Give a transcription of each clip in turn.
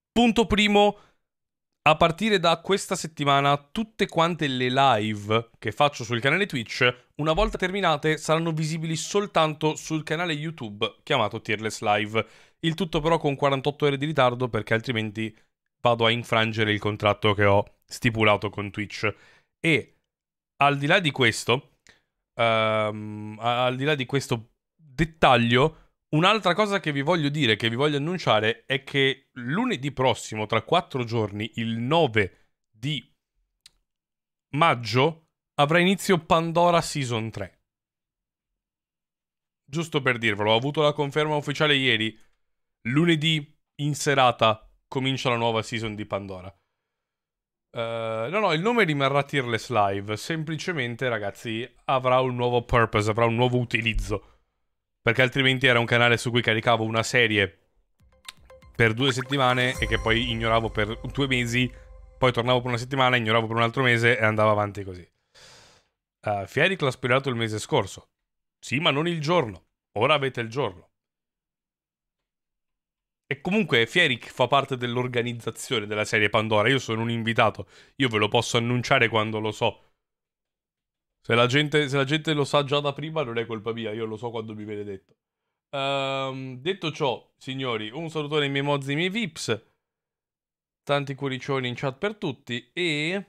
Punto primo, a partire da questa settimana tutte quante le live che faccio sul canale Twitch, una volta terminate, saranno visibili soltanto sul canale YouTube chiamato Tearless Live. Il tutto però con 48 ore di ritardo perché altrimenti vado a infrangere il contratto che ho stipulato con Twitch. E al di là di questo, al di là di questo dettaglio, un'altra cosa che vi voglio dire, che vi voglio annunciare, è che lunedì prossimo, tra 4 giorni, il 9 di maggio, avrà inizio Pandora Season 3. Giusto per dirvelo, ho avuto la conferma ufficiale ieri. Lunedì in serata comincia la nuova season di Pandora. No, il nome rimarrà Tearless Live. Semplicemente, ragazzi, avrà un nuovo purpose, avrà un nuovo utilizzo. Perché altrimenti era un canale su cui caricavo una serie per 2 settimane e che poi ignoravo per 2 mesi. Poi tornavo per una settimana, ignoravo per un altro mese e andava avanti così. Fieric l'ha spoilerato il mese scorso. Sì, ma non il giorno. Ora avete il giorno. E comunque Fieric fa parte dell'organizzazione della serie Pandora. Io sono un invitato. Io ve lo posso annunciare quando lo so. Se la gente lo sa già da prima, non è colpa mia. Io lo so quando mi viene detto. Detto ciò, signori, un salutone ai miei mozzi e ai miei vips. Tanti cuoricioni in chat per tutti. E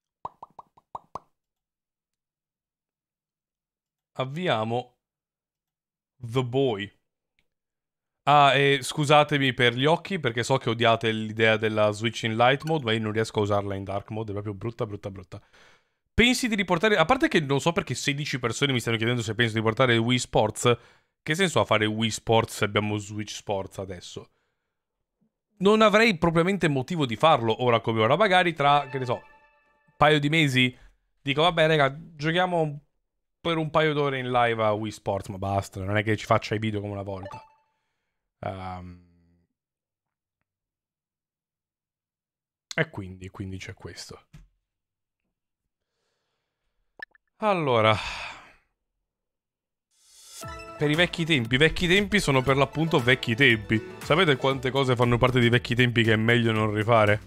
avviamo The Boy. Ah, e scusatemi per gli occhi, perché so che odiate l'idea della Switch in Light Mode, ma io non riesco a usarla in Dark Mode, è proprio brutta, brutta, brutta. Pensi di riportare... A parte che non so perché 16 persone mi stanno chiedendo se penso di portare Wii Sports. Che senso ha fare Wii Sports se abbiamo Switch Sports adesso? Non avrei propriamente motivo di farlo ora come ora. Magari tra, che ne so, un paio di mesi dico, vabbè, raga, giochiamo per un paio d'ore in live a Wii Sports, ma basta, non è che ci faccia i video come una volta. E quindi c'è questo. Allora, per i vecchi tempi sono per l'appunto vecchi tempi. Sapete quante cose fanno parte di vecchi tempi che è meglio non rifare?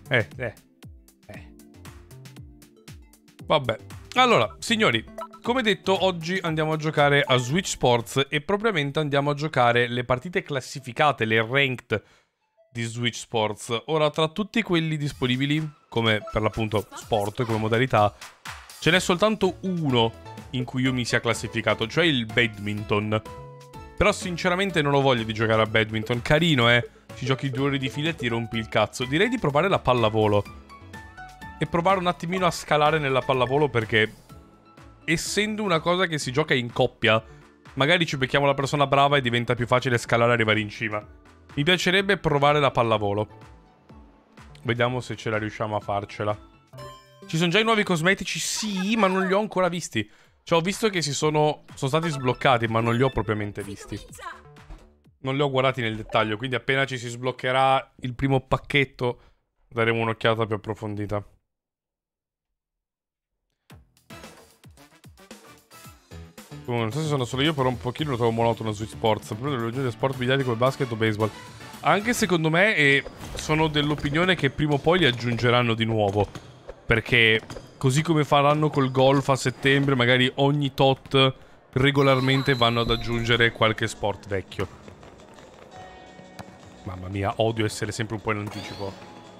Vabbè. Allora, signori, come detto, oggi andiamo a giocare a Switch Sports e propriamente andiamo a giocare le partite classificate, le ranked di Switch Sports. Ora, tra tutti quelli disponibili, come per l'appunto sport, come modalità, ce n'è soltanto uno in cui io mi sia classificato, cioè il badminton. Però sinceramente non ho voglia di giocare a badminton. Carino, ci giochi 2 ore di fila e ti rompi il cazzo. Direi di provare la pallavolo. E provare un attimino a scalare nella pallavolo perché, essendo una cosa che si gioca in coppia, magari ci becchiamo la persona brava e diventa più facile scalare e arrivare in cima. Mi piacerebbe provare la pallavolo. Vediamo se ce la riusciamo a farcela. Ci sono già i nuovi cosmetici? Sì, ma non li ho ancora visti. Cioè, ho visto che sono stati sbloccati, ma non li ho propriamente visti. Non li ho guardati nel dettaglio, quindi appena ci si sbloccherà il primo pacchetto, daremo un'occhiata più approfondita. Non so se sono solo io, però un pochino lo trovo monotono su Sports. Proprio delle ragioni di sport biliari come basket o baseball. Anche secondo me, e sono dell'opinione che prima o poi li aggiungeranno di nuovo. Perché così come faranno col golf a settembre, magari ogni tot regolarmente vanno ad aggiungere qualche sport vecchio. Mamma mia, odio essere sempre un po' in anticipo.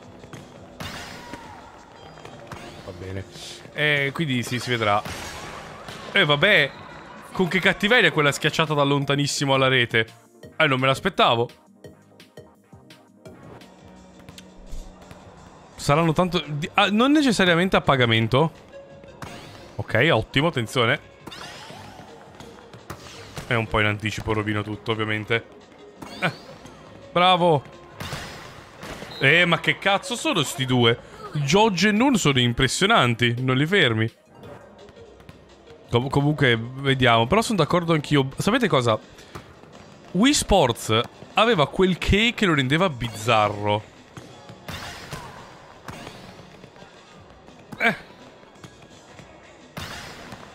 Va bene. Quindi sì, si vedrà. Vabbè. Con che cattiveria quella schiacciata da lontanissimo alla rete. Non me l'aspettavo. Saranno tanto... non necessariamente a pagamento. Ok, ottimo, attenzione. È un po' in anticipo, rovino tutto, ovviamente. Bravo. Ma che cazzo sono sti due? George e Noon sono impressionanti. Non li fermi. Comunque, vediamo. Però sono d'accordo anch'io. Sapete cosa? Wii Sports aveva quel che lo rendeva bizzarro.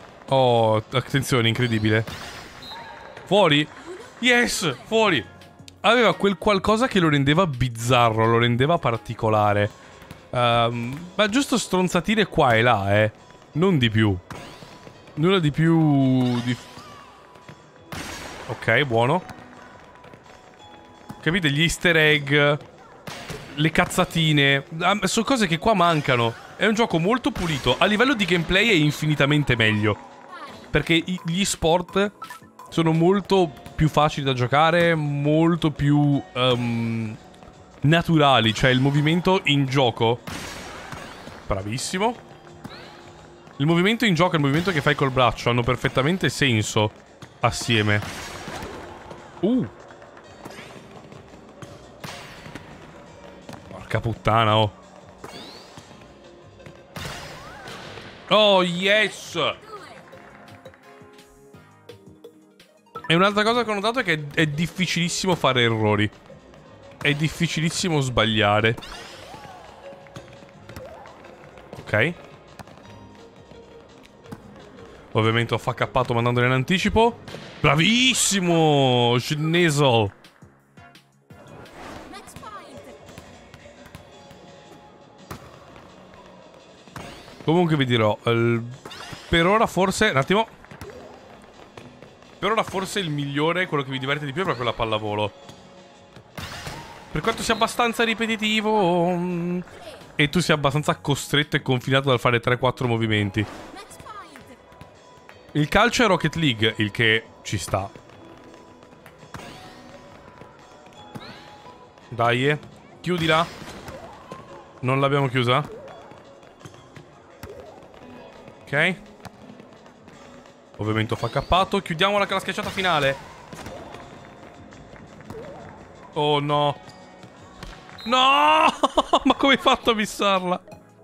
Oh, attenzione, incredibile. Fuori? Yes, fuori. aveva quel qualcosa che lo rendeva bizzarro, lo rendeva particolare. Ma giusto stronzatine qua e là, non di più. Nulla di più... Ok, buono. Capite? Gli easter egg, le cazzatine, sono cose che qua mancano. È un gioco molto pulito. A livello di gameplay è infinitamente meglio, perché gli sport sono molto più facili da giocare, molto più naturali. Cioè il movimento in gioco, bravissimo. Il movimento in gioco e il movimento che fai col braccio hanno perfettamente senso assieme. Porca puttana, oh. Oh, yes! E un'altra cosa che ho notato è che è difficilissimo fare errori. È difficilissimo sbagliare. Ok. Ovviamente ho fuck-uppato mandandolo in anticipo. Bravissimo! Schnesel. Comunque vi dirò, per ora forse... Un attimo. Per ora forse il migliore, quello che mi diverte di più è proprio la pallavolo. Per quanto sia abbastanza ripetitivo e tu sia abbastanza costretto e confinato dal fare 3-4 movimenti. Il calcio è Rocket League, il che ci sta. Dai, chiudila. Non l'abbiamo chiusa? Ok. Ovviamente ho fuck-uppato. Chiudiamola con la schiacciata finale. Oh no. No! Ma come hai fatto a missarla?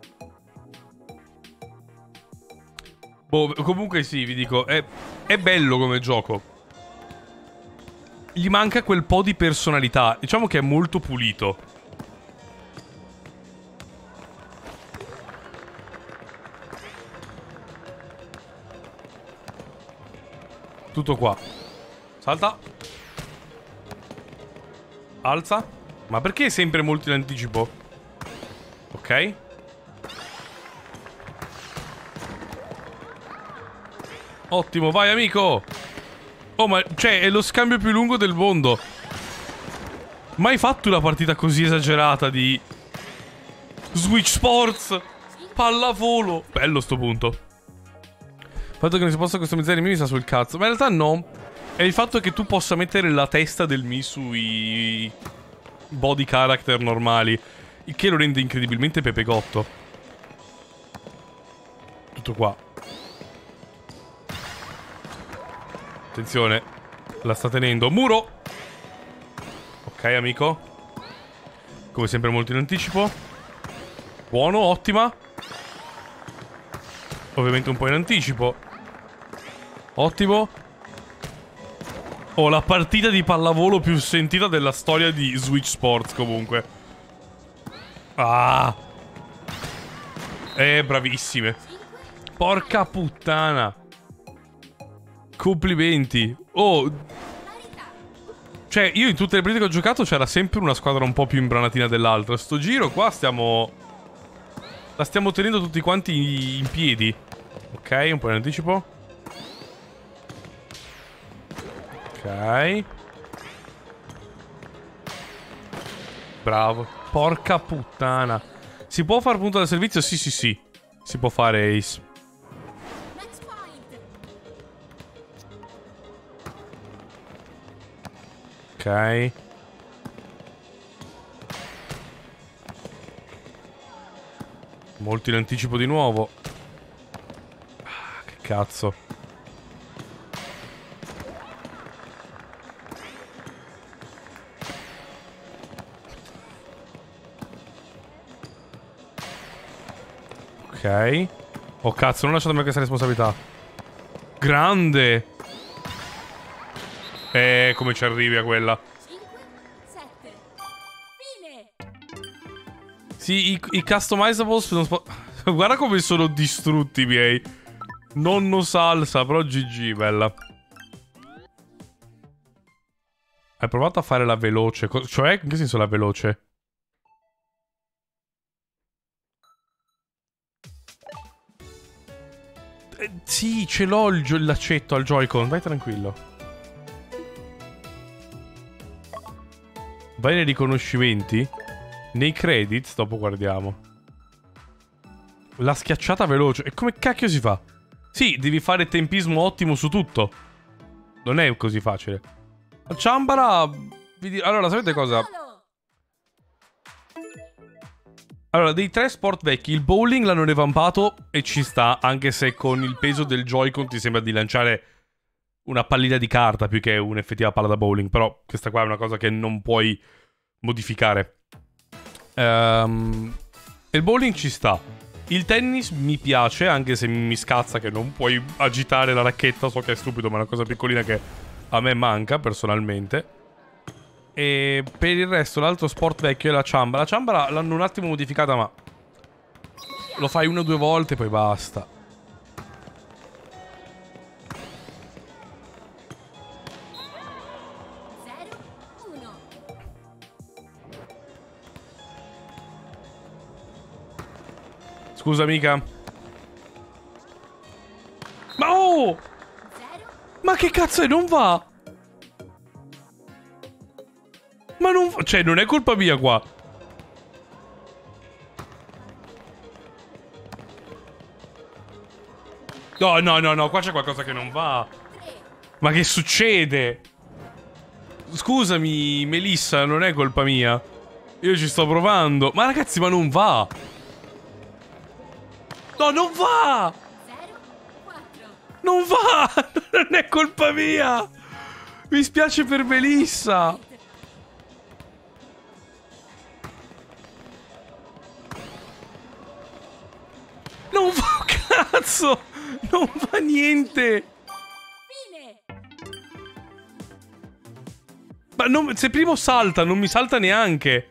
Boh, comunque sì, vi dico, è bello come gioco. Gli manca quel po' di personalità. Diciamo che è molto pulito. Tutto qua. Salta. Alza. Ma perché è sempre molto in anticipo? Ok. Ottimo, vai amico. Oh, ma cioè è lo scambio più lungo del mondo. Mai fatto una partita così esagerata di Switch Sports pallavolo. Bello sto punto. Il fatto che non si possa customizzare i Mi sta sul cazzo. Ma in realtà no. È il fatto che tu possa mettere la testa del Mi sui body character normali, il che lo rende incredibilmente pepegotto. Tutto qua. Attenzione. La sta tenendo. Muro. Ok, amico. Come sempre molto in anticipo. Buono, ottima. Ovviamente un po' in anticipo. Ottimo. Oh, la partita di pallavolo più sentita della storia di Switch Sports, comunque. Ah. Bravissime. Porca puttana. Complimenti. Oh. Cioè, io in tutte le partite che ho giocato c'era sempre una squadra un po' più imbranatina dell'altra. Sto giro qua stiamo... La stiamo tenendo tutti quanti in piedi. Ok, un po' in anticipo. Ok. Bravo. Porca puttana. Si può fare punto da servizio? Sì, sì, sì. Si può fare Ace. Ok. Molto in anticipo di nuovo. Ah, che cazzo. Ok. Oh cazzo, non lasciatemi questa responsabilità. Grande. Come ci arrivi a quella? 5, 7. Fine. Sì, i customizables non guarda come sono distrutti i miei. Nonno salsa, però GG, bella. Hai provato a fare la veloce? Cioè, in che senso la veloce? Sì, ce l'ho l'accetto al Joy-Con, vai tranquillo. Vai nei riconoscimenti. Nei credits, dopo guardiamo. La schiacciata veloce. E come cacchio si fa? Sì, devi fare tempismo ottimo su tutto. Non è così facile. La ciambara... Allora, sapete cosa? Volo. Allora, dei 3 sport vecchi, il bowling l'hanno revampato e ci sta, anche se con il peso del Joy-Con ti sembra di lanciare una pallina di carta più che un'effettiva palla da bowling. Però questa qua è una cosa che non puoi modificare. Il bowling ci sta. Il tennis mi piace, anche se mi scazza che non puoi agitare la racchetta. So che è stupido, ma è una cosa piccolina che a me manca, personalmente. E per il resto, l'altro sport vecchio è la ciambra. La ciambra l'hanno un attimo modificata, ma lo fai 1 o 2 volte, poi basta. Zero, uno. Scusa, amica. Ma oh! Zero. Ma che cazzo è? Non va! Ma non... Cioè, non è colpa mia qua. No, no, no, no, qua c'è qualcosa che non va. Tre. Ma che succede? Scusami, Melissa, non è colpa mia. Io ci sto provando. Ma ragazzi, ma non va. No, non va! Zero, quattro. Non va! Non è colpa mia! Mi spiace per Melissa. Non va, cazzo! Non va niente! Fine. Ma non, se primo salta, non mi salta neanche.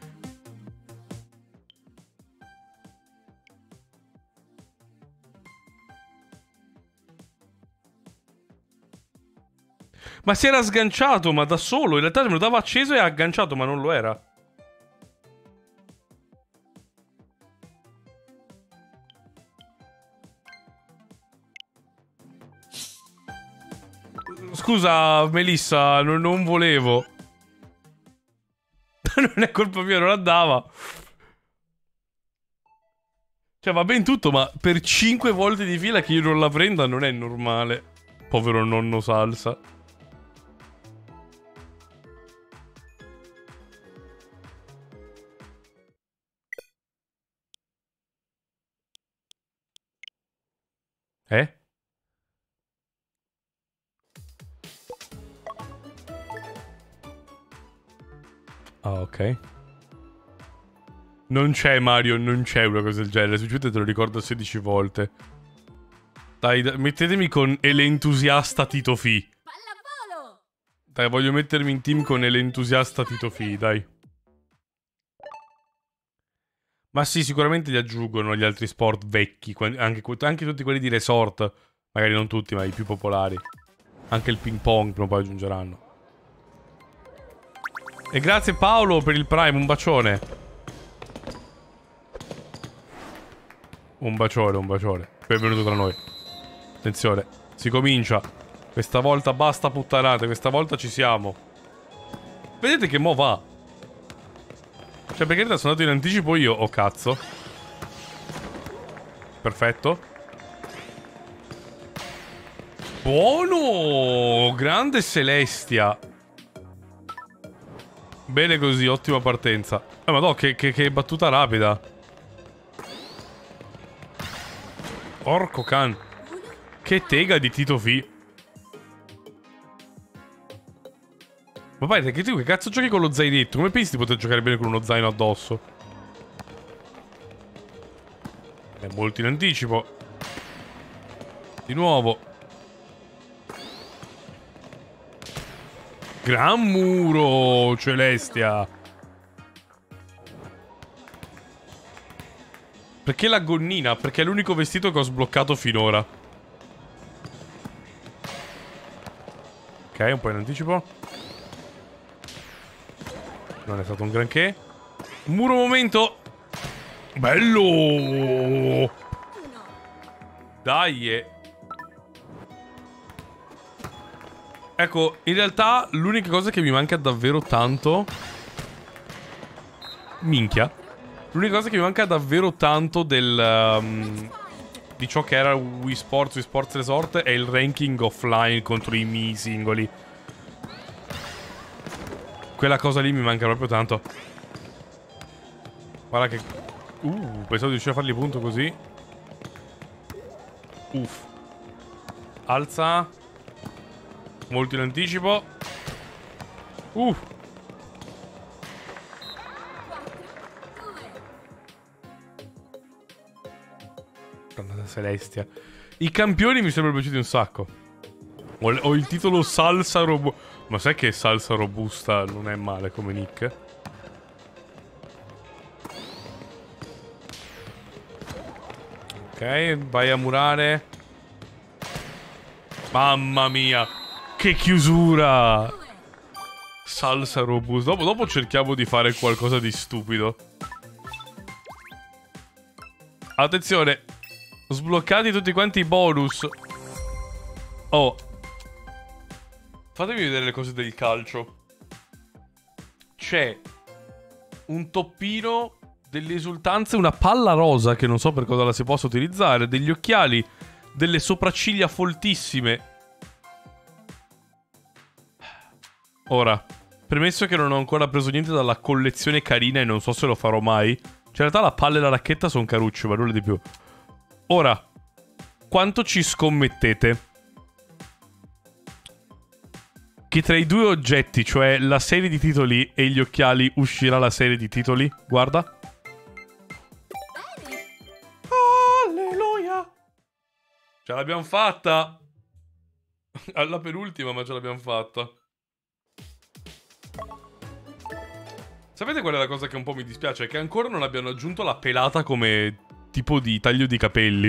Ma si era sganciato, ma da solo. In realtà me lo dava acceso e agganciato, ma non lo era. Scusa, Melissa, non volevo. Non è colpa mia, non andava. Cioè, va ben tutto, ma per 5 volte di fila che io non la prenda non è normale. Povero nonno salsa. Eh? Ah, ok. Non c'è, Mario, non c'è una cosa del genere. Su Twitter te lo ricordo 16 volte. Dai, mettetemi con l'entusiasta Tito Fi. Pallavolo. Dai, voglio mettermi in team con l'entusiasta Tito Fi, dai. Ma sì, sicuramente li aggiungono gli altri sport vecchi. Anche tutti quelli di resort. Magari non tutti, ma i più popolari. Anche il ping pong prima o poi aggiungeranno. E grazie Paolo per il Prime, un bacione. Un bacione, un bacione. Benvenuto tra noi. Attenzione, si comincia. Questa volta basta puttanate, questa volta ci siamo. Vedete che mo va. Cioè, perché sono andato in anticipo io, oh cazzo. Perfetto. Buono! Grande Celestia. Bene così, ottima partenza. Madò, che battuta rapida. Porco can. Che tega di Tito Fi. Ma vai, che tu che cazzo giochi con lo zainetto? Come pensi di poter giocare bene con uno zaino addosso? È molto in anticipo. Di nuovo. Gran muro, Celestia. Perché la gonnina? Perché è l'unico vestito che ho sbloccato finora. Ok, un po' in anticipo. Non è stato un granché. Muro momento. Bello. 1. Dai. Ecco, in realtà l'unica cosa che mi manca davvero tanto... Minchia. L'unica cosa che mi manca davvero tanto del... di ciò che era Wii Sports, Wii Sports Resort è il ranking offline contro i Mii singoli. Quella cosa lì mi manca proprio tanto. Guarda che... pensavo di riuscire a fargli punto così. Uff. Alza. Molto in anticipo. 4. 2. Celestia. I campioni mi sembrano piaciuti un sacco. Ho il titolo Salsa Robusta. Ma sai che Salsa Robusta non è male come nick? Ok, vai a murare. Mamma mia, che chiusura! 2. Salsa Robusta. Dopo cerchiamo di fare qualcosa di stupido. Attenzione. Sbloccati tutti quanti i bonus. Oh. Fatemi vedere le cose del calcio. C'è un toppino, delle esultanze, una palla rosa che non so per cosa la si possa utilizzare, degli occhiali, delle sopracciglia foltissime. Ora, premesso che non ho ancora preso niente dalla collezione carina e non so se lo farò mai. Cioè, in realtà la palla e la racchetta sono carucce, ma nulla di più. Ora, quanto ci scommettete che tra i due oggetti, cioè la serie di titoli e gli occhiali, uscirà la serie di titoli? Guarda. Bene. Alleluia! Ce l'abbiamo fatta! Alla penultima, ma ce l'abbiamo fatta. Sapete qual è la cosa che un po' mi dispiace? È che ancora non abbiano aggiunto la pelata come tipo di taglio di capelli.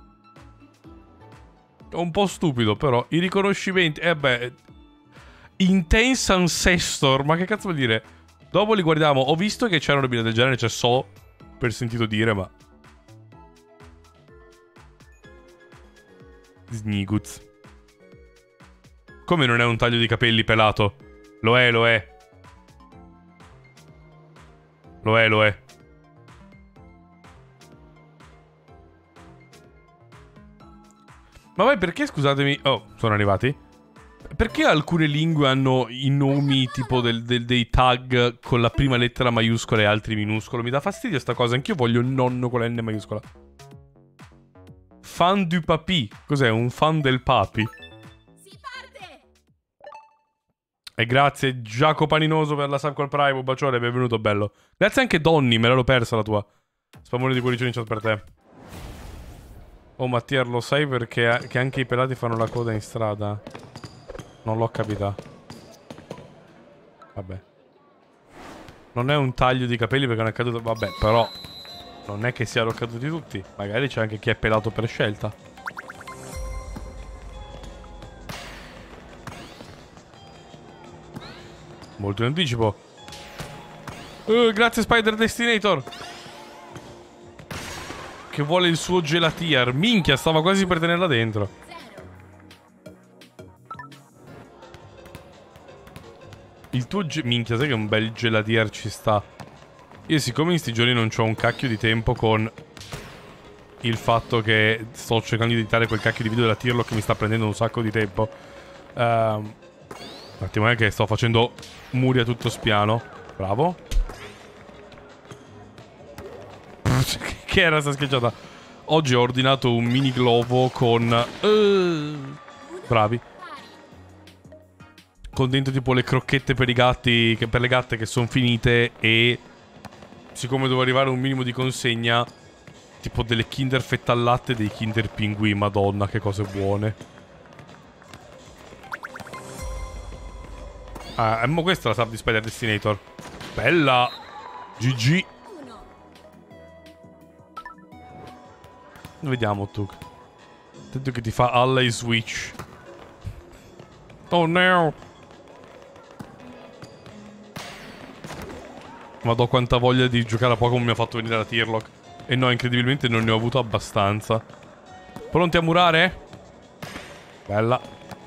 È un po' stupido, però. I riconoscimenti... beh... Intense Ancestor, ma che cazzo vuol dire? Dopo li guardiamo. Ho visto che c'era una roba del genere, cioè so per sentito dire, ma... Sniguz. Come non è un taglio di capelli pelato? Lo è, lo è. Lo è, lo è. Ma poi perché, scusatemi... Oh, sono arrivati? Perché alcune lingue hanno i nomi tipo dei tag con la prima lettera maiuscola e altri minuscolo? Mi dà fastidio sta cosa. Anch'io voglio nonno con la N maiuscola. Fan du papi. Cos'è? Un fan del papi? Si parte. E grazie Giacomo Paninoso per la sub col Prime. Un bacione, benvenuto, bello. Grazie anche Donny, me l'ero persa la tua. Spamone di cuoricioni in chat per te. Oh Mattia, lo sai perché che anche i pelati fanno la coda in strada? Non l'ho capita. Vabbè. Non è un taglio di capelli perché non è caduto. Vabbè, però non è che siano caduti tutti. Magari c'è anche chi è pelato per scelta. Molto in anticipo. Grazie Spider Destinator, che vuole il suo gelatier. Minchia, stava quasi per tenerla dentro. 0. Il tuo minchia, sai che un bel gelatier ci sta. Io siccome in sti giorni non c'ho un cacchio di tempo con il fatto che sto cercando di editare quel cacchio di video della Tirlo che mi sta prendendo un sacco di tempo. Un attimo, è che sto facendo muri a tutto spiano. Bravo. Che era sta schiacciata? Oggi ho ordinato un mini globo con... bravi. Con dentro tipo le crocchette per i gatti, per le gatte che sono finite. E siccome devo arrivare a un minimo di consegna, tipo delle Kinder fette al latte e dei Kinder pinguì. Madonna, che cose buone. Ah, ma questa è la sub di Spider Destinator. Bella. GG. 1. Vediamo tu. Attento che ti fa Alley Switch. Oh no. Madò quanta voglia di giocare a Pokémon mi ha fatto venire la Tearlock. E no, incredibilmente non ne ho avuto abbastanza. Pronti a murare? Bella.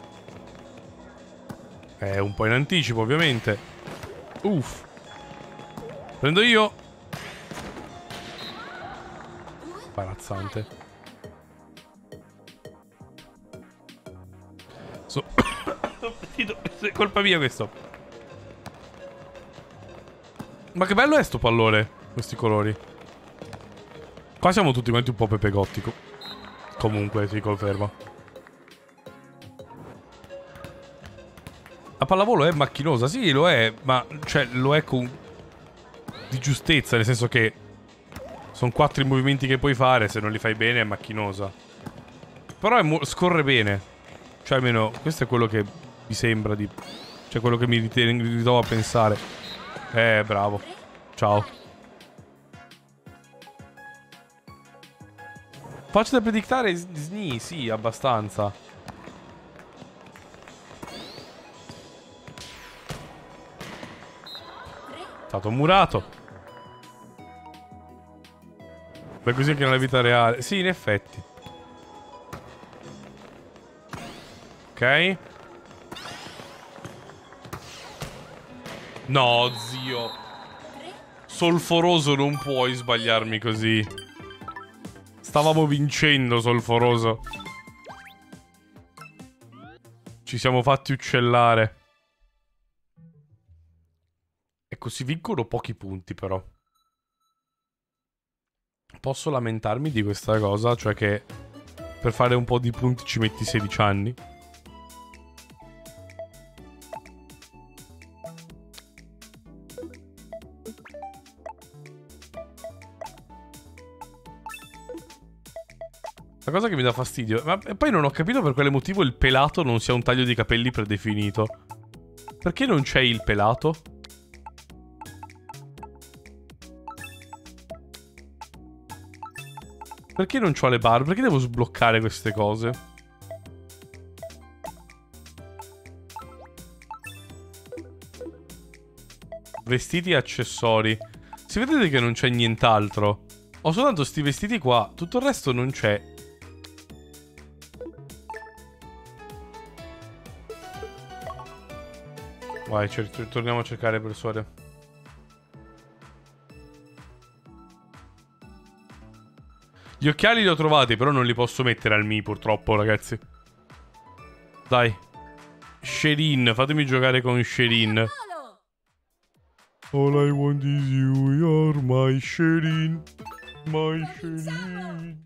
Un po' in anticipo, ovviamente. Uff. Prendo io. Imbarazzante. È colpa mia questo. Ma che bello è sto pallone. Questi colori. Qua siamo tutti quanti un po' pepegottico. Comunque, si conferma. La pallavolo è macchinosa, sì, lo è, ma cioè lo è con di giustezza, nel senso che sono 4 i movimenti che puoi fare, se non li fai bene è macchinosa. Però scorre bene. Cioè almeno questo è quello che mi sembra di... Cioè quello che mi ritrovo a pensare. Bravo. Ciao. Facile da predictare Sni, sì, abbastanza. Stato murato. Beh, così anche nella vita reale. Sì, in effetti. Ok. No, zio. Solforoso, non puoi sbagliarmi così. Stavamo vincendo, Solforoso. Ci siamo fatti uccellare. Ecco, si vincono pochi punti, però. Posso lamentarmi di questa cosa? Cioè che per fare un po' di punti ci metti 16 anni. La cosa che mi dà fastidio. Ma poi non ho capito per quale motivo il pelato non sia un taglio di capelli predefinito. Perché non c'è il pelato? Perché non c'ho le barbe? Perché devo sbloccare queste cose? Vestiti e accessori. Si vede che non c'è nient'altro. Ho soltanto sti vestiti qua. Tutto il resto non c'è. Vai, torniamo a cercare persone. Gli occhiali li ho trovati, però non li posso mettere al Mi, purtroppo, ragazzi. Dai. Sherin, fatemi giocare con Sherin. All I want is you, you're my Sherin. My Sherin.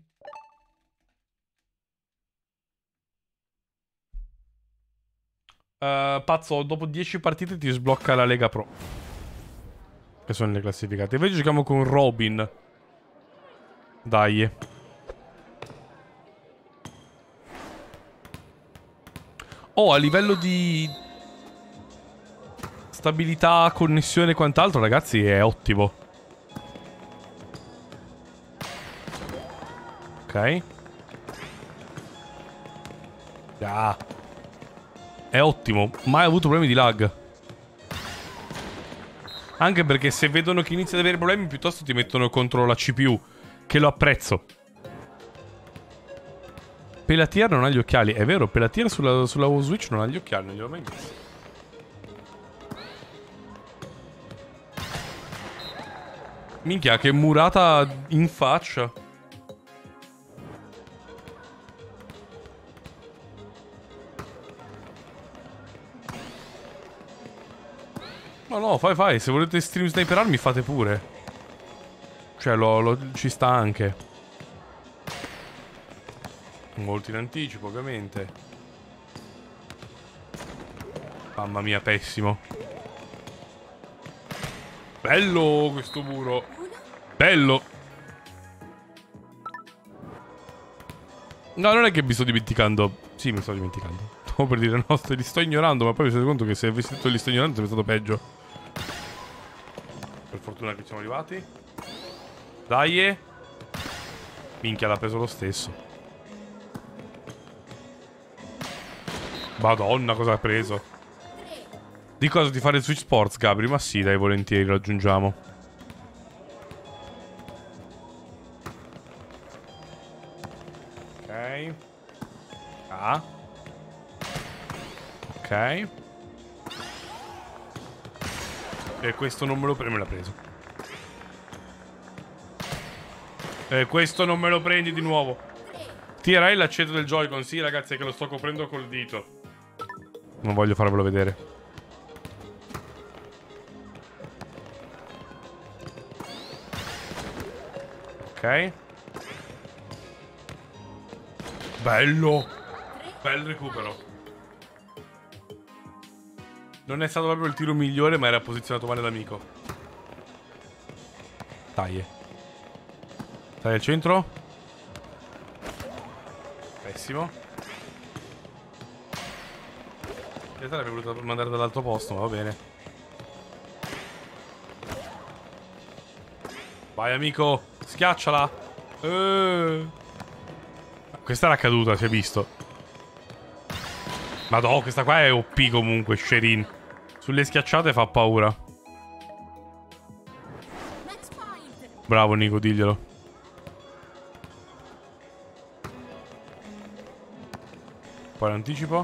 Pazzo, dopo 10 partite ti sblocca la Lega Pro. Che sono le classificate. Invece giochiamo con Robin. Dai. Oh, a livello di stabilità, connessione e quant'altro, ragazzi, è ottimo. Ok. Ah. È ottimo. Mai avuto problemi di lag. Anche perché se vedono che inizi ad avere problemi, piuttosto ti mettono contro la CPU. Che lo apprezzo. Pelatier non ha gli occhiali. È vero, Pelatier sulla Switch non ha gli occhiali. Non li ho mai visti. Minchia, che murata in faccia. No, no, fai. Se volete stream sniperarmi, fate pure. Cioè, ci sta anche. Molto in anticipo, ovviamente. Mamma mia, pessimo. Bello questo muro. Bello. No, non è che mi sto dimenticando. Sì, mi sto dimenticando. Stavo per dire, no, li sto ignorando. Ma poi mi sono reso conto che se avessi detto li sto ignorando sarebbe stato peggio. Per fortuna che siamo arrivati. Dai. Minchia, l'ha preso lo stesso. Madonna, cosa ha preso? Di cosa? Di fare il Switch Sports, Gabri? Ma sì, dai, volentieri, lo aggiungiamo. Ok. Ah. Ok. E questo non me lo prende. Me l'ha preso. E questo non me lo prendi di nuovo. Tirerai l'aceto del Joy-Con. Sì, ragazzi, è che lo sto coprendo col dito. Non voglio farvelo vedere. Ok. Bello. Bel recupero. Non è stato proprio il tiro migliore, ma era posizionato male l'amico. Dai. Stai al centro. Pessimo. In realtà l'avrei voluto mandare dall'altro posto, ma va bene. Vai, amico. Schiacciala. Questa era caduta, si è visto. Madò, questa qua è OP comunque, Sherin. Sulle schiacciate fa paura. Bravo, Nico, diglielo. Poi l'anticipo.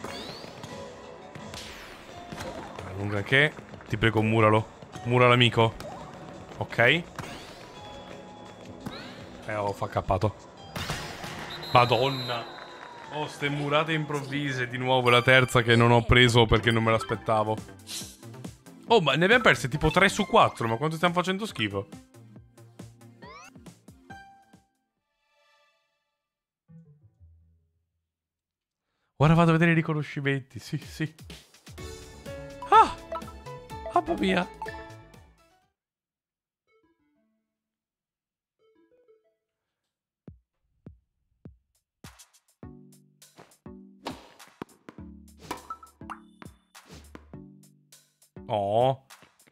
Non granché. Ti prego, muralo. Mura l'amico. Ok. Oh, fa cappato. Madonna. Oh, ste murate improvvise. Di nuovo la terza che non ho preso perché non me l'aspettavo. Oh, ma ne abbiamo perse tipo 3 su 4. Ma quanto stiamo facendo schifo? Ora vado a vedere i riconoscimenti. Sì, sì. Ah! Mamma mia. Oh.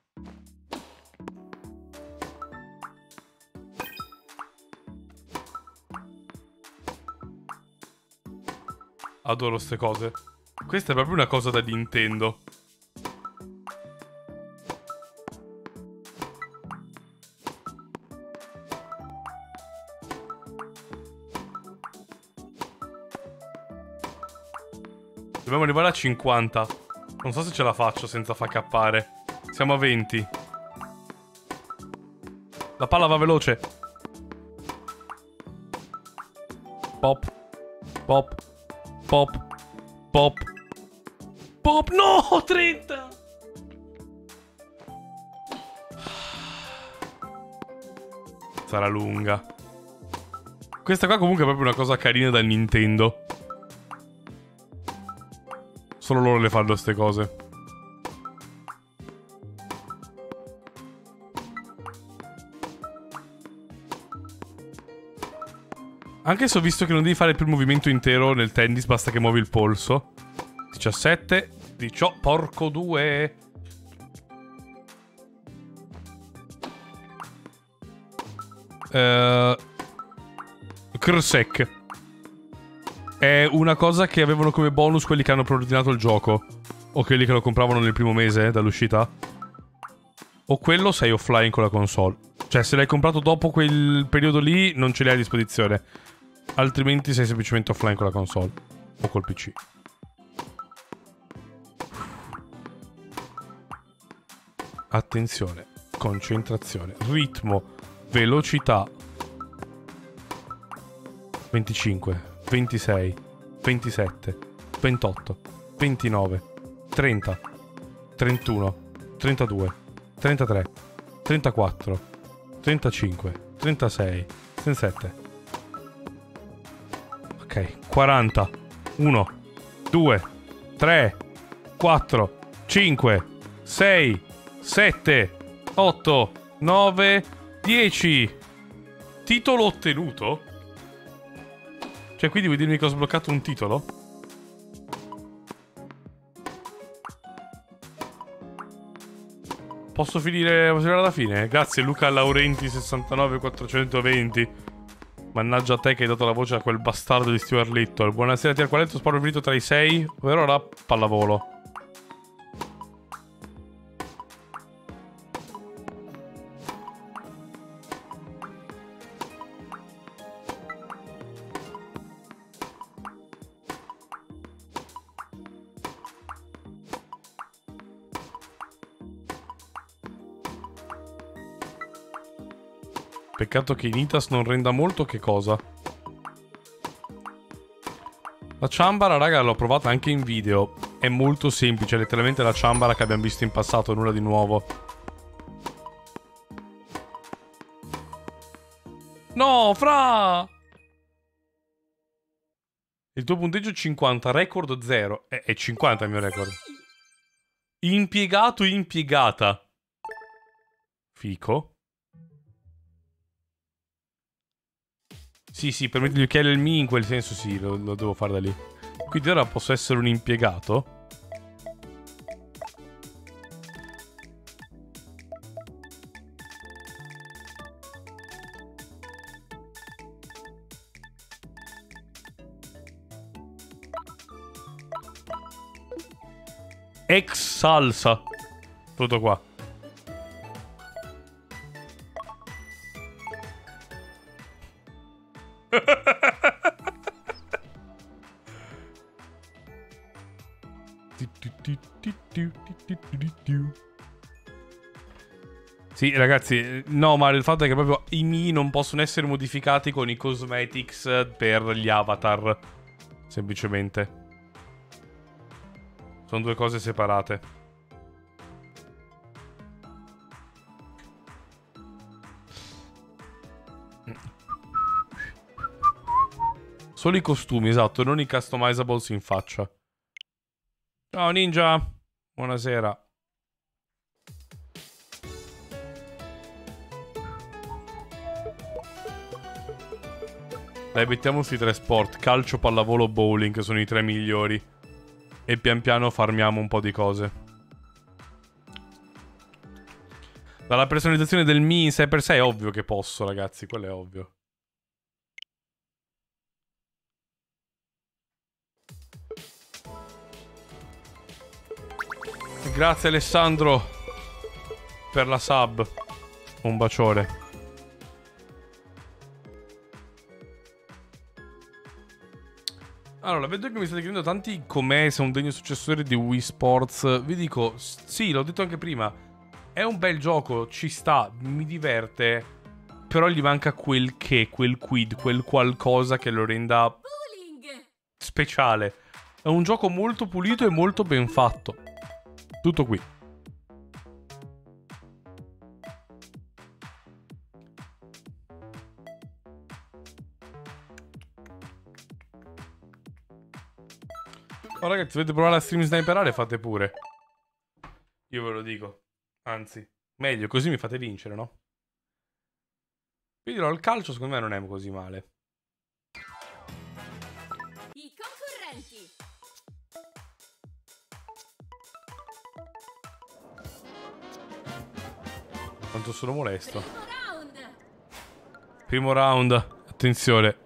Adoro ste cose. Questa è proprio una cosa da Nintendo. Dobbiamo arrivare a 50. Non so se ce la faccio senza far cappare. Siamo a 20. La palla va veloce. Pop. Pop. Pop. Pop. Pop. No! 30! Sarà lunga. Questa qua comunque è proprio una cosa carina da Nintendo. Solo loro le fanno ste cose. Anche se ho visto che non devi fare più il movimento intero nel tennis, basta che muovi il polso. 17, 18, porco due. Krsek. È una cosa che avevano come bonus quelli che hanno preordinato il gioco. O quelli che lo compravano nel primo mese dall'uscita. O quello sei offline con la console. Cioè, se l'hai comprato dopo quel periodo lì, non ce l'hai a disposizione. Altrimenti sei semplicemente offline con la console. O col PC. Attenzione. Concentrazione. Ritmo. Velocità. 25. 26, 27, 28, 29, 30, 31, 32, 33, 34, 35, 36, 37. Ok, 40. 1, 2, 3, 4, 5, 6, 7, 8, 9, 10. Titolo ottenuto? Cioè, quindi vuoi dirmi che ho sbloccato un titolo? Posso finire alla fine? Grazie Luca Laurenti 69420. Mannaggia a te che hai dato la voce a quel bastardo di Stuart Little. Buonasera, ti qual è il tuo sport preferito tra i 6? Ovvero la pallavolo. Peccato che Nitas non renda molto, che cosa? La ciambara, raga, l'ho provata anche in video. È molto semplice, letteralmente la ciambara che abbiamo visto in passato, nulla di nuovo. No, fra! Il tuo punteggio è 50, record 0. È 50 il mio record. Impiegato, impiegata. Fico. Sì, per mettere gli occhiali al Mi in quel senso sì, lo devo fare da lì. Quindi ora posso essere un impiegato. Ex salsa. Tutto qua. Sì, ragazzi, no, ma il fatto è che proprio i Mi non possono essere modificati con i cosmetics per gli avatar. Semplicemente. Sono due cose separate. Solo i costumi, esatto, non i customizables in faccia. Ciao Ninja, buonasera. Dai, mettiamo sui tre sport, calcio, pallavolo, bowling, che sono i tre migliori. E pian piano farmiamo un po' di cose. Dalla personalizzazione del Mi in sé per sé è ovvio che posso, ragazzi, quello è ovvio. Grazie Alessandro per la sub. Un bacione. Allora, vedo che mi state chiedendo tanti com'è, se è un degno successore di Wii Sports. Vi dico, sì, l'ho detto anche prima. È un bel gioco, ci sta, mi diverte. Però gli manca quel che, quel quid, quel qualcosa che lo renda speciale. È un gioco molto pulito e molto ben fatto. Tutto qui. Oh ragazzi, dovete provare a stream sniperare? Fate pure. Io ve lo dico. Anzi, meglio, così mi fate vincere, no? Vi dirò, il calcio secondo me non è così male. I concorrenti. Quanto sono molesto. Primo round. Primo round. Attenzione.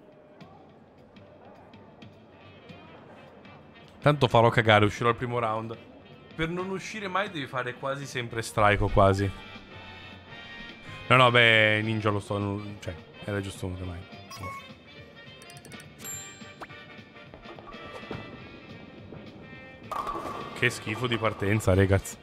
Tanto farò cagare, uscirò al primo round. Per non uscire mai devi fare quasi sempre strike o quasi. No, beh, Ninja lo sto... Cioè, era giusto uno mai. Che schifo di partenza, ragazzi.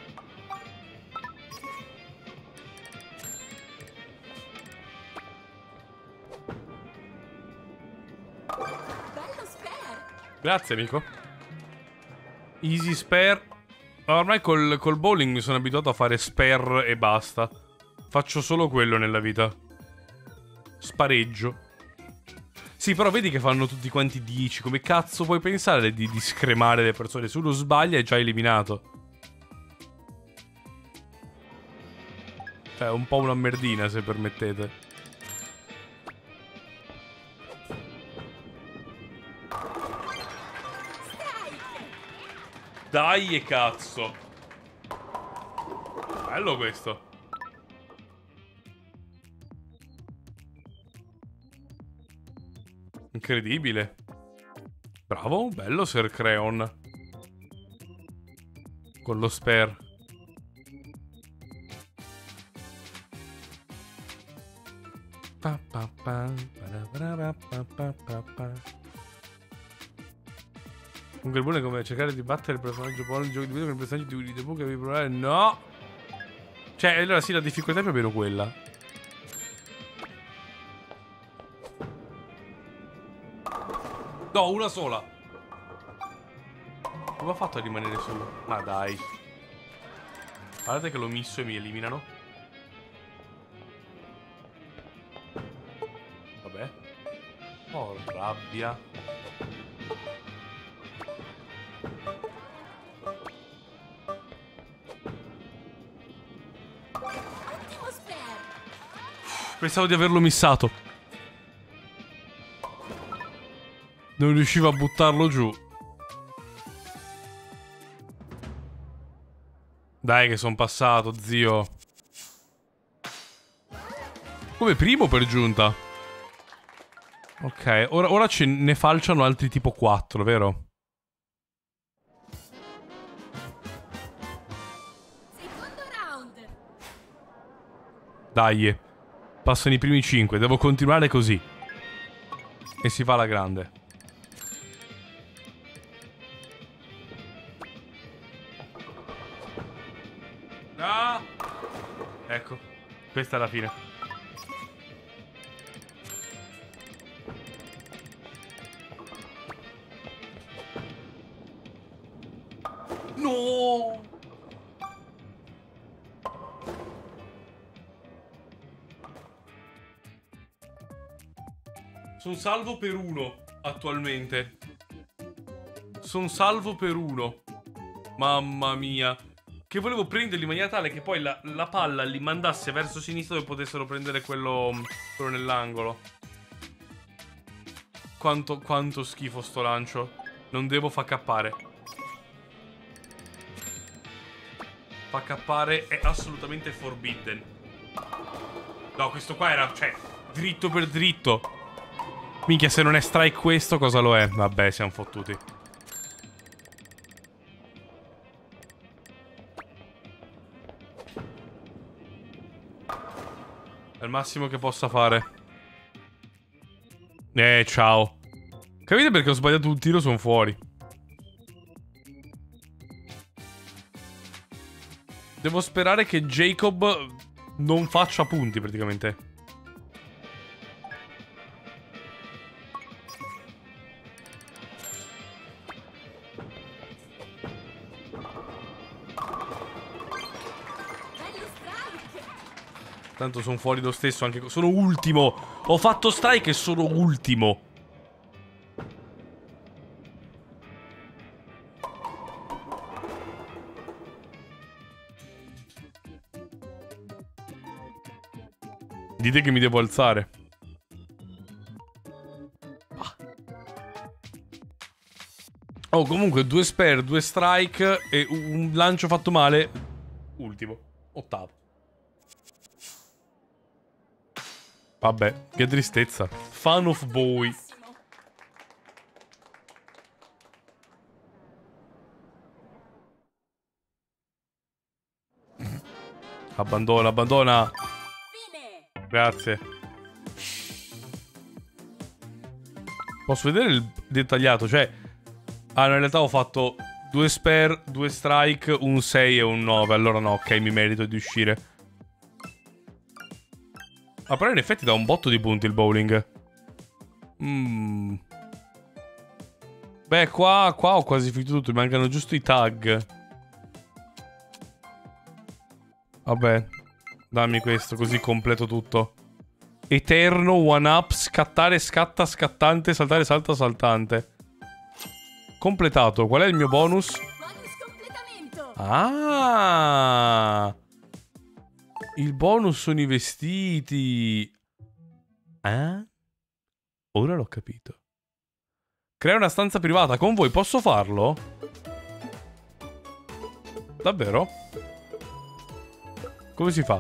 Bello spare. Grazie, amico. Easy spare. Ormai col bowling mi sono abituato a fare spare e basta. Faccio solo quello nella vita. Spareggio. Sì, però vedi che fanno tutti quanti 10. Come cazzo puoi pensare di scremare le persone? Se uno sbaglia è già eliminato. Cioè, è un po' una merdina, se permettete. Dai e cazzo. Bello questo. Incredibile. Bravo, bello Sir Creon. Con lo spare. Comunque il buono è come cercare di battere il personaggio buono del gioco di video con il personaggio di The Book che devi provare. No! Cioè, allora sì, la difficoltà è più o meno quella. No, una sola. Come ha fatto a rimanere su? Ma dai. Guardate che l'ho messo e mi eliminano. Vabbè. Oh, rabbia. Ottimo spare. Pensavo di averlo missato. Non riuscivo a buttarlo giù. Dai che sono passato, zio. Come primo per giunta. Ok, ora ce ne falciano altri tipo 4, vero? Secondo round. Dai. Passano i primi 5, devo continuare così. E si fa la grande. Ah! Ecco, questa è la fine. No! Sono salvo per 1 attualmente. Sono salvo per 1. Mamma mia. Che volevo prenderli in maniera tale che poi la palla li mandasse verso sinistra dove potessero prendere quello nell'angolo. Quanto schifo sto lancio. Non devo far cappare. Fa cappare è assolutamente forbidden. No, questo qua era, cioè, dritto per dritto. Minchia, se non è strike questo, cosa lo è? Vabbè, siamo fottuti. È il massimo che possa fare. Ciao. Capite perché ho sbagliato un tiro, sono fuori. Devo sperare che Jacob non faccia punti, praticamente. Bello strike. Tanto sono fuori lo stesso, anche... Sono ultimo! Ho fatto strike e sono ultimo! Dite che mi devo alzare. Oh, comunque, 2 spare, 2 strike e un lancio fatto male. Ultimo. Ottavo. Vabbè, che tristezza. Fan of boy. Bellissimo. Abbandona, abbandona. Fine. Grazie. Posso vedere il dettagliato? Cioè... Ah, no, in realtà ho fatto 2 spare, 2 strike, un 6 e un 9. Allora no, ok, mi merito di uscire. Ah, però in effetti dà un botto di punti il bowling. Beh, qua ho quasi finito tutto. Mi mancano giusto i tag. Vabbè, dammi questo, così completo tutto. Eterno, one up, scattare, scatta, scattante, saltare, salta, saltante. Completato. Qual è il mio bonus? Bonus completamento. Ah! Il bonus sono i vestiti. Eh? Ora l'ho capito. Crea una stanza privata con voi, posso farlo? Davvero? Come si fa?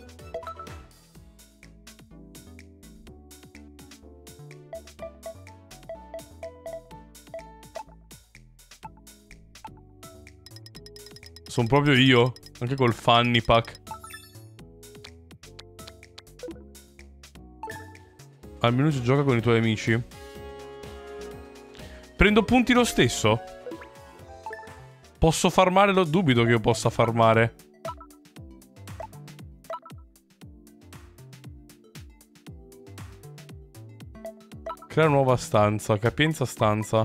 Sono proprio io, anche col fanny pack. Almeno si gioca con i tuoi amici. Prendo punti lo stesso? Posso farmare? Lo dubito che io possa farmare. Crea nuova stanza. Capienza stanza.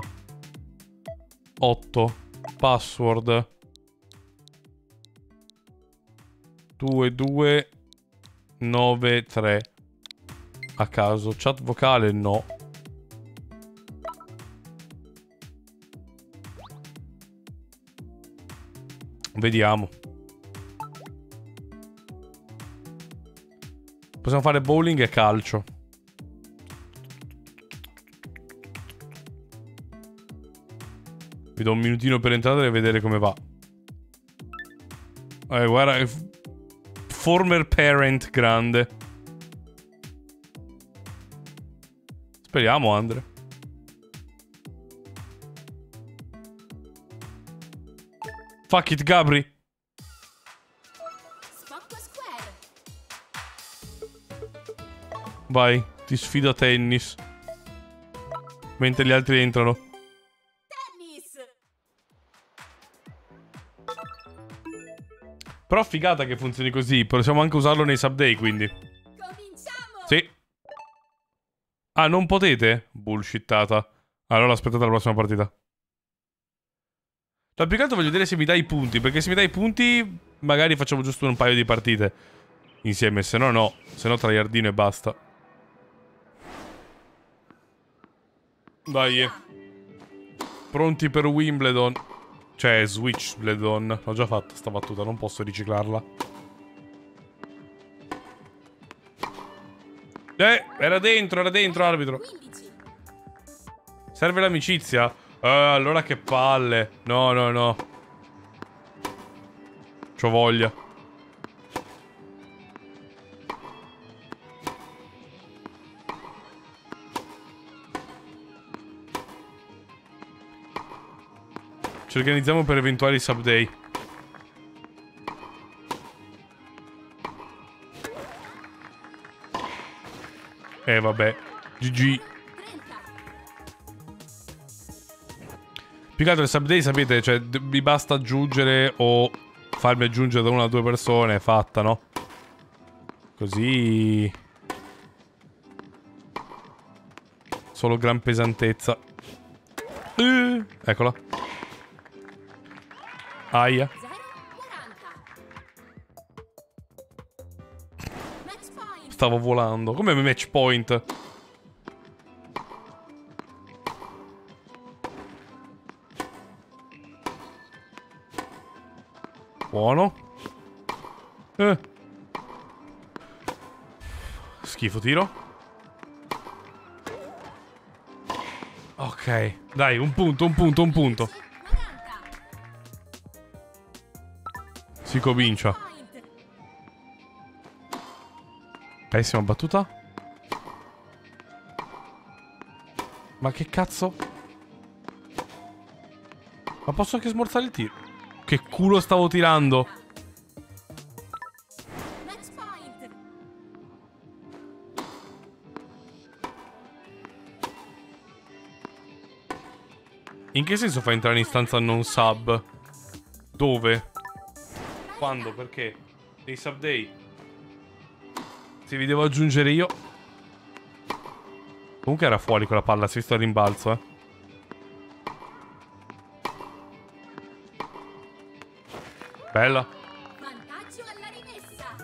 8. Password. 2293. A caso. Chat vocale no. Vediamo. Possiamo fare bowling e calcio. Vi do un minutino per entrare e vedere come va. Guarda, former parent grande. Speriamo, Andre. Fuck it, Gabri. Spocco square. Vai, ti sfido a tennis. Mentre gli altri entrano. Tennis. Però figata che funzioni così. Possiamo anche usarlo nei sub-day, quindi. Cominciamo. Sì. Ah, non potete? Bullshittata. Allora aspettate la prossima partita. Da più che altro voglio vedere se mi dai i punti. Perché se mi dai i punti, magari facciamo giusto un paio di partite insieme. Se no, no. Se no, tryhardino e basta. Dai. Pronti per Wimbledon. Cioè, Switchbledon. L'ho già fatta sta battuta, non posso riciclarla. era dentro, arbitro. 15. Serve l'amicizia? Allora che palle. No, no, no. C'ho voglia. Ci organizziamo per eventuali sub-day. Vabbè. GG. 30. Più che altro il sub-day, sapete, cioè, mi basta aggiungere o farmi aggiungere da una o due persone, è fatta, no? Così... Solo gran pesantezza. Eccola. Aia. 0, 40. Match point. Stavo volando. Come match point? Buono. Schifo tiro. Ok. Dai, un punto. 40. Si comincia. Point. Pessima battuta. Ma che cazzo? Ma posso anche smorzare il tiro? Che culo stavo tirando? Match point. In che senso fa entrare in stanza non sub? Dove? Quando? Perché? Nei sub day? Se vi devo aggiungere io. Comunque era fuori quella palla, si è visto a rimbalzo, Bella. Vantaggio alla rimessa.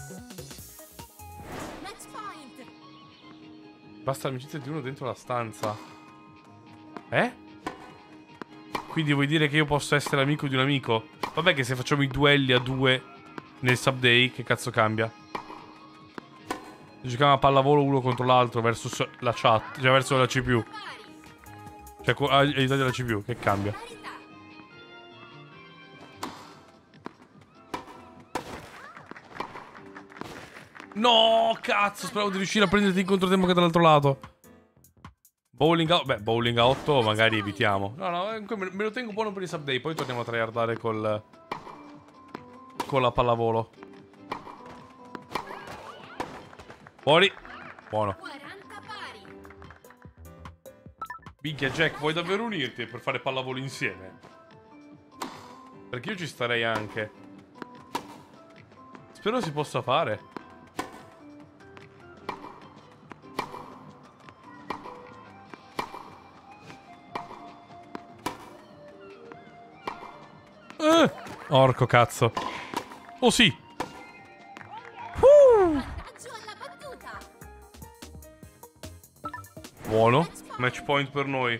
Match point. Basta l'amicizia di uno dentro la stanza. Quindi vuoi dire che io posso essere amico di un amico? Vabbè che se facciamo i duelli a due nel sub-day, che cazzo cambia? Giochiamo a pallavolo uno contro l'altro verso la chat, cioè verso la CPU. Cioè aiutate la CPU, che cambia? Parità. No, cazzo, speravo di riuscire a prenderti in controtempo che dall'altro lato. Bowling a... Beh, bowling a 8 magari evitiamo. No, no, me lo tengo buono per il sub-day. Poi torniamo a tryhardare con la pallavolo. Fuori. Buono. 40 pari. Minchia, Jack, vuoi davvero unirti per fare pallavolo insieme? Perché io ci starei anche. Spero si possa fare. Orco cazzo. Oh sì. Vantaggio alla battuta. Buono. Match point per noi.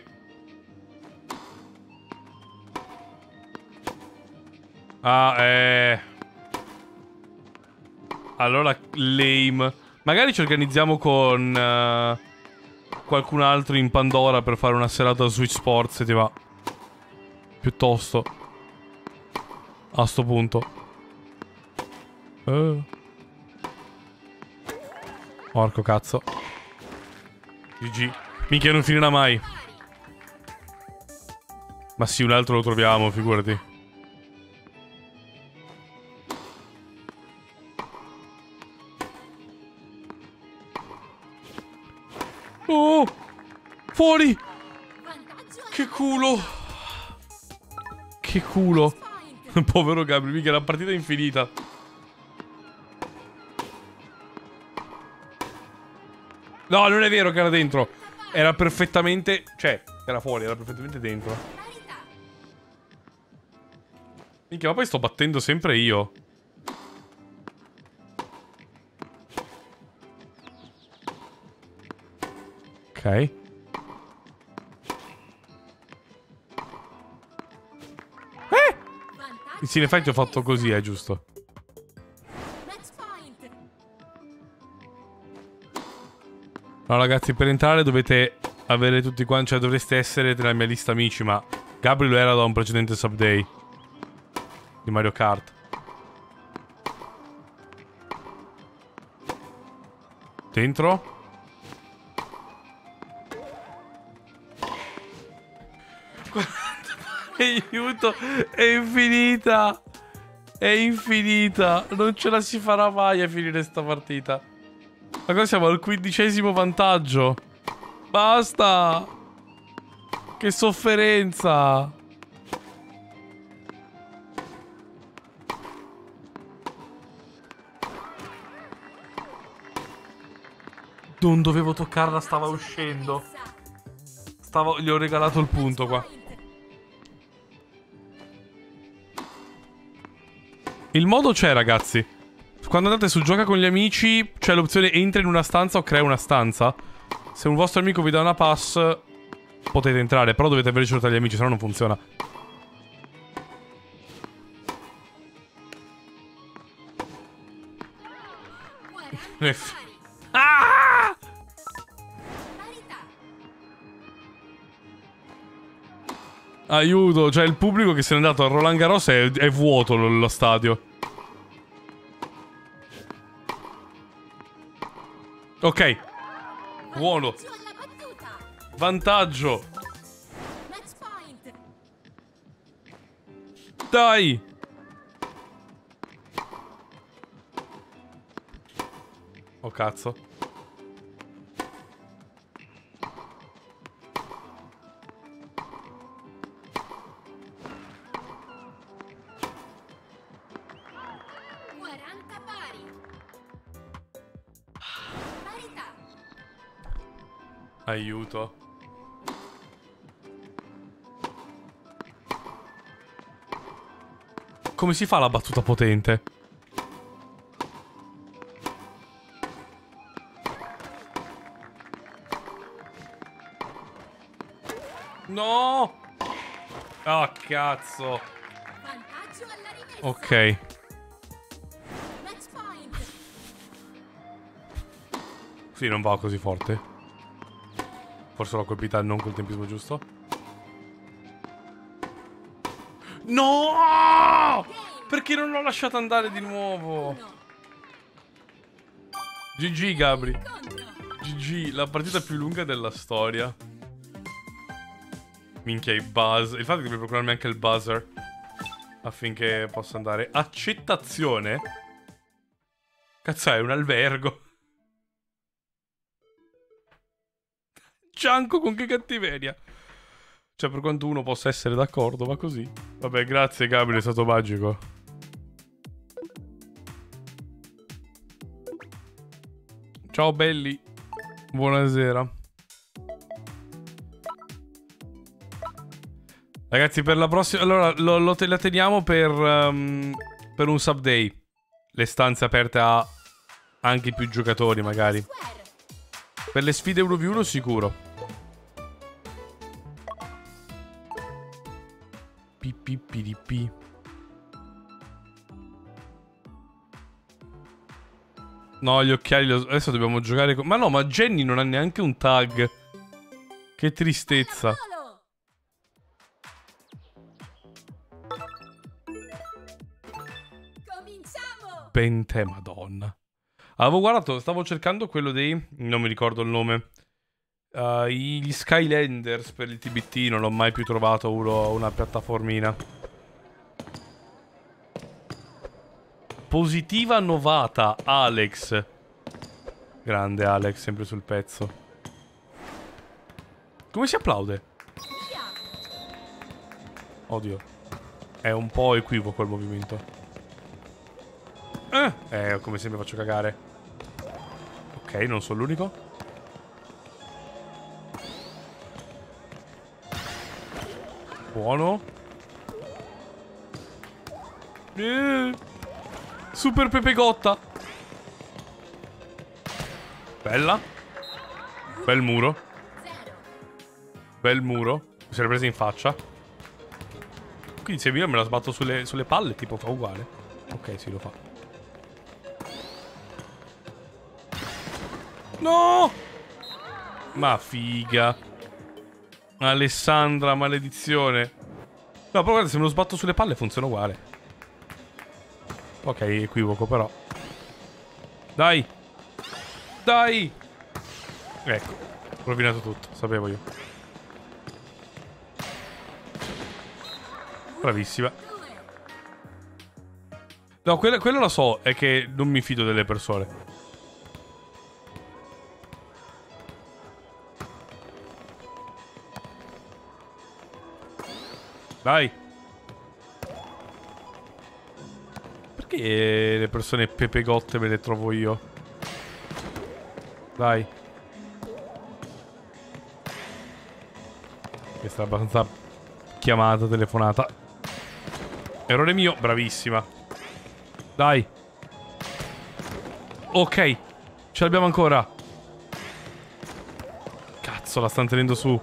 Allora, lame. Magari ci organizziamo con qualcun altro in Pandora per fare una serata Switch Sports, se ti va. Piuttosto. A sto punto. Porco cazzo. GG. Minchia, non finirà mai. Ma sì, un altro lo troviamo, figurati. Oh! Fuori! Vantaggio alla Che culo! Che culo! point. Povero Gabri, mica la partita è infinita. No, non è vero che era dentro. Era perfettamente... Cioè, era fuori, era perfettamente dentro. Parità. Minchia, ma poi sto battendo sempre io. Ok. Vantaggio Sì, in effetti ho alla fatto così, è giusto. match point. No, ragazzi, per entrare dovete avere tutti quanti... Cioè, dovreste essere nella mia lista amici, ma... Gabri lo era da un precedente subday di Mario Kart. Dentro? Aiuto, è infinita. È infinita. Non ce la si farà mai a finire sta partita. Ma qua siamo al 15° vantaggio. Basta. Che sofferenza. Non dovevo toccarla, stava uscendo. Gli ho regalato il punto qua. Il modo c'è, ragazzi. Quando andate su Gioca con gli amici, c'è l'opzione entra in una stanza o crea una stanza. Se un vostro amico vi dà una pass, potete entrare, però dovete averci tra gli amici, sennò non funziona. 40 Eh, pari. Ah! Parità. Aiuto, cioè il pubblico che se n'è andato a Roland Garros è vuoto lo stadio. Ok. Buono. Vantaggio alla battuta. Vantaggio. Match point. Dai. Oh cazzo. Parità. Aiuto. Come si fa la battuta potente? No! Oh, cazzo. Vantaggio alla rimessa. Ok. Match point. Sì, non va così forte. Forse l'ho colpita non col tempismo giusto. No! Perché non l'ho lasciata andare di nuovo? Uno. GG, Gabri. Contro. GG, la partita più lunga della storia. Minchia, i buzz. Il fatto che devo procurarmi anche il buzzer affinché possa andare. Accettazione? Cazzo, è un albergo. Gianco, con che cattiveria. Cioè, per quanto uno possa essere d'accordo, ma così. Vabbè, grazie, Gabriele, è stato magico. Ciao, belli. Buonasera. Ragazzi, per la prossima... Allora, la teniamo per un sub day. Le stanze aperte a anche più giocatori, magari. Square. Per le sfide 1v1 sicuro. Pipipiripi. No, gli occhiali... Adesso dobbiamo giocare con... Ma no, ma Jenny non ha neanche un tag. Che tristezza. Volo. Cominciamo. Pente, madonna. Avevo guardato, stavo cercando quello dei... Non mi ricordo il nome. Gli Skylanders per il TBT. Non l'ho mai più trovato una piattaformina. Positiva novata, Alex. Grande Alex, sempre sul pezzo. Come si applaude? Via. Oddio. È un po' equivoco il movimento. Come sempre faccio cagare. Ok, non sono l'unico. Buono. Super Pepe Gotta. Bella. Bel muro. 0. Bel muro. Mi si è presa in faccia. Quindi se io me la sbatto sulle palle, tipo fa uguale. Ok, sì, lo fa. No! Ma figa. Alessandra, maledizione. No, però guarda, se me lo sbatto sulle palle funziona uguale. Ok, equivoco però. Dai. Dai. Ecco. Ho rovinato tutto, sapevo io. Bravissima. 2. No, quello la so, è che non mi fido delle persone. Dai. Perché le persone pepegotte me le trovo io? Dai. Questa è abbastanza chiamata, telefonata. Errore mio, bravissima. Dai. Ok. Ce l'abbiamo ancora. Cazzo, la stanno tenendo su.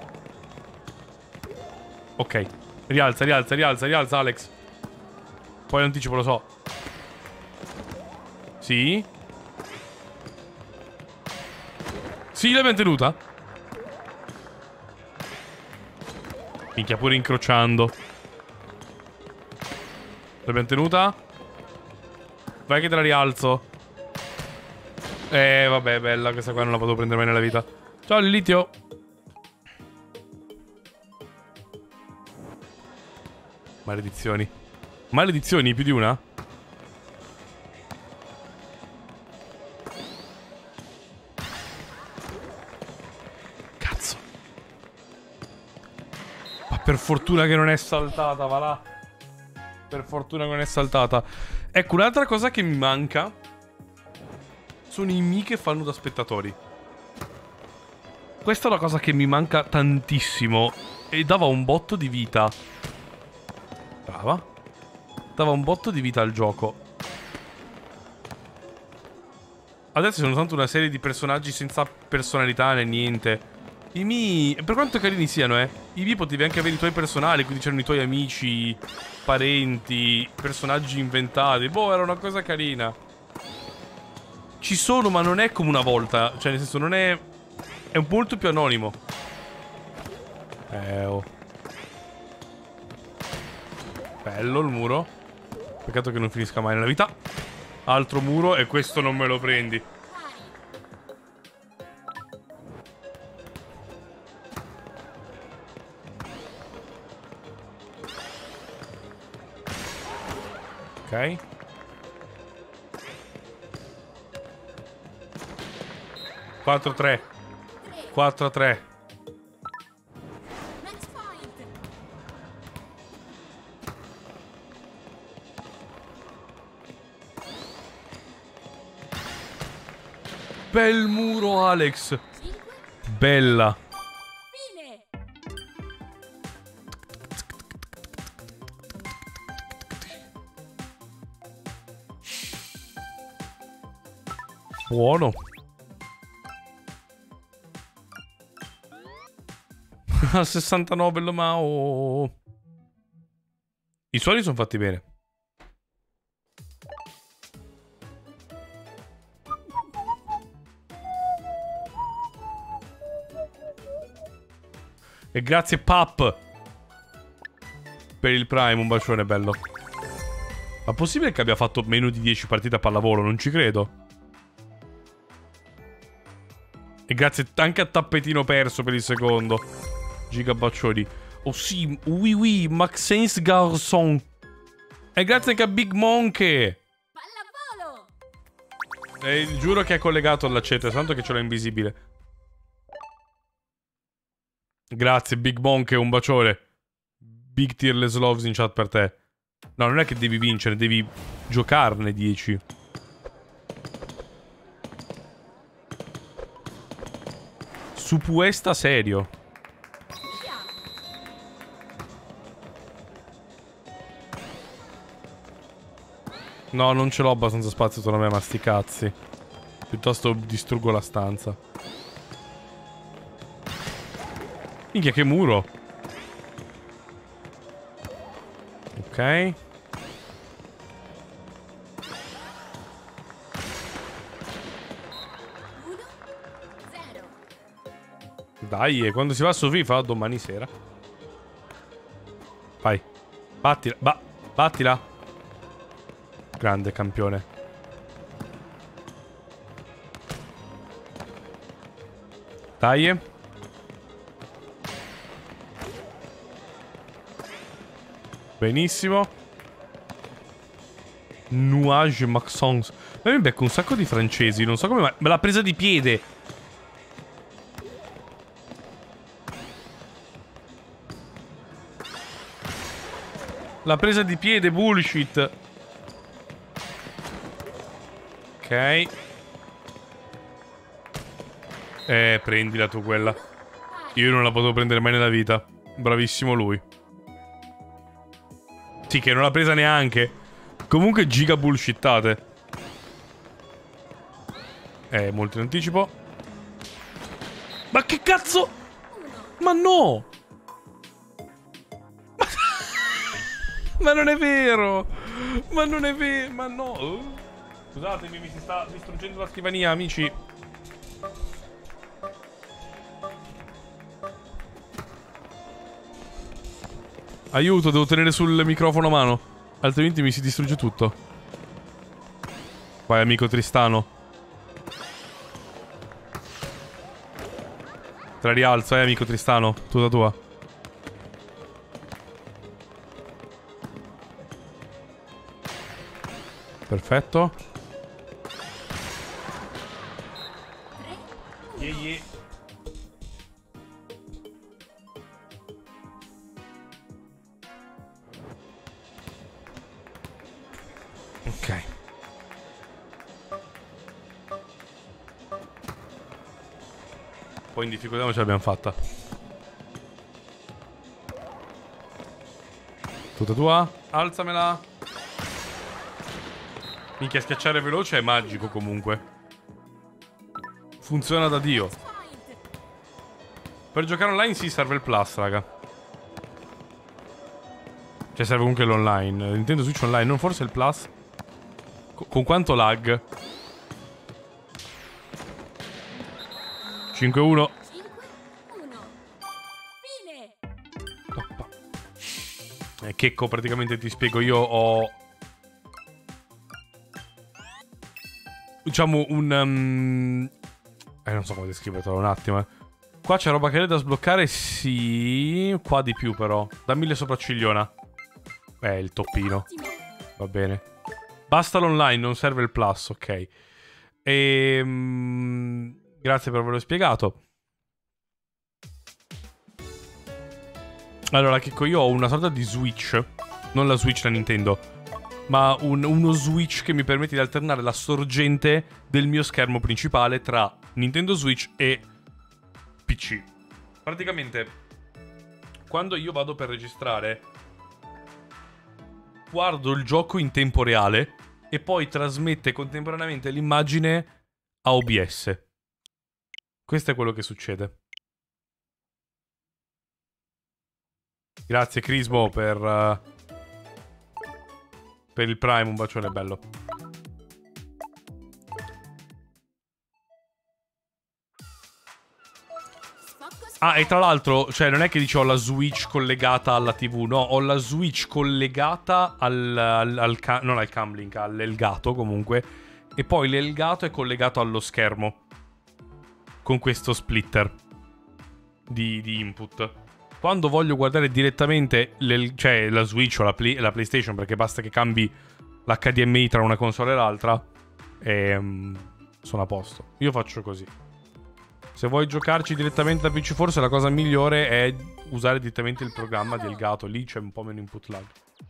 Ok. Rialza, rialza, rialza, rialza, Alex. Poi l'anticipo, lo so. Sì. Sì, l'abbiamo tenuta. Minchia, pure incrociando. L'abbiamo tenuta. Vai che te la rialzo. Vabbè, bella. Questa qua non la potevo prendere mai nella vita. Ciao, Lilithio. Maledizioni. Maledizioni, più di una? Cazzo. Ma per fortuna che non è saltata, va là. Per fortuna che non è saltata. Ecco, un'altra cosa che mi manca sono i Mi che fanno da spettatori. Questa è una cosa che mi manca tantissimo e dava un botto di vita. Brava. Dava un botto di vita al gioco. Adesso sono tanto una serie di personaggi senza personalità né niente. I Mi, per quanto carini siano, i Mi potevi anche avere i tuoi personali, quindi c'erano i tuoi amici, parenti, personaggi inventati. Boh, era una cosa carina. Ci sono, ma non è come una volta. Cioè, nel senso, non è... È molto più anonimo. Oh. Bello il muro. Peccato che non finisca mai nella vita. Altro muro e questo non me lo prendi. Ok. Quattro, 3. 4-3. Match point. Bel muro, Alex. 5. Bella. Fine. Buono. Al 69 lo Mao. I suoni sono fatti bene. E grazie Pap per il Prime, un bacione bello. Ma possibile che abbia fatto meno di 10 partite a pallavolo? Non ci credo. E grazie anche a Tappetino Perso per il secondo. Giga bacioni. Oh sì, oui oui, Maxence Garçon. E grazie anche a Big Monkey. Pallavolo! Giuro che è collegato all'accetto, tanto che ce l'ho invisibile. Grazie Big Monkey, un bacione. Big Tearless Loves in chat per te. No, non è che devi vincere, devi giocarne 10. Supuesta serio. No, non ce l'ho abbastanza spazio secondo me, ma sti cazzi. Piuttosto distruggo la stanza. Minchia, che muro. Ok. 1-0. Dai, e quando si va su FIFA? Domani sera. Vai. Battila. Battila. Grande campione. Dai. Benissimo. Nuage Maxons. Ma mi becco un sacco di francesi. Non so come mai. Ma l'ha presa di piede. L'ha presa di piede, bullshit. Ok. Prendila tu quella. Io non la potevo prendere mai nella vita. Bravissimo lui. Sì, che non l'ha presa neanche. Comunque giga bullshittate. Molto in anticipo. Ma che cazzo? Ma no! Ma non è vero! Ma non è vero! Ma no! Scusatemi, mi si sta distruggendo la scrivania, amici. Aiuto, devo tenere sul microfono a mano. Altrimenti mi si distrugge tutto. Vai, amico Tristano. Te la rialzo, amico Tristano. Tutta tua. Perfetto. Yeah. Ok. Poi in difficoltà non ce l'abbiamo fatta. Tutta tua. Alzamela. Minchia, schiacciare veloce è magico comunque. Funziona da Dio. Per giocare online sì, serve il Plus, raga. Cioè serve comunque l'online. Nintendo Switch Online, non forse il Plus. Con quanto lag? 5-1. 5-1. Fine. Checco, praticamente ti spiego, io ho... Diciamo un... non so come descrivertelo, un attimo, Qua c'è roba che è da sbloccare, sì. Qua di più però. Dammi le sopraccigliona. Il toppino. Ottimo. Va bene. Basta l'online, non serve il plus, ok. Grazie per averlo spiegato. Allora, Chicco, io ho una sorta di Switch. Non la Switch da Nintendo, ma uno Switch che mi permette di alternare la sorgente del mio schermo principale tra Nintendo Switch e PC. Praticamente, quando io vado per registrare, guardo il gioco in tempo reale e poi trasmette contemporaneamente l'immagine a OBS. Questo è quello che succede. Grazie Crismo per il Prime, un bacione bello. Ah, e tra l'altro, cioè, non è che dice ho la Switch collegata alla TV, no, ho la Switch collegata non al Cam Link, all'Elgato comunque, e poi l'Elgato è collegato allo schermo con questo splitter di input. Quando voglio guardare direttamente cioè la Switch o la PlayStation, perché basta che cambi l'HDMI tra una console e l'altra, e sono a posto. Io faccio così. Se vuoi giocarci direttamente da PC, forse la cosa migliore è usare direttamente il programma di Elgato. Lì c'è un po' meno input lag.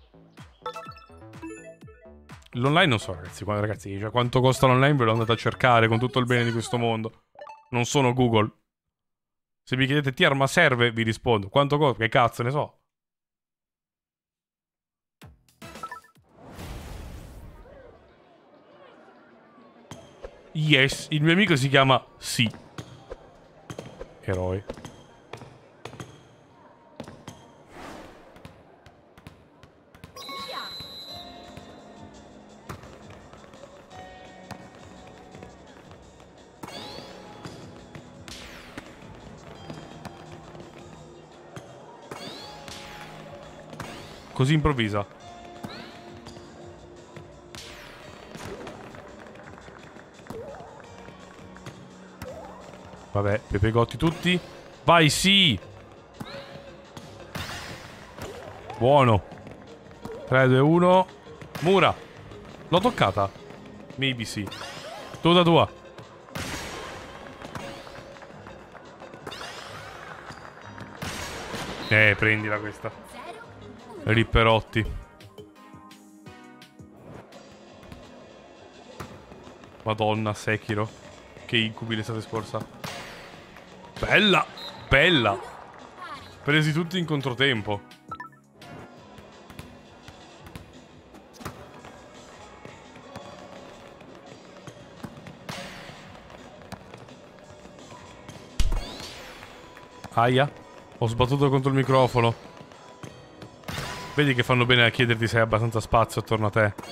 L'online non so, ragazzi, cioè, quanto costa l'online ve l'ho andato a cercare con tutto il bene di questo mondo. Non sono Google. Se mi chiedete tier ma serve, vi rispondo. Quanto costa? Che cazzo ne so. Yes, il mio amico si chiama Sì. Eroe. Così improvvisa. Vabbè, Pepe Gotti tutti. Vai, sì! Buono. 3, 2, 1. Mura. L'ho toccata? Maybe sì. Tutta tua. Prendila questa. Ripperotti. Madonna, Sekiro. Che incubi l'estate scorsa. Bella! Bella! Presi tutti in controtempo. Aia. Ho sbattuto contro il microfono. Vedi che fanno bene a chiederti se hai abbastanza spazio attorno a te.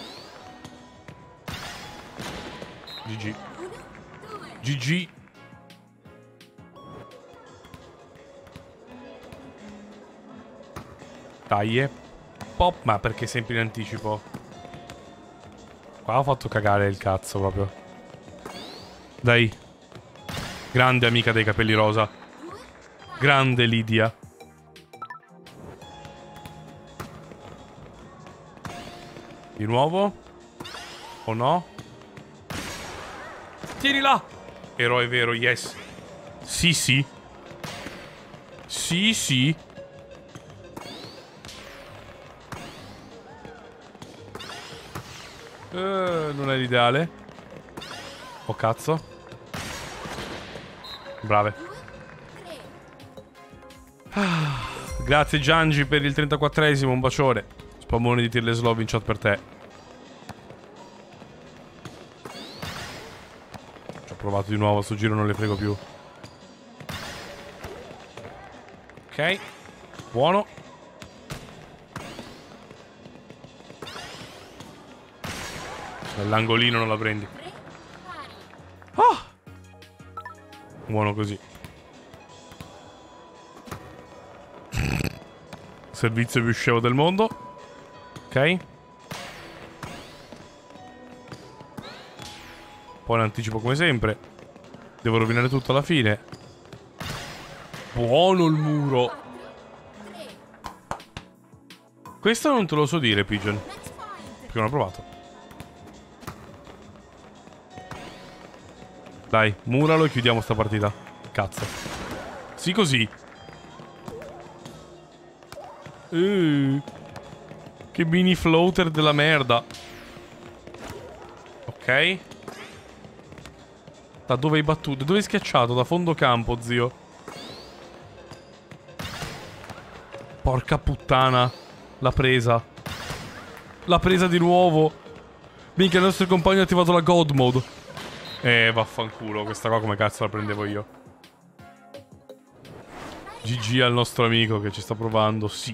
GG. GG. Dai, pop, ma perché sempre in anticipo? Qua ho fatto cagare il cazzo proprio. Dai. Grande amica dei capelli rosa. Grande Lidia. Di nuovo? O no? Tieni là! Eroe vero, yes. Sì, sì. Sì, sì. Non è l'ideale. Oh cazzo. Brave. Grazie Giangi per il 34esimo, un bacione. Spammone di Tirles Love in chat per te. Ci ho provato di nuovo, a sto giro non le frego più. Ok. Buono. Nell'angolino non la prendi. Ah! Buono così. Servizio più scemo del mondo. Ok. Poi in anticipo come sempre. Devo rovinare tutto alla fine. Buono il muro. Questo non te lo so dire, Pigeon. Perché non ho provato. Dai, muralo e chiudiamo sta partita. Cazzo. Sì, così. Che mini floater della merda. Ok. Da dove hai battuto? Dove hai schiacciato? Da fondo campo, zio. Porca puttana. L'ha presa. L'ha presa di nuovo. Minchia, il nostro compagno ha attivato la God Mode. Vaffanculo, questa qua come cazzo la prendevo io. GG al nostro amico che ci sta provando, sì.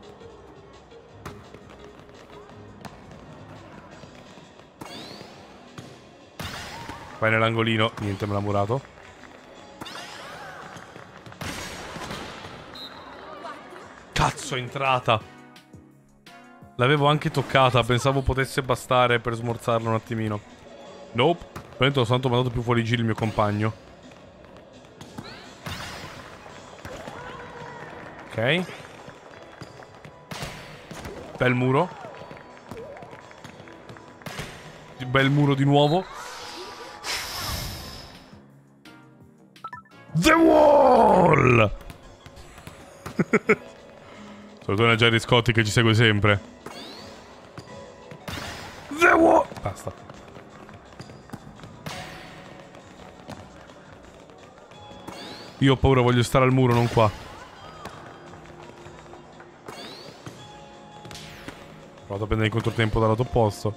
Vai nell'angolino, niente, me l'ha murato. Cazzo, è entrata. L'avevo anche toccata, pensavo potesse bastare per smorzarlo un attimino. Nope, veramente ho soltanto mandato più fuori giro il mio compagno. Ok. Bel muro. Bel muro di nuovo. The Wall! Salutone a Jerry Scotti che ci segue sempre. The Wall! Basta. Io ho paura, voglio stare al muro, non qua. Vado a prendere il controtempo dal lato opposto.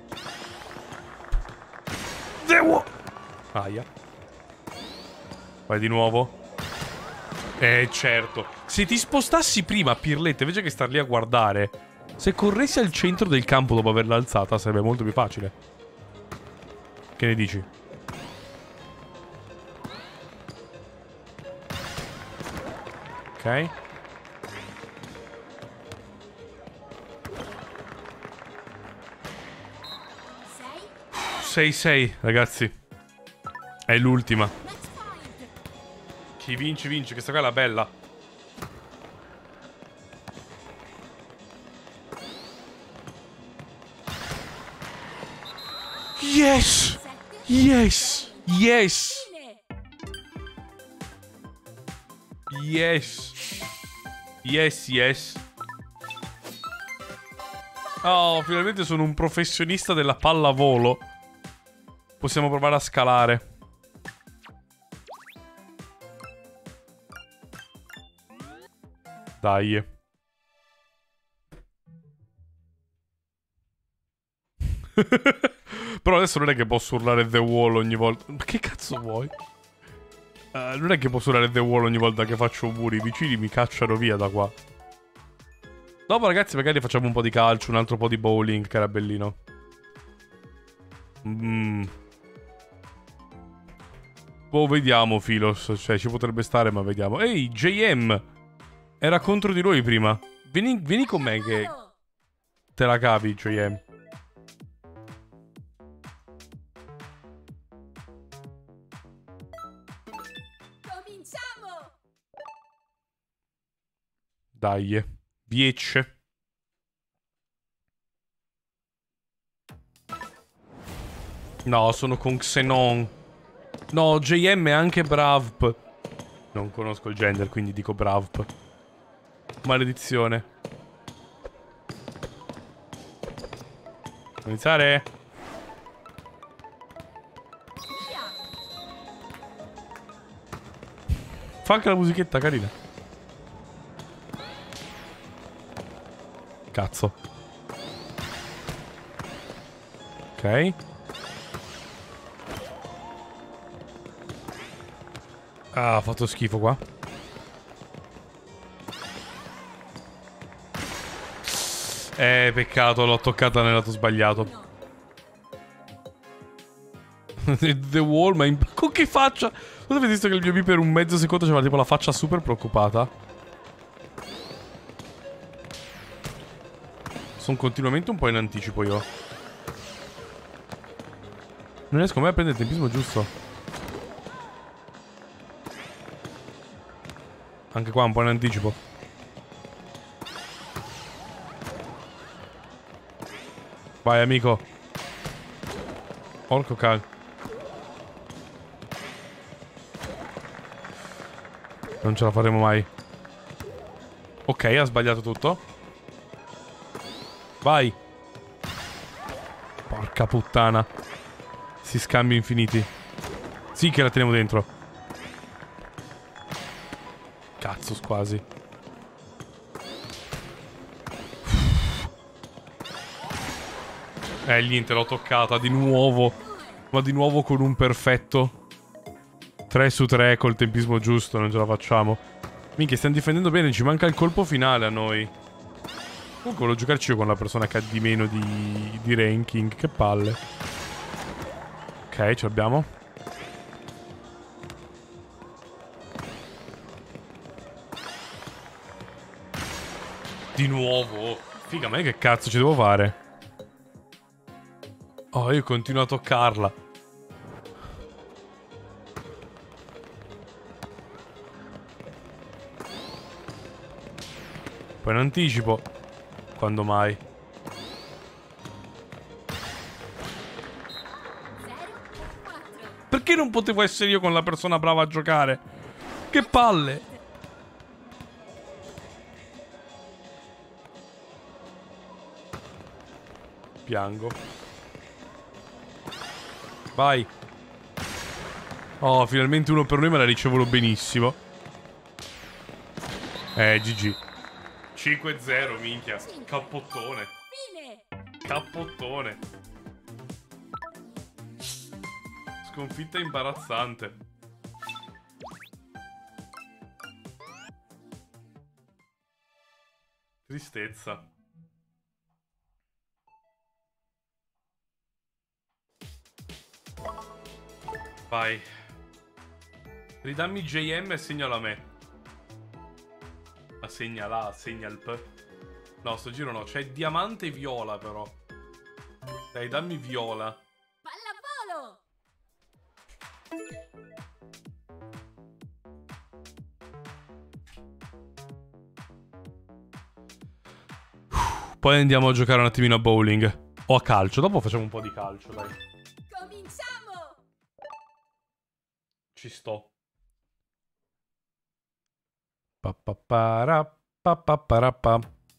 The Wall! Aia. Vai di nuovo. Certo. Se ti spostassi prima, Pirletta, invece che star lì a guardare, se corressi al centro del campo dopo averla alzata, sarebbe molto più facile. Che ne dici? Ok. 6-6, ragazzi. È l'ultima. Chi vince, vince. Questa qua è la bella. Yes! Yes! Yes! Yes! Yes, yes. Oh, finalmente sono un professionista della pallavolo. Possiamo provare a scalare. Dai. Però adesso non è che posso urlare The Wall ogni volta. Ma che cazzo vuoi? Non è che posso urlare The Wall ogni volta che faccio auguri. I vicini mi cacciano via da qua. Dopo, ragazzi, magari facciamo un po' di calcio, un altro po' di bowling, che era bellino. Boh, vediamo, Filos. Cioè, ci potrebbe stare, ma vediamo. Ehi, JM! Era contro di noi prima. Vieni con me che te la cavi, JM. Cominciamo! Dai, 10. No, sono con Xenon. No, JM è anche Bravp. Non conosco il gender, quindi dico Bravp. Maledizione. Iniziare. Fa anche la musichetta carina. Cazzo. Ok. Ah, ha fatto schifo qua. Peccato, l'ho toccata nel lato sbagliato. The Wall, ma con che faccia? Non avete visto che il mio B per un mezzo secondo c'aveva tipo la faccia super preoccupata? Sono continuamente un po' in anticipo io. Non riesco mai a prendere il tempismo giusto. Anche qua un po' in anticipo. Vai, amico. Porco cane. Non ce la faremo mai. Ok, ha sbagliato tutto. Vai. Porca puttana. Si scambi infiniti. Sì che la teniamo dentro. Cazzo, quasi. Niente, l'ho toccata di nuovo. Ma di nuovo con un perfetto 3 su 3 col tempismo giusto, non ce la facciamo. Minchia, stiamo difendendo bene, ci manca il colpo finale a noi. Comunque volevo giocarci io con la persona che ha di meno di ranking, che palle. Ok, ce l'abbiamo. Di nuovo. Figa, ma io che cazzo ci devo fare? Oh, io continuo a toccarla. Poi in anticipo. Quando mai? Perché non potevo essere io con la persona brava a giocare? Che palle! Piango. Vai. Oh, finalmente uno per noi me la ricevuto benissimo. GG. 5-0, minchia. Cappottone. Cappottone. Sconfitta imbarazzante. Tristezza. Vai. Ridammi JM e segnala me. Ma segnala, segna il P. No, sto giro no. C'è diamante e viola però. Dai, dammi viola. Pallavolo! Poi andiamo a giocare un attimino a bowling. O a calcio. Dopo facciamo un po' di calcio, dai. Cominciamo! Ci sto. Pa.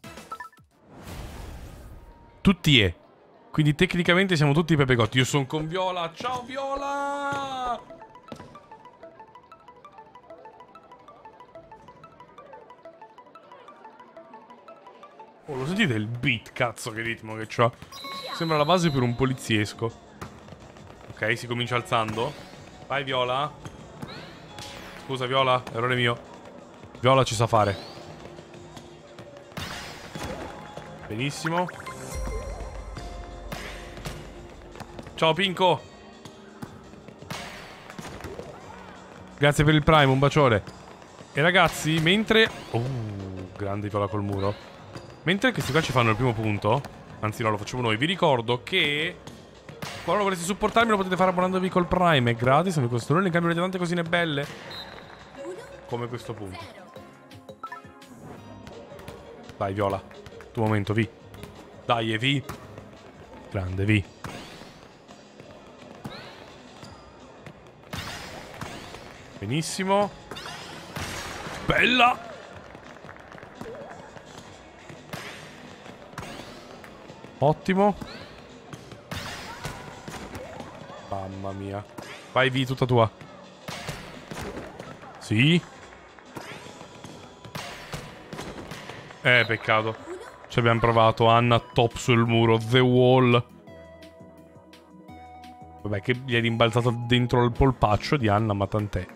Tutti E. Quindi tecnicamente siamo tutti Pepe Gotti. Io sono con Viola. Ciao Viola! Oh, lo sentite il beat, cazzo, che ritmo che c'ha? Sembra la base per un poliziesco. Ok, si comincia alzando. Vai Viola. Scusa Viola, errore mio. Viola ci sa fare. Benissimo. Ciao Pinco. Grazie per il prime, un bacione. E ragazzi, mentre... grande Viola col muro. Mentre questi qua ci fanno il primo punto, anzi no, lo facciamo noi, vi ricordo che qualora voleste supportarmi lo potete fare abbonandovi col Prime, è gratis, mi costa nulla in cambio di tante cosine belle. Come questo punto. Dai Viola, tuo momento, vi. Dai, e vi. Grande, vi. Benissimo. Bella. Ottimo. Mamma mia. Vai Vi, tutta tua. Sì. Peccato. Ci abbiamo provato. Anna top sul muro. The Wall. Vabbè, che gli è rimbalzato dentro il polpaccio di Anna, ma tant'è.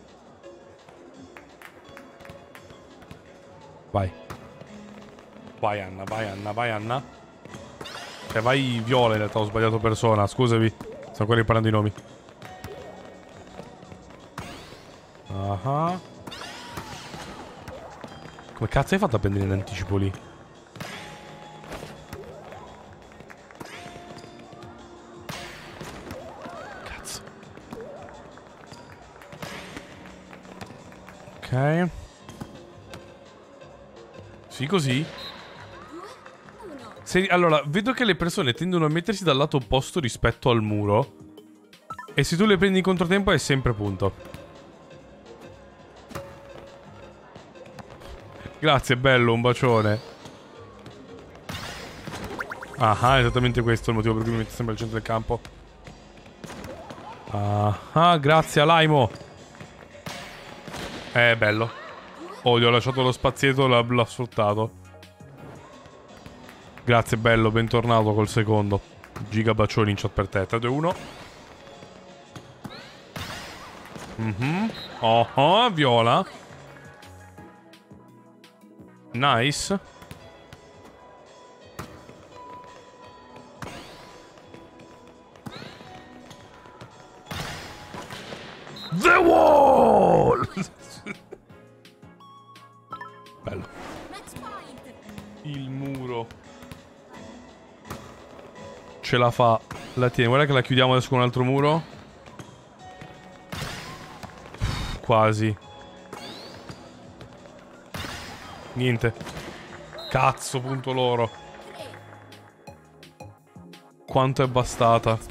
Vai. Vai Anna, vai Anna, vai Anna. Cioè vai Viola, in realtà ho sbagliato persona, scusami. Sto ancora imparando i nomi. Come cazzo hai fatto a prendere in anticipo lì? Cazzo. Ok. Sì, così. Allora, vedo che le persone tendono a mettersi dal lato opposto rispetto al muro. E se tu le prendi in controtempo è sempre punto. Grazie, bello, un bacione. Ah, esattamente questo è il motivo per cui mi metto sempre al centro del campo. Ah, grazie a Laimo. Bello. Oh, gli ho lasciato lo spazietto, l'ha sfruttato. Grazie bello, bentornato col secondo. Giga bacioni in chat per te. 3, 2, 1. Oh, viola. Nice. The wall! Bello. Il muro. Ce la fa. La tiene. Guarda che la chiudiamo adesso con un altro muro. Quasi. Niente. Cazzo, punto loro. Quanto è bastata.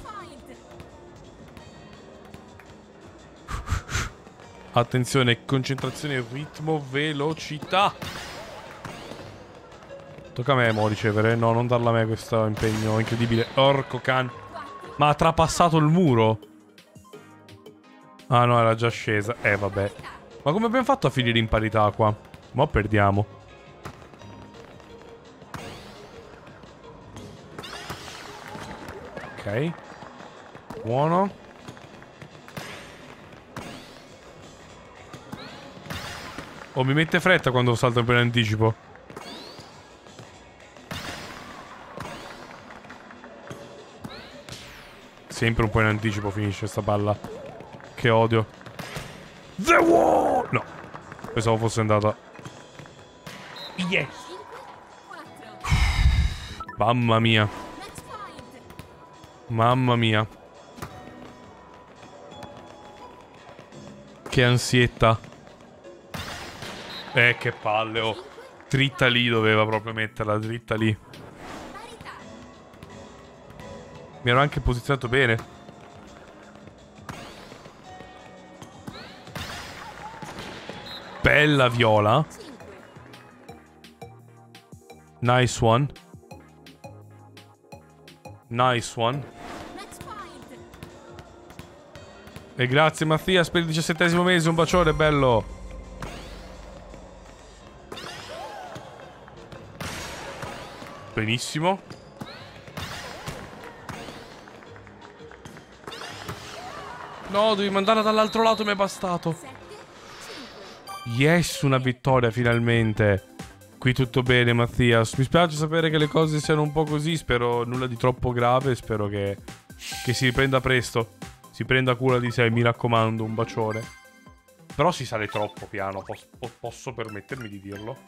Attenzione, concentrazione, ritmo, velocità. Tocca a me mo ricevere. No, non darla a me questo impegno incredibile. Orco can. Ma ha trapassato il muro. Ah no, era già scesa. Vabbè. Ma come abbiamo fatto a finire in parità qua? Mo perdiamo. Ok. Buono. Oh, mi mette fretta quando salto per anticipo. Sempre un po' in anticipo finisce sta palla. Che odio. The wall! No. Pensavo fosse andata. Yes! Mamma mia. Mamma mia. Che ansietta. Che palle, oh. Dritta lì doveva proprio metterla, dritta lì. Mi ero anche posizionato bene. Bella viola. Nice one. Nice one. E grazie Mattias per il 17° mese, un bacione, bello. Benissimo. No, devi mandarla dall'altro lato, mi è bastato. Yes, una vittoria finalmente. Qui tutto bene, Mattias. Mi spiace sapere che le cose siano un po' così. Spero nulla di troppo grave. Spero che si riprenda presto. Si prenda cura di sé, mi raccomando, un bacione. Però si sale troppo piano, posso permettermi di dirlo.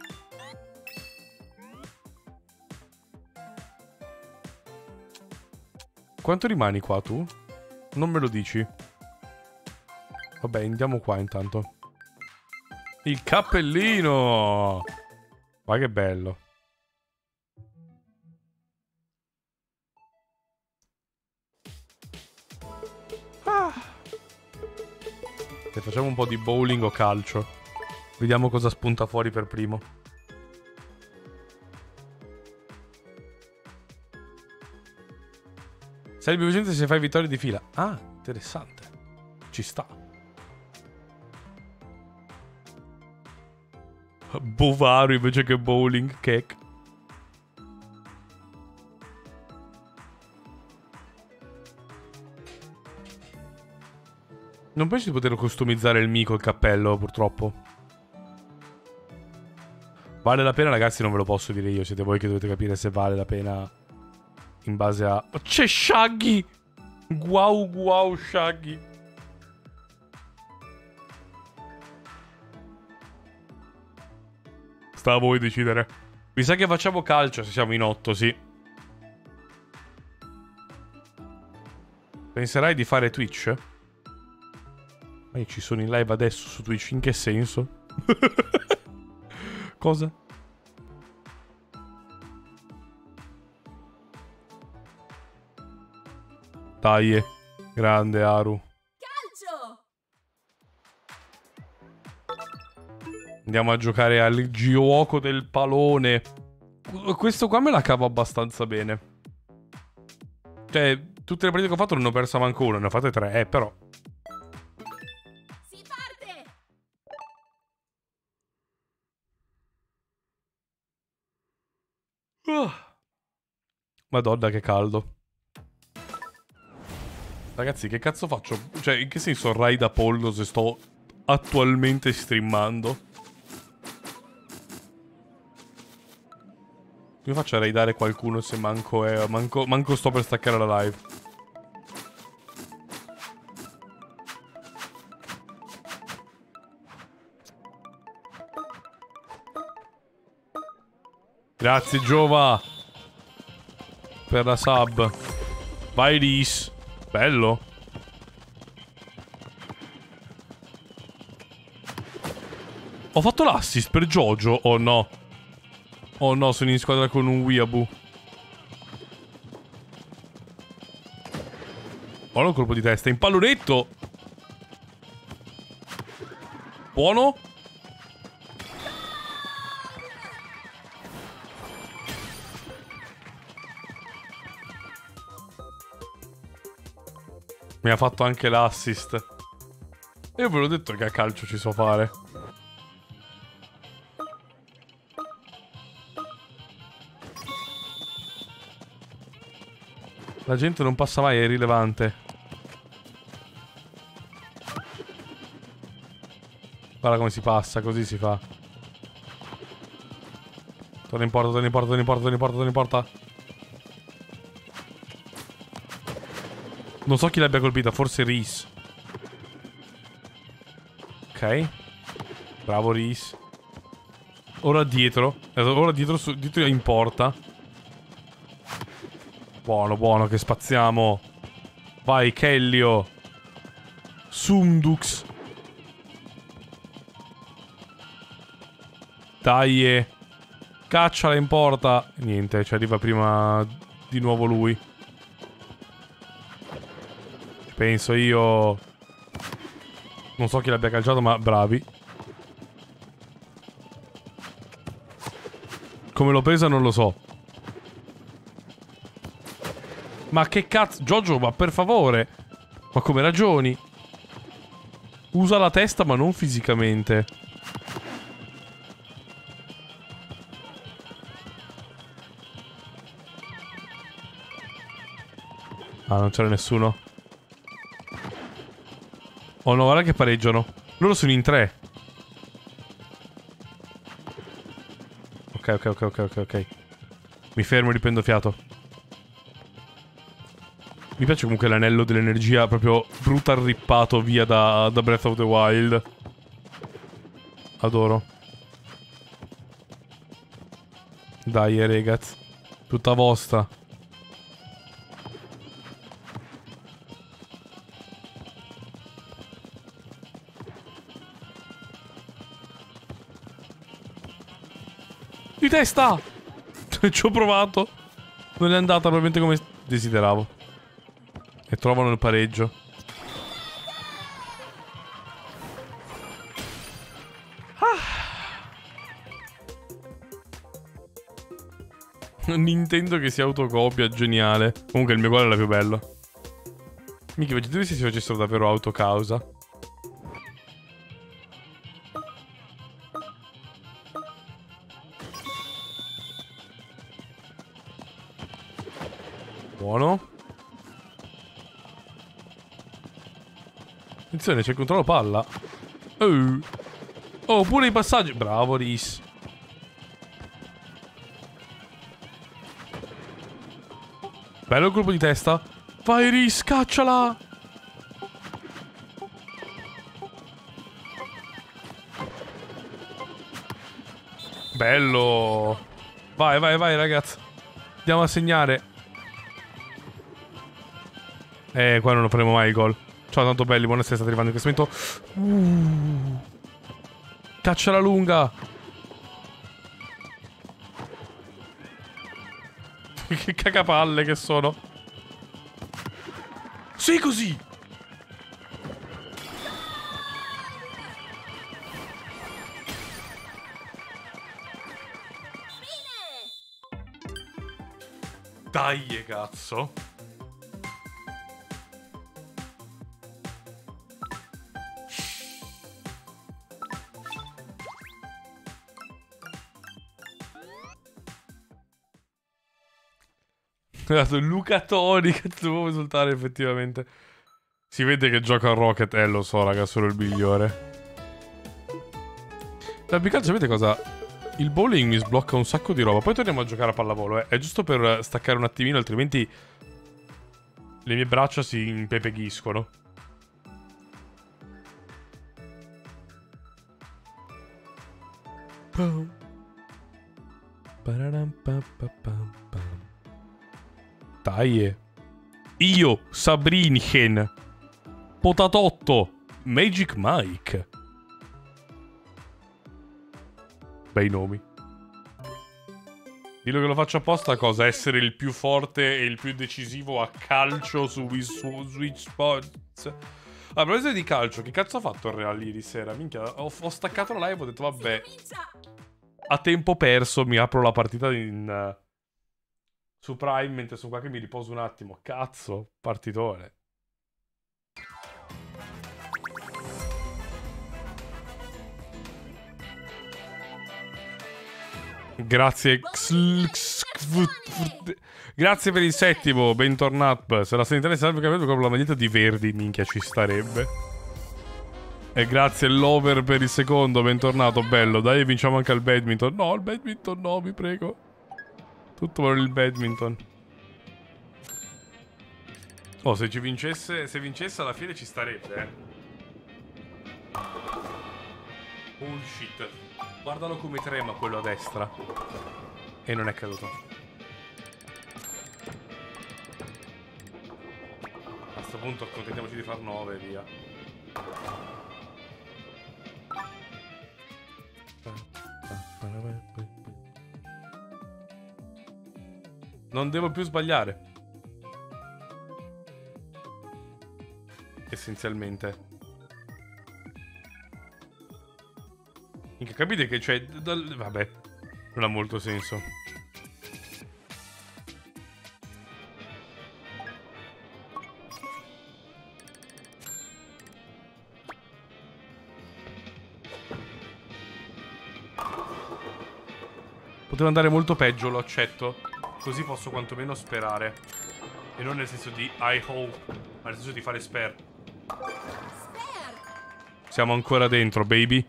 Quanto rimani qua tu? Non me lo dici? Vabbè, andiamo qua intanto. Il cappellino! Ma che bello. E facciamo un po' di bowling o calcio. Vediamo cosa spunta fuori per primo. Sei il più vincente se fai vittorie di fila. Ah, interessante. Ci sta. Bovaro invece che bowling, cake. Non penso di poter customizzare il mico il cappello, purtroppo. Vale la pena, ragazzi, non ve lo posso dire io. Siete voi che dovete capire se vale la pena in base a... Oh, c'è Shaggy! Wow, wow, Shaggy. Sta a voi decidere. Mi sa che facciamo calcio se siamo in 8, sì. Penserai di fare Twitch? Ma io ci sono in live adesso su Twitch, in che senso? Cosa? Dai, grande Aru. Calcio! Andiamo a giocare al gioco del palone. Questo qua me la cavo abbastanza bene. Cioè, tutte le partite che ho fatto non ne ho persa manco una, ne ho fatte 3, però. Si parte! Madonna che caldo. Ragazzi, che cazzo faccio? Cioè, in che senso raid Apollo se sto attualmente streamando? Come faccio a raidare qualcuno se manco sto per staccare la live? Grazie Giova per la sub. Vai Ris. Bello. Ho fatto l'assist per Jojo o no? Oh no, sono in squadra con un Weeaboo. Buono colpo di testa. In pallonetto. Buono. Mi ha fatto anche l'assist. Io ve l'ho detto che a calcio ci so fare. La gente non passa mai, è irrilevante. Guarda come si passa, così si fa. Torna in porta, torna in porta, torna in porta, torna in porta, torna in porta. Non so chi l'abbia colpita, forse Reese. Ok. Bravo Reese. Ora dietro. Ora dietro, dietro in porta. Buono, buono, che spaziamo. Vai, Kellio. Sundux. Dai. Cacciala in porta. Niente, ci arriva prima di nuovo lui. Penso io. Non so chi l'abbia calciato, ma bravi. Come l'ho presa non lo so. Ma che cazzo? Jojo, ma per favore. Ma come ragioni? Usa la testa ma non fisicamente. Ah, non c'era nessuno. Oh no, guarda che pareggiano. Loro sono in 3. Ok. Mi fermo e riprendo fiato. Mi piace comunque l'anello dell'energia proprio brutal rippato via da Breath of the Wild. Adoro. Dai, ragazzi. Tutta vostra. Di testa! Ci ho provato. Non è andata probabilmente come desideravo. E trovano il pareggio. Nintendo che si autocopia, geniale. Comunque il mio gol è la più bello. Mica, vedete se si facessero davvero autocausa. Buono. Attenzione, c'è il controllo palla. Oh, pure i passaggi. Bravo, Reese. Bello il colpo di testa. Vai, Reese, cacciala. Bello. Vai, ragazzi. Andiamo a segnare. Qua non lo faremo mai il gol. Ciao, tanto belli, buonasera, state arrivando in questo momento. Caccia la lunga. Che cagapalle che sono. Sì, così. Dai, cazzo. Luca Toni, che dovevo esultare effettivamente. Si vede che gioca a Rocket. Lo so, raga, sono il migliore. Da più che altro, sapete cosa? Il bowling mi sblocca un sacco di roba. Poi torniamo a giocare a pallavolo, È giusto per staccare un attimino, altrimenti le mie braccia si impepeghiscono. Dai. Io, Sabrinchen, Potatotto, Magic Mike. Bei nomi. Dillo che lo faccio apposta, cosa? Essere il più forte e il più decisivo a calcio su Switch Sports. A proposito di calcio, che cazzo ha fatto il Real ieri sera? Minchia, ho staccato la live e ho detto vabbè, a tempo perso mi apro la partita su Prime mentre sono qua che mi riposo un attimo. Cazzo, partitone. Grazie. Grazie per il settimo, bentornato. Se la sentite salve capito con la maglietta di Verdi, minchia ci starebbe. E grazie l'over per il secondo, bentornato, bello. Dai, vinciamo anche al badminton. No, il badminton no, vi prego. Tutto per il badminton. Oh, se vincesse alla fine ci starebbe, Oh shit. Guardalo come trema quello a destra. E non è caduto. A questo punto accontentiamoci di far 9 e via. Non devo più sbagliare. Essenzialmente. Capite che c'è... Vabbè, non ha molto senso. Poteva andare molto peggio, lo accetto. Così posso quantomeno sperare. E non nel senso di I hope, ma nel senso di fare spare. Siamo ancora dentro, baby.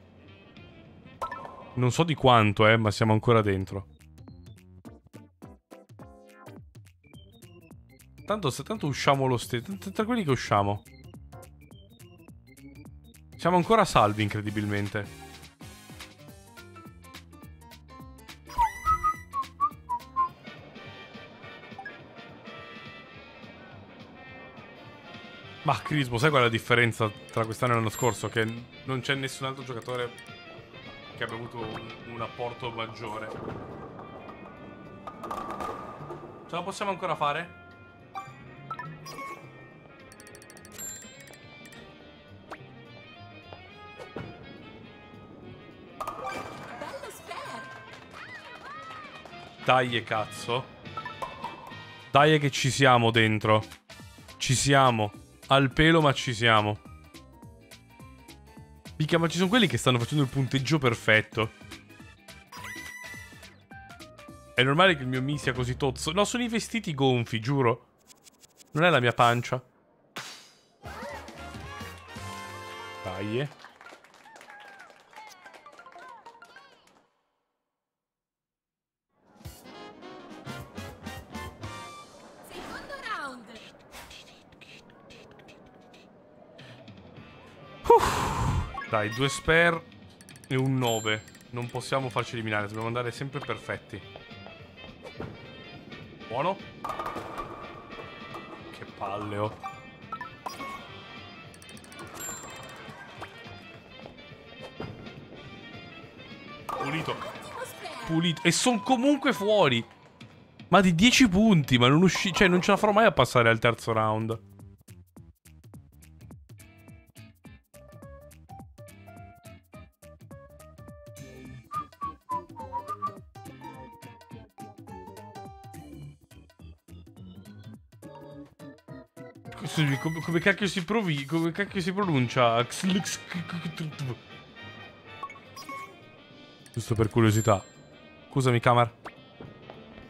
Non so di quanto, ma siamo ancora dentro. Tanto usciamo lo stesso. Tra quelli che usciamo. Siamo ancora salvi, incredibilmente. Ma Crismo, sai qual è la differenza tra quest'anno e l'anno scorso? Che non c'è nessun altro giocatore che abbia avuto un apporto maggiore. Ce la possiamo ancora fare? Dai cazzo. Dai che ci siamo dentro. Ci siamo. Al pelo ma ci siamo. Mica, ma ci sono quelli che stanno facendo il punteggio perfetto. È normale che il mio Mi sia così tozzo. No, sono i vestiti gonfi, giuro. Non è la mia pancia. Dai. Secondo round. Dai, 2 spare e un 9. Non possiamo farci eliminare, dobbiamo andare sempre perfetti. Buono. Che palle, oh. Pulito. Pulito. E sono comunque fuori. Ma di 10 punti, ma non usci... Cioè, non ce la farò mai a passare al terzo round. Come cacchio si provi? Come cacchio si pronuncia? Giusto per curiosità. Scusami, Camar.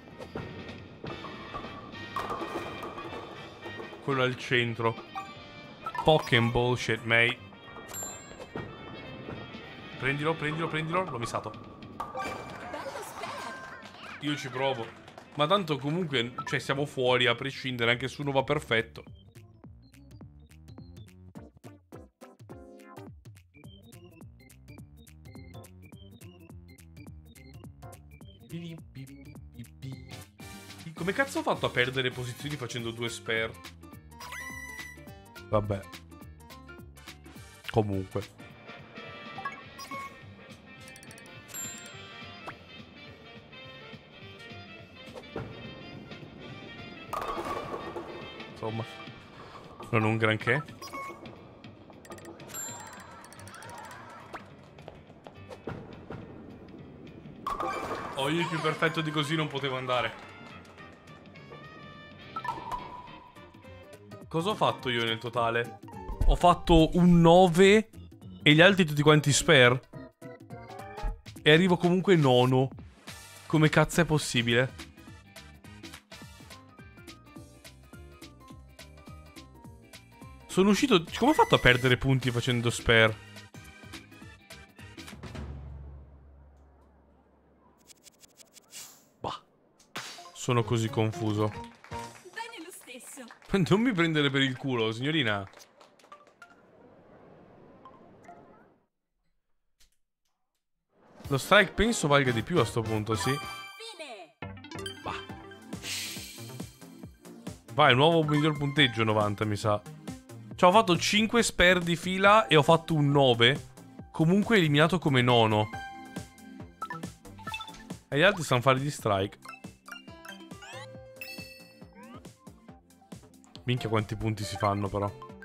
Quello al centro. fucking bullshit, mate. Prendilo, prendilo, prendilo. L'ho missato. Bello spare. Io ci provo. Ma tanto comunque, cioè, siamo fuori a prescindere. Anche se uno va perfetto. Come cazzo ho fatto a perdere posizioni facendo 2 spare? Vabbè. Comunque. Insomma. Non un granché. Oh, io più perfetto di così non potevo andare. Cosa ho fatto io nel totale? Ho fatto un 9 e gli altri tutti quanti spare. E arrivo comunque nono. Come cazzo è possibile? Sono uscito... Come ho fatto a perdere punti facendo spare? Bah. Sono così confuso. Bene lo stesso. Non mi prendere per il culo, signorina. Lo strike penso valga di più a sto punto, sì. Fine. Bah. Vai, nuovo miglior punteggio 90, mi sa. Cioè, ho fatto 5 spare di fila e ho fatto un 9. Comunque eliminato come nono. E gli altri sanno fare gli strike. Minchia quanti punti si fanno però.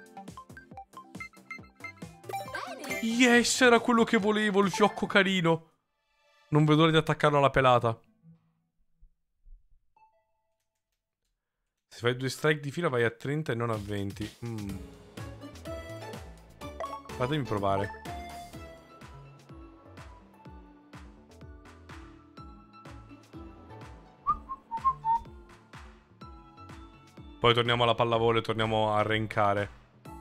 Bene. Yes, era quello che volevo, il fiocco carino. Non vedo l'ora di attaccarlo alla pelata. Se fai 2 strike di fila vai a 30 e non a 20. Fatemi provare. Poi torniamo alla pallavolo e torniamo a renkare.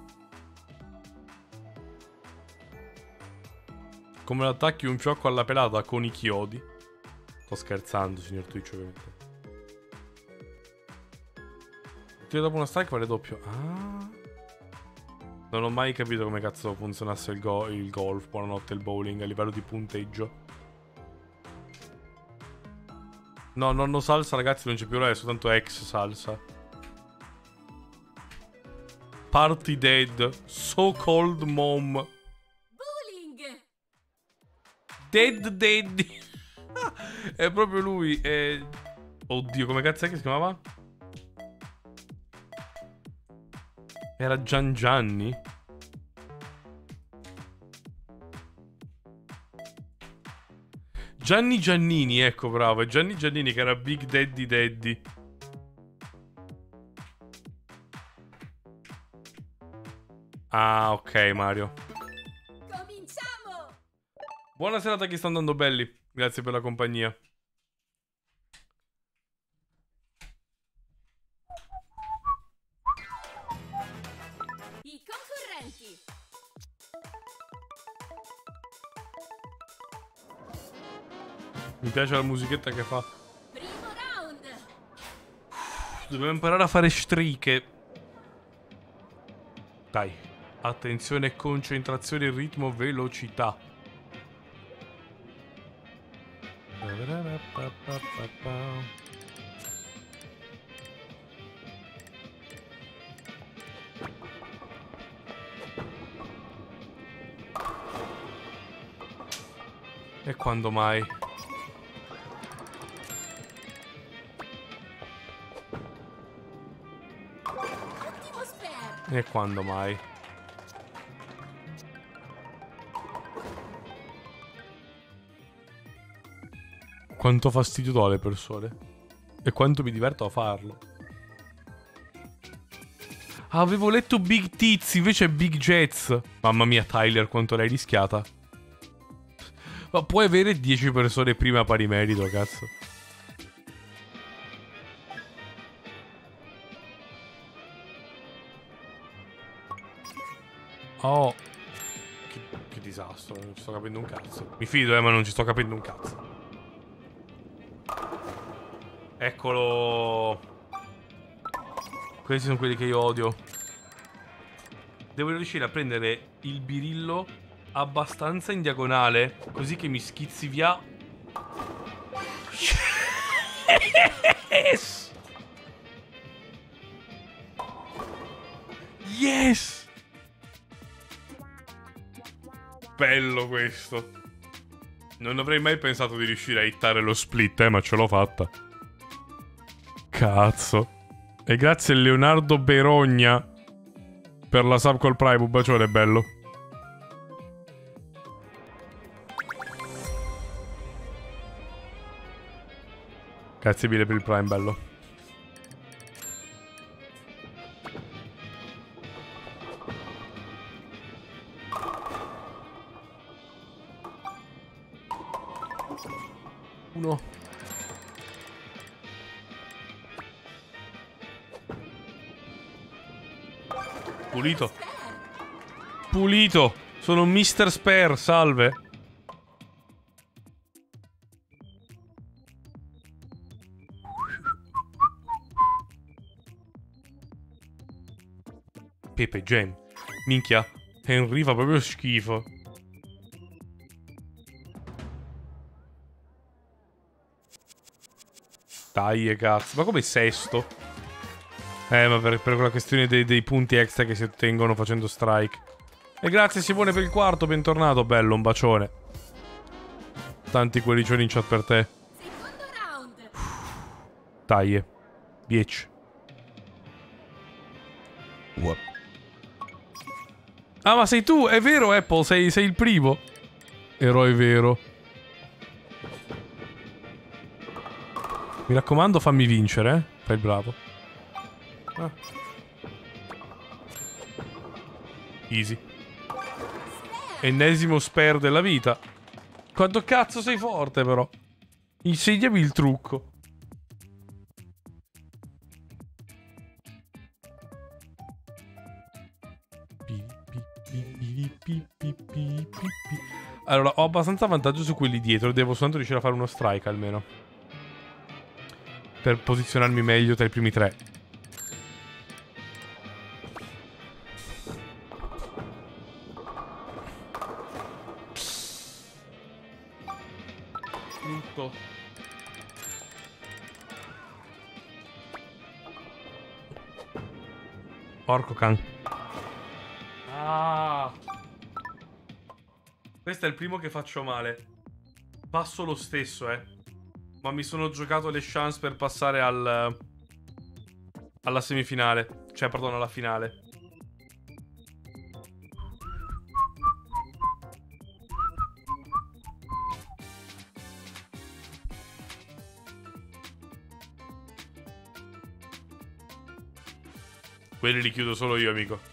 Come lo attacchi un fiocco alla pelata con i chiodi? Sto scherzando, signor Twitch, ovviamente. Tiro dopo una strike vale doppio. Ah. Non ho mai capito come cazzo funzionasse il golf, buonanotte, il bowling a livello di punteggio. No, nonno salsa, ragazzi, non c'è più, è soltanto ex salsa. Party dead. So called mom. Bowling. Dead Daddy. È proprio lui. Oddio, come cazzo è che si chiamava? Era Gian Gianni? Gianni Giannini, ecco, bravo. È Gianni Giannini che era Big Daddy Daddy. Ah, ok, Mario. Cominciamo. Buona serata a chi sta andando belli. Grazie per la compagnia. I concorrenti. Mi piace la musichetta che fa. Primo round. Dobbiamo imparare a fare strisce. Dai. Attenzione, concentrazione, ritmo, velocità. E quando mai? Ottimo spare. E quando mai? Quanto fastidio do alle persone. E quanto mi diverto a farlo. Ah, avevo letto Big Tizzy, invece è Big Jets. Mamma mia, Tyler, quanto l'hai rischiata. Ma puoi avere 10 persone prima a pari merito, cazzo. Oh. Che disastro, non ci sto capendo un cazzo. Mi fido, ma non ci sto capendo un cazzo. Eccolo. Questi sono quelli che io odio. Devo riuscire a prendere il birillo abbastanza in diagonale, così che mi schizzi via. Yes! Yes! Bello questo. Non avrei mai pensato di riuscire a hittare lo split, ma ce l'ho fatta. Cazzo. E grazie a Leonardo Berogna per la sub col Prime, un bacione, bello. Grazie mille per il Prime, bello. Uno. Pulito. Pulito. Sono un Mr. Spare, salve. Pepe Jam. Minchia. Henry fa proprio schifo. Dai, cazzo. Ma come sesto? Ma per quella questione dei punti extra che si ottengono facendo strike. E grazie Simone per il quarto, bentornato, bello, un bacione. Tanti cuoricioni in chat per te. Secondo round. Dai, 10. Ah, ma sei tu, è vero Apple, sei il primo. Eroe vero. Mi raccomando, fammi vincere, eh. Fai il bravo. Ah. Easy. Ennesimo spare della vita. Quanto cazzo sei forte però. Insegnami il trucco. Allora, ho abbastanza vantaggio su quelli dietro. Devo soltanto riuscire a fare uno strike almeno, per posizionarmi meglio tra i primi tre. Brutto. Porco can. Ah. Questo è il primo che faccio male. Passo lo stesso, ma mi sono giocato le chance per passare alla semifinale. Cioè, perdono, alla finale. Quelli li chiudo solo io, amico.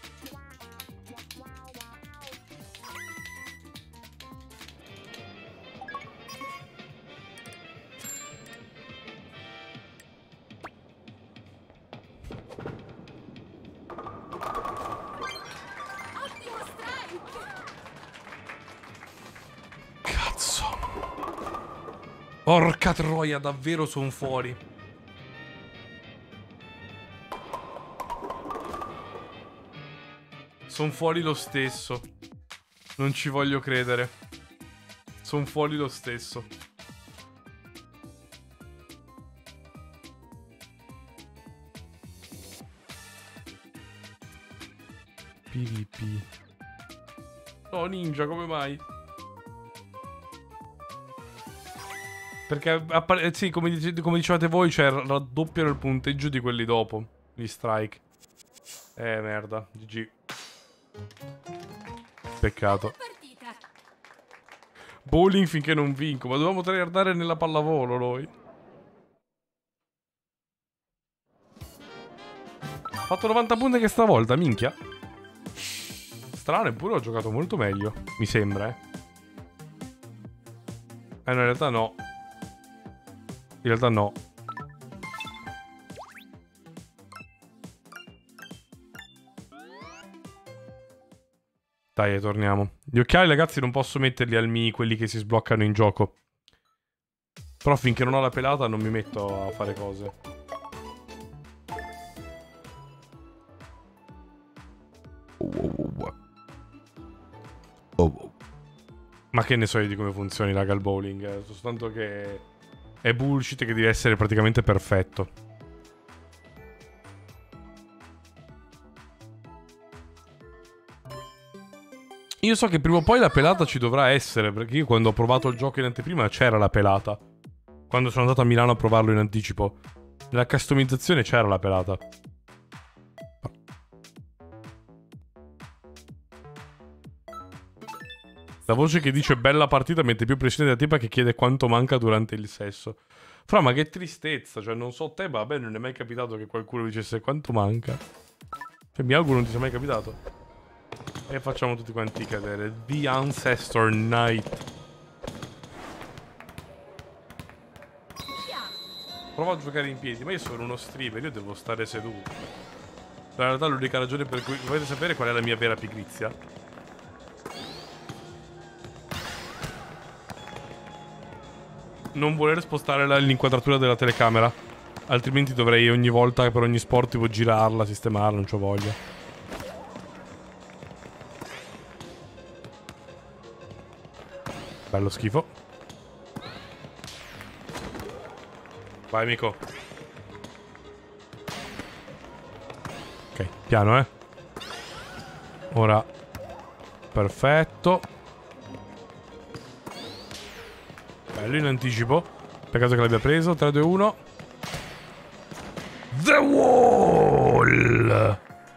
Porca troia, davvero sono fuori. Sono fuori lo stesso. Non ci voglio credere. Sono fuori lo stesso. PvP. Oh, ninja, come mai? Perché, sì, come dicevate voi, cioè, raddoppiano il punteggio di quelli dopo. Gli strike. Merda. GG. Peccato. Bowling finché non vinco. Ma dovevamo tryhardare nella pallavolo noi. Ho fatto 90 punti anche stavolta, minchia. Strano, eppure ho giocato molto meglio. Mi sembra, no, in realtà no. In realtà no. Dai, torniamo. Gli occhiali, ragazzi, non posso metterli al Mi, quelli che si sbloccano in gioco. Però finché non ho la pelata non mi metto a fare cose. Ma che ne so io di come funzioni, raga, il bowling. Soltanto che è bullshit, che deve essere praticamente perfetto. Io so che prima o poi la pelata ci dovrà essere, perché io quando ho provato il gioco in anteprima c'era la pelata. Quando sono andato a Milano a provarlo in anticipo, nella customizzazione c'era la pelata. La voce che dice bella partita mette più pressione della tipa che chiede quanto manca durante il sesso. Fra, ma che tristezza, cioè non so te, ma a me non è mai capitato che qualcuno dicesse quanto manca. Cioè mi auguro non ti sia mai capitato. E facciamo tutti quanti cadere. The Ancestor Knight. Prova a giocare in piedi, ma io sono uno streamer, io devo stare seduto. In realtà l'unica ragione per cui... Volete sapere qual è la mia vera pigrizia? Non voler spostare l'inquadratura della telecamera. Altrimenti dovrei ogni volta, per ogni sport, tipo girarla, sistemarla, non c'ho voglia. Bello schifo. Vai, amico. Ok, piano, Ora. Perfetto. Bello in anticipo. Peccato che l'abbia preso. 3, 2, 1. The Wall.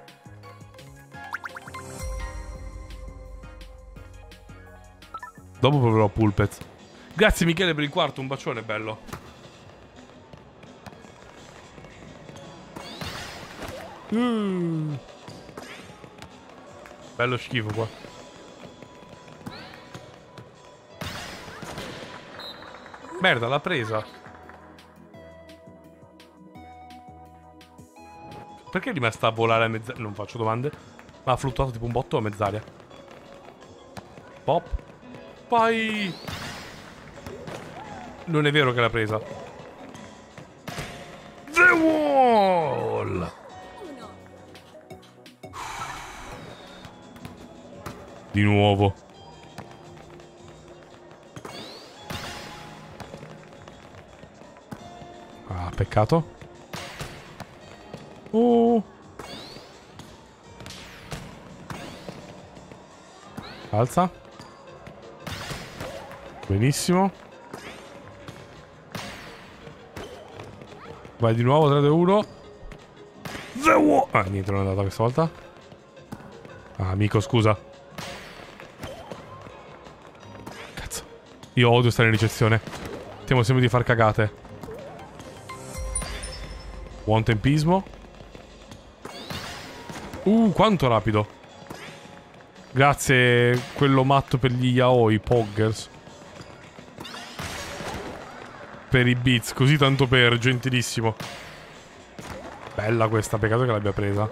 Dopo proverò Pulpet. Grazie Michele per il quarto. Un bacione bello. Bello schifo qua. Merda, l'ha presa. Perché è rimasta a volare a mezz'aria? Non faccio domande. Ma ha fluttuato tipo un botto a mezz'aria. Pop. Vai. Non è vero che l'ha presa. The Wall. Di nuovo. Ah, peccato. Alza. Benissimo. Vai di nuovo, 3, 2, 1. The Wall. Ah, niente, non è andata questa volta. Ah, amico, scusa. Cazzo. Io odio stare in ricezione. Temo sempre di far cagate. Buon tempismo. Quanto rapido. Grazie, quello matto per gli yaoi, poggers. Per i beats, così tanto per, gentilissimo. Bella questa, peccato che l'abbia presa.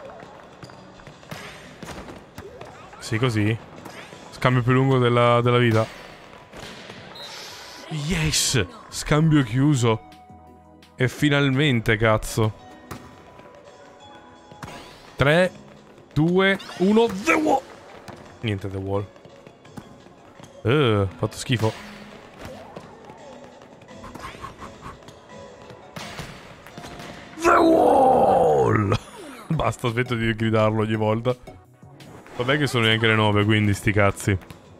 Sì, così. Scambio più lungo della vita. Yes! Scambio chiuso. E finalmente, cazzo. 3, 2, 1, The Wall! Niente The Wall. Fatto schifo. The Wall! Basta, smetto di gridarlo ogni volta. Vabbè che sono neanche le 9, quindi sti cazzi.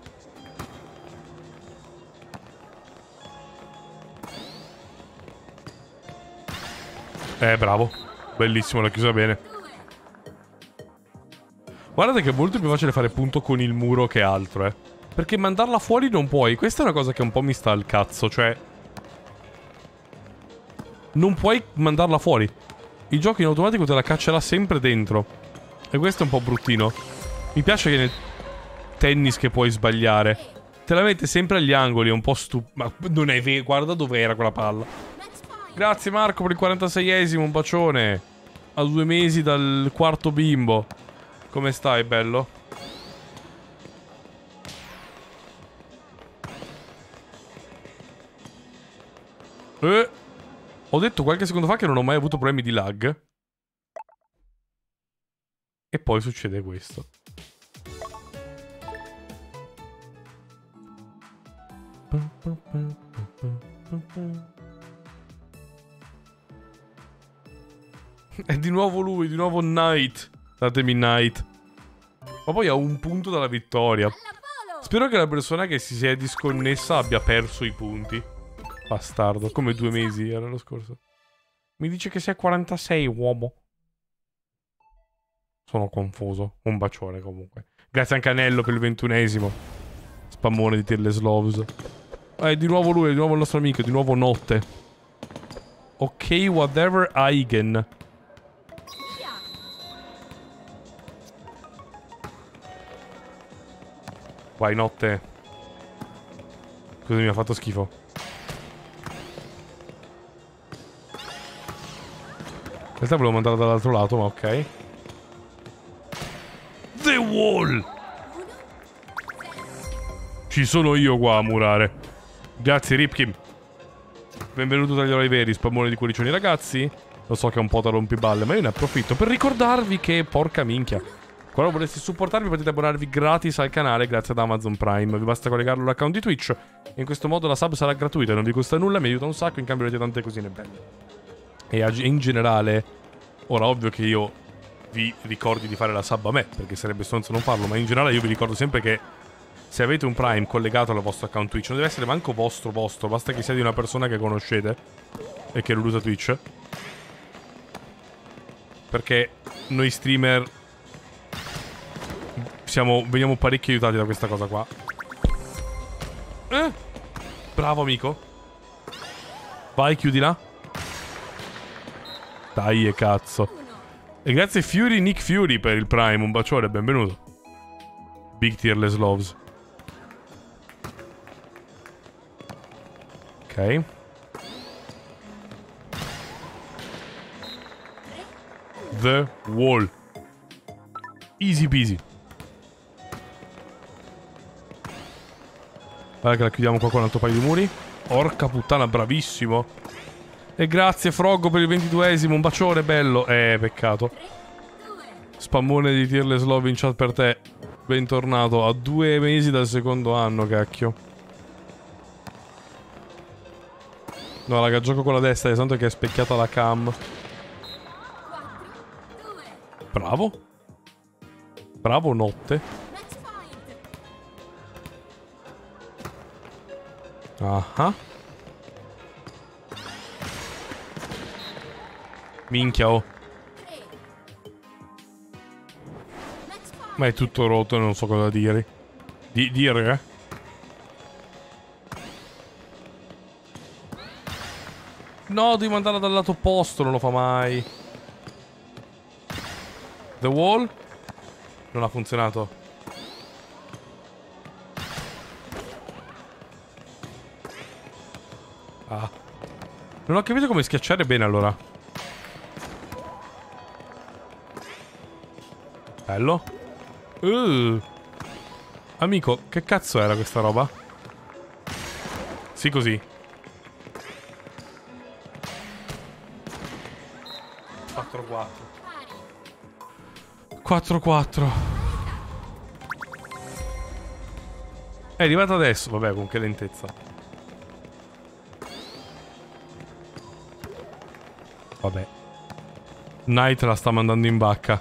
Bravo. Bellissimo, l'ha chiusa bene. Guardate che è molto più facile fare punto con il muro che altro, Perché mandarla fuori non puoi. Questa è una cosa che un po' mi sta al cazzo, cioè... Non puoi mandarla fuori. Il gioco in automatico te la caccerà sempre dentro. E questo è un po' bruttino. Mi piace che nel tennis che puoi sbagliare te la mette sempre agli angoli, è un po' Ma non è vero, guarda dove era quella palla. Grazie Marco per il 46esimo, un bacione. A 2 mesi dal quarto bimbo. Come stai, bello? Ho detto qualche secondo fa che non ho mai avuto problemi di lag. E poi succede questo. È di nuovo lui, di nuovo Knight. Datemi Knight. Ma poi ha un punto dalla vittoria. Spero che la persona che si sia disconnessa abbia perso i punti. Bastardo, come 2 mesi era lo scorso. Mi dice che sei a 46, uomo. Sono confuso. Un bacione comunque. Grazie anche a Nello per il 21esimo. Spammone di Tearless Loves. Di nuovo lui, di nuovo il nostro amico, di nuovo notte. Ok, whatever, Eigen. Vai, notte. Scusa, mi ha fatto schifo. In realtà volevo mandarla dall'altro lato, ma ok. The Wall! Ci sono io qua a murare. Grazie, Ripkim. Benvenuto tra gli eroi veri, spammone di cuoricioni ragazzi. Lo so che è un po' da rompiballe, ma io ne approfitto per ricordarvi che, porca minchia, quando voleste supportarvi potete abbonarvi gratis al canale grazie ad Amazon Prime. Vi basta collegarlo all'account di Twitch e in questo modo la sub sarà gratuita, non vi costa nulla, mi aiuta un sacco, in cambio avete tante cosine belle. E in generale, ora ovvio che io vi ricordi di fare la sub a me, perché sarebbe stronzo non farlo, ma in generale io vi ricordo sempre che se avete un Prime collegato al vostro account Twitch, non deve essere manco vostro, basta che sia di una persona che conoscete e che non usa Twitch. Perché noi streamer veniamo parecchio aiutati da questa cosa qua. Bravo amico. Vai, chiudila. Dai, e cazzo. E grazie Fury Nick Fury per il Prime, un bacione, benvenuto. Big Tearless Loves. Ok. The Wall. Easy peasy. Guarda che la chiudiamo qua con un altro paio di muri. Porca puttana, bravissimo. E grazie Froggo per il 22esimo, un bacione bello. Peccato. Spammone di Tearless Love in chat per te. Bentornato a 2 mesi dal secondo anno, cacchio. No, raga, gioco con la destra, tanto che è specchiata la cam. Bravo. Bravo, notte. Ah. Minchia, oh. Ma è tutto rotto e non so cosa dire. Dire? No, devi mandarla dal lato opposto, non lo fa mai. The Wall? Non ha funzionato. Ah. Non ho capito come schiacciare bene allora. Bello. Amico, che cazzo era questa roba? Sì, così. 4-4. 4-4. È arrivato adesso. Vabbè, con che lentezza. Vabbè. Knight la sta mandando in bacca.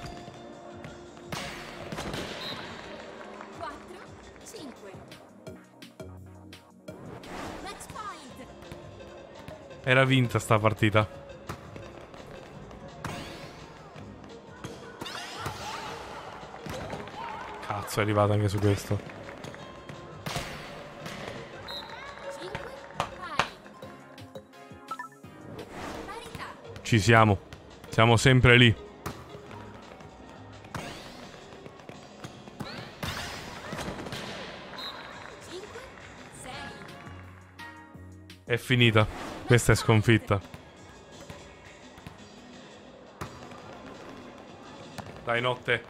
4, 5. Match point. Era vinta sta partita. Cazzo, è arrivata anche su questo. 5, pari. Parità. Ci siamo. Siamo sempre lì. 5, 6. È finita. Questa è sconfitta. Dai, notte.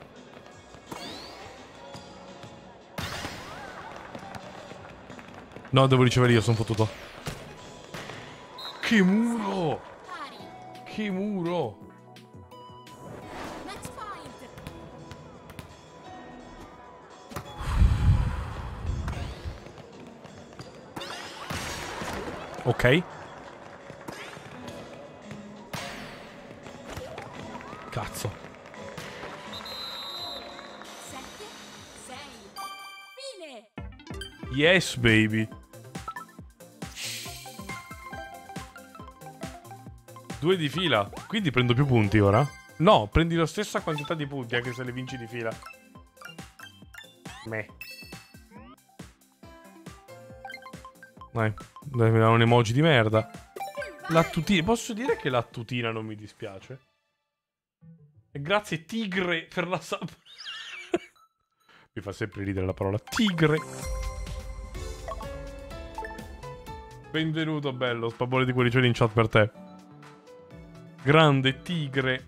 No, devo ricevere io, sono fottuto. Che muro! Pari. Che muro! Match point. Ok. Cazzo. 7, 6. Fine. Yes, baby. 2 di fila. Quindi prendo più punti ora? No, prendi la stessa quantità di punti anche se le vinci di fila. Meh. Dai, mi dà un emoji di merda. Lattutina. Posso dire che lattutina non mi dispiace? E grazie tigre per la sub. Mi fa sempre ridere la parola tigre. Benvenuto, bello. Spabone di cuoricioni in chat per te. Grande tigre.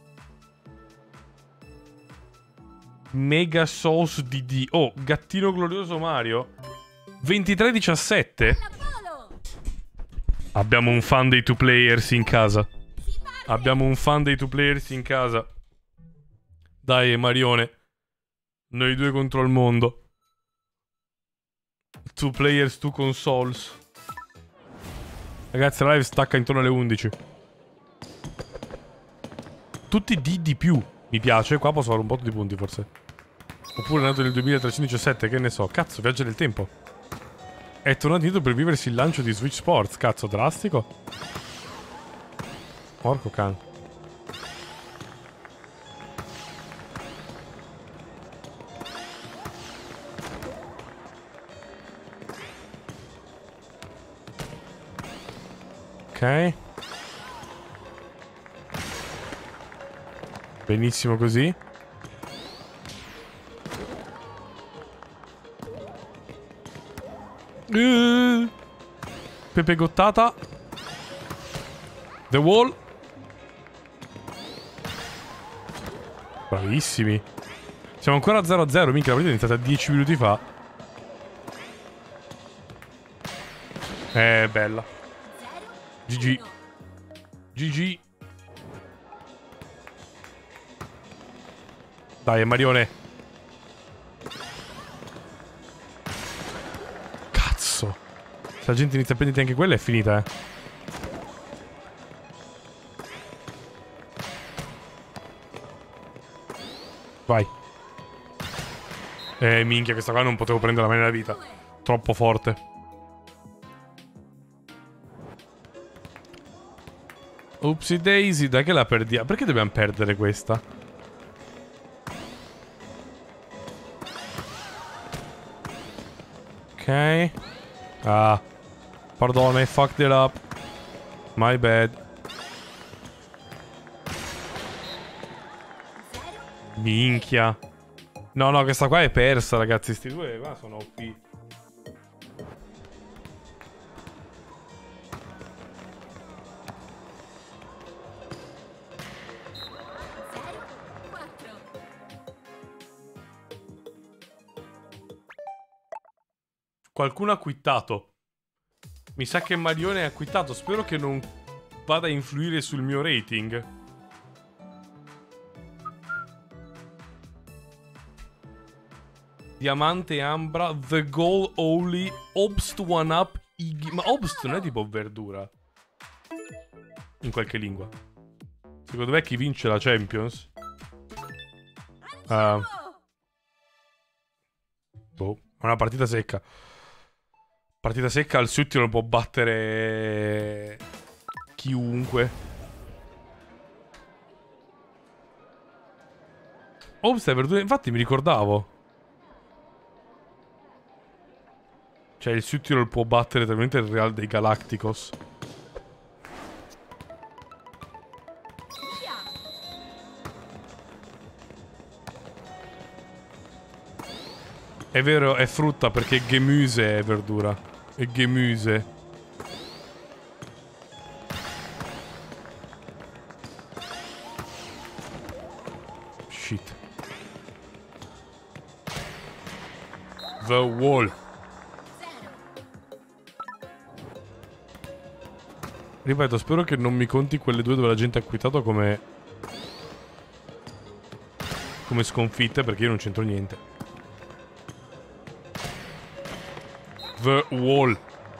Mega Sauce DD. Oh, gattino glorioso Mario. 23-17. Polo. Abbiamo un fan dei two players in casa. Si parte. Abbiamo un fan dei two players in casa. Dai, Marione. Noi due contro il mondo. Two players, two consoles. Ragazzi, la live stacca intorno alle 11. Tutti D di più. Mi piace. Qua posso fare un botto di punti, forse. Oppure è nato nel 2317, che ne so. Cazzo, viaggia nel tempo. È tornato indietro per viversi il lancio di Switch Sports. Cazzo, drastico. Porco can. Ok. Benissimo così. Pepe gottata. The wall. Bravissimi. Siamo ancora 0-0. Minchia, la partita è iniziata 10 minuti fa. Bella. 0. GG. GG. Dai, Marione. Cazzo. Se la gente inizia a prenderti anche quella è finita, eh. Vai. Minchia, questa qua non potevo prenderla mai nella vita. Troppo forte. Oopsie daisy, dai che la perdiamo. Perché dobbiamo perdere questa? Ok. Ah. Pardon, I fucked it up. My bad. 0. Minchia. No, no, questa qua è persa, ragazzi. Sti due qua sono OP. Qualcuno ha quittato. Mi sa che Marione ha quittato. Spero che non vada a influire sul mio rating. Diamante Ambra. The goal only. Obst one up. Ma Obst non è tipo verdura. In qualche lingua. Secondo me chi vince la Champions? Boh. È una partita secca. Partita secca, al Sutti non può battere chiunque. Obst è verdura. Infatti mi ricordavo. Cioè il Sutti non può battere talmente il Real dei Galacticos. È vero, è frutta perché Gemüse è verdura. È Gemüse. Shit. The wall. Ripeto, spero che non mi conti quelle due dove la gente ha quitato come sconfitte, perché io non c'entro niente. The Wall.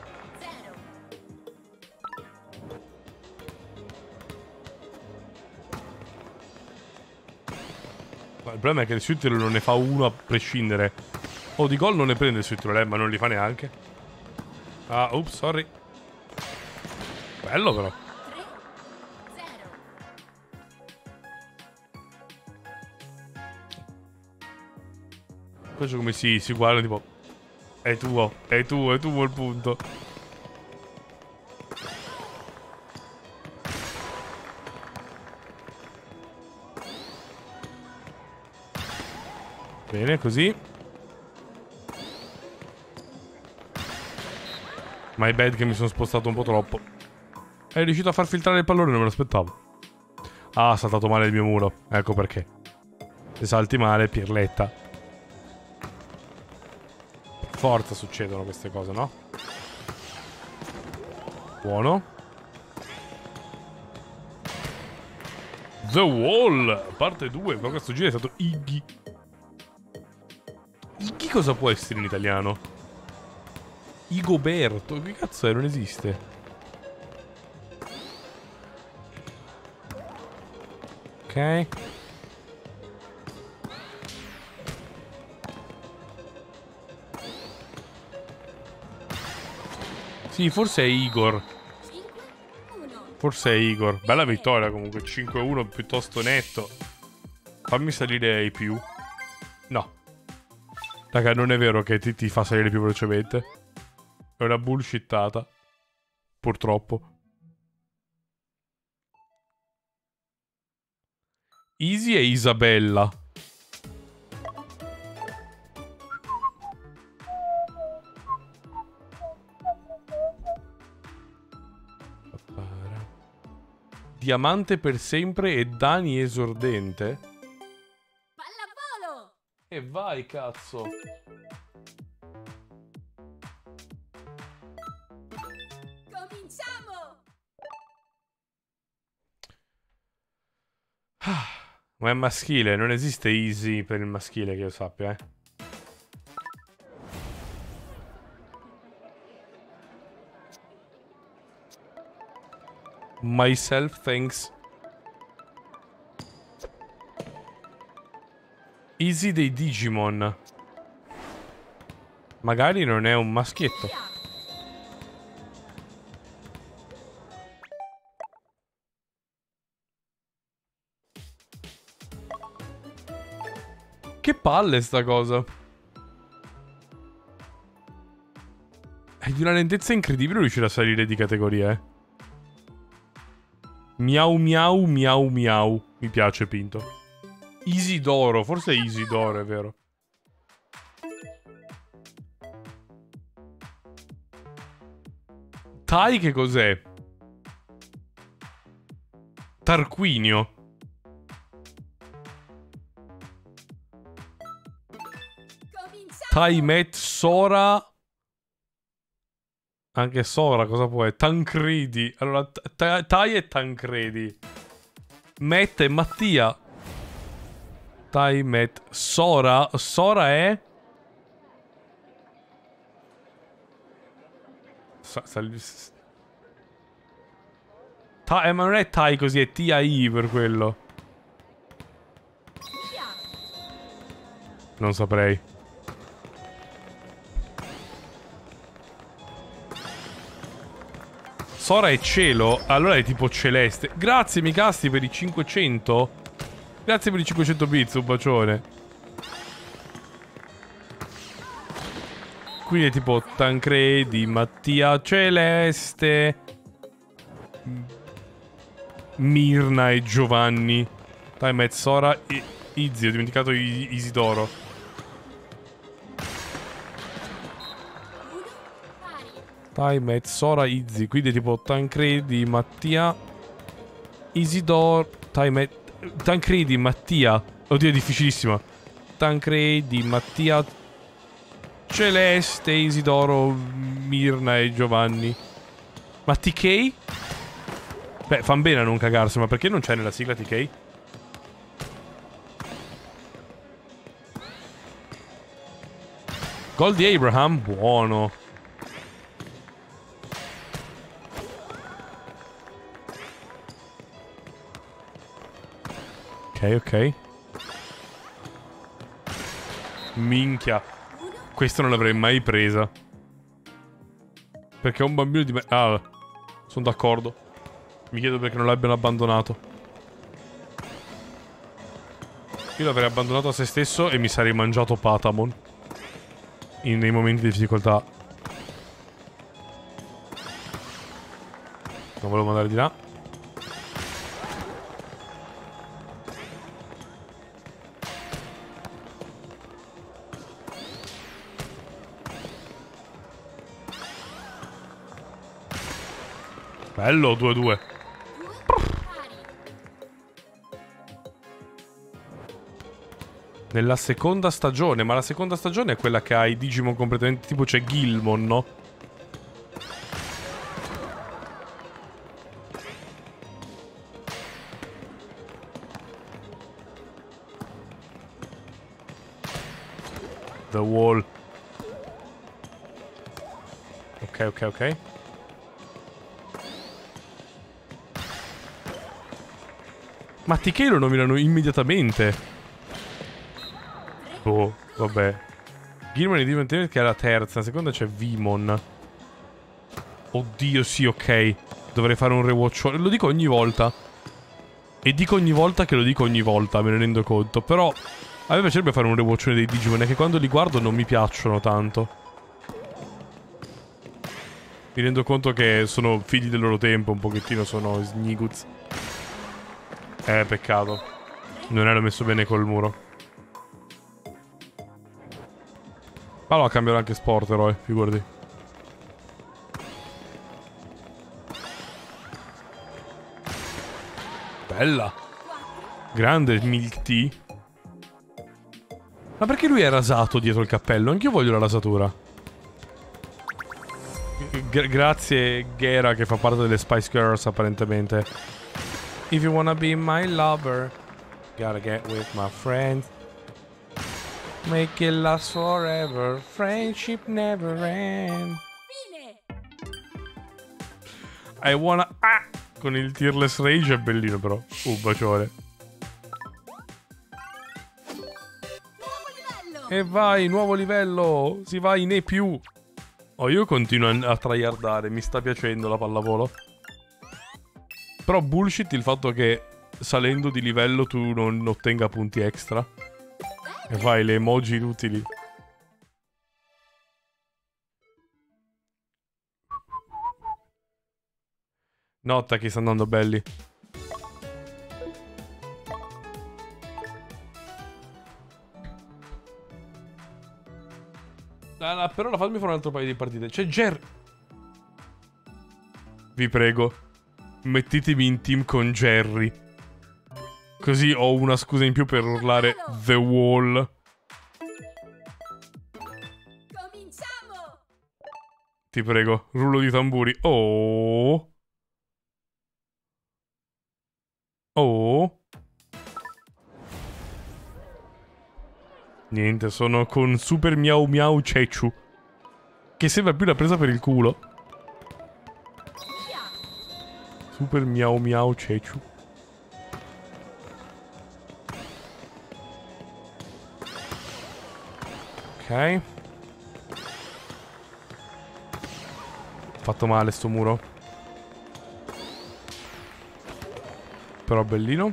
Ma il problema è che il Sweet Roll non ne fa uno a prescindere. O di gol non ne prende il Sweet Roll, ma non li fa neanche. Ah, oops, sorry. Bello però. 3-0. Questo come si guarda tipo... È tuo il punto. Bene, così. My bad che mi sono spostato un po' troppo. È riuscito a far filtrare il pallone, non me lo aspettavo. Ah, ha saltato male il mio muro. Ecco perché. Se salti male, pirletta. Per forza succedono queste cose, no? Buono. The Wall, parte 2. Ma questo giro è stato Iggy. Iggy cosa può essere in italiano? Igoberto. Che cazzo è? Non esiste. Ok. Sì, forse è Igor. 5-1. Forse è Igor. Bella vittoria comunque. 5-1 piuttosto netto. Fammi salire ai più. No. Raga, non è vero che ti fa salire più velocemente. È una bullshittata. Purtroppo. Easy e Isabella. Diamante per sempre e Dani esordente. Pallavolo. E vai, cazzo. Cominciamo. Ma è maschile, non esiste easy per il maschile che io sappia, Myself, thanks. Easy dei Digimon. Magari non è un maschietto. Via. Che palle sta cosa. È di una lentezza incredibile riuscire a salire di categoria, Miau miau miau miau. Mi piace, Pinto. Isidoro, forse è Isidoro, è vero. Tai che cos'è? Tarquinio. Cominciamo. Tai Met Sora. Anche Sora cosa può essere? Tancredi. Allora, Tai e Tancredi. Matt e Mattia. Tai Met Sora. Sora è... ma non è Tai così, è TAI per quello. Via. Non saprei. Sora è cielo, allora è tipo celeste. Grazie Mikasti per i 500. Grazie per i 500 bits, un bacione. Quindi è tipo Tancredi, Mattia, Celeste, Mirna e Giovanni. Dai, Mezzora e Izzy, ho dimenticato Isidoro. 1 pari. Dai, Mezzora, Izzy. Quindi è tipo Tancredi, Mattia, Isidoro. Tancredi, Mattia. Oddio, è difficilissima. Tancredi, Mattia, Celeste, Isidoro, Mirna e Giovanni. Ma TK? Beh, fan bene a non cagarsi, ma perché non c'è nella sigla TK? Gol di Abraham, buono. Ok, ok. Minchia. Questa non l'avrei mai presa. Perché è un bambino di me... Ah, sono d'accordo. Mi chiedo perché non l'abbiano abbandonato. Io l'avrei abbandonato a se stesso e mi sarei mangiato Patamon. Nei momenti di difficoltà. Non volevo andare di là. Bello, 2-2. Nella seconda stagione, ma la seconda stagione è quella che ha i Digimon completamente... Tipo c'è Gilmon, no? The Wall. Ok, ok, ok. Ma TK lo nominano immediatamente. Oh, vabbè. Gilmon è diventato che è la terza. La seconda c'è Vimon. Oddio, sì, ok. Dovrei fare un rewatch. Lo dico ogni volta. E dico ogni volta che lo dico ogni volta, me ne rendo conto. Però a me piacerebbe fare un rewatch dei Digimon. È che quando li guardo non mi piacciono tanto. Mi rendo conto che sono figli del loro tempo. Un pochettino sono Sniguz. Peccato. Non ero messo bene col muro. Ma no, cambierò anche sport, eroe, figurati. Bella. Grande Milk Tea. Ma perché lui è rasato dietro il cappello? Anch'io voglio la rasatura. Grazie Gera che fa parte delle Spice Girls apparentemente. If you wanna be my lover, gotta get with my friends. Make it last forever, friendship never ends. Fine. I wanna... Ah! Con il Tearless Rage è bellino però. Un bacione. Nuovo livello. E vai, nuovo livello. Si va in E+. Oh, io continuo a tryhardare. Mi sta piacendo la pallavolo. Però bullshit il fatto che salendo di livello tu non ottenga punti extra. E vai, le emoji inutili. Notta che sta andando belli. Però fammi fare un altro paio di partite. C'è Jerry. Vi prego, mettetemi in team con Jerry. Così ho una scusa in più per urlare The Wall. Cominciamo. Ti prego, rullo di tamburi. Oh. Oh. Niente, sono con Super Miau Miau Cechu. Che sembra più una presa per il culo. Via. Super Miau Miau Cechu. Ok. Fatto male sto muro. Però bellino.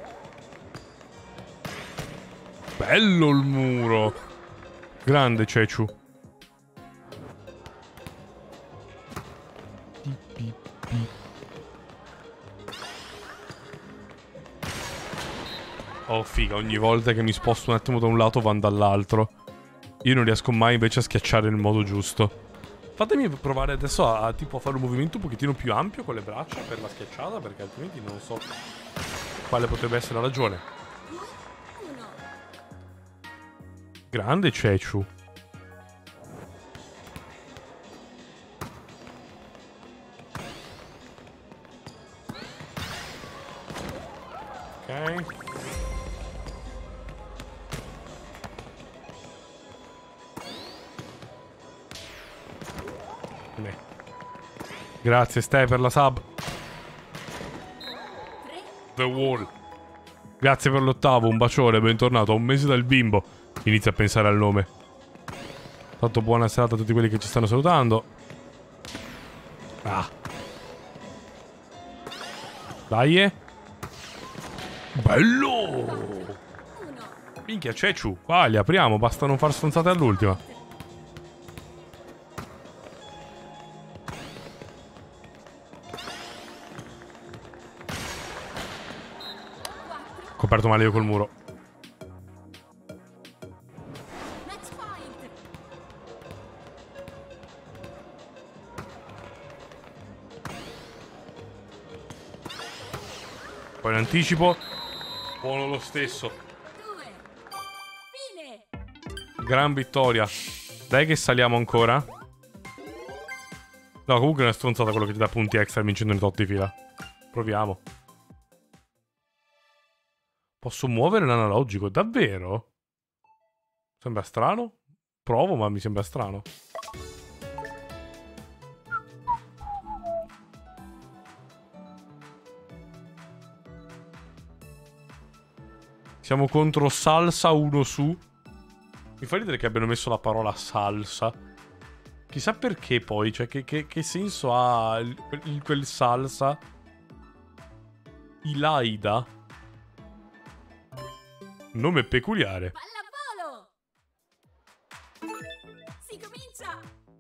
Bello il muro. Grande Cechu. Oh figa, ogni volta che mi sposto un attimo da un lato vanno dall'altro. Io non riesco mai invece a schiacciare nel modo giusto. Fatemi provare adesso a tipo a fare un movimento un pochettino più ampio con le braccia per la schiacciata, perché altrimenti non so quale potrebbe essere la ragione. 1. Grande Cechu. Ok. Grazie Ste per la sub. The Wall. Grazie per l'8º, un bacione, bentornato. A un mese dal bimbo. Inizia a pensare al nome. Tanto buona serata a tutti quelli che ci stanno salutando. Ah. Dai. Bello. Minchia, Ceciu. Vai, li apriamo, basta non far stronzate all'ultima. Coperto male io col muro. Poi in anticipo. Buono lo stesso. Gran vittoria. Dai che saliamo ancora. No, comunque è una stronzata quello che ti dà punti extra vincendo in tot di fila. Proviamo. Posso muovere l'analogico, davvero? Sembra strano? Provo, ma mi sembra strano. Siamo contro Salsa 1 su. Mi fa ridere che abbiano messo la parola salsa. Chissà perché poi, cioè che senso ha quel salsa? Ilaida. Nome peculiare. Pallavolo! Si comincia!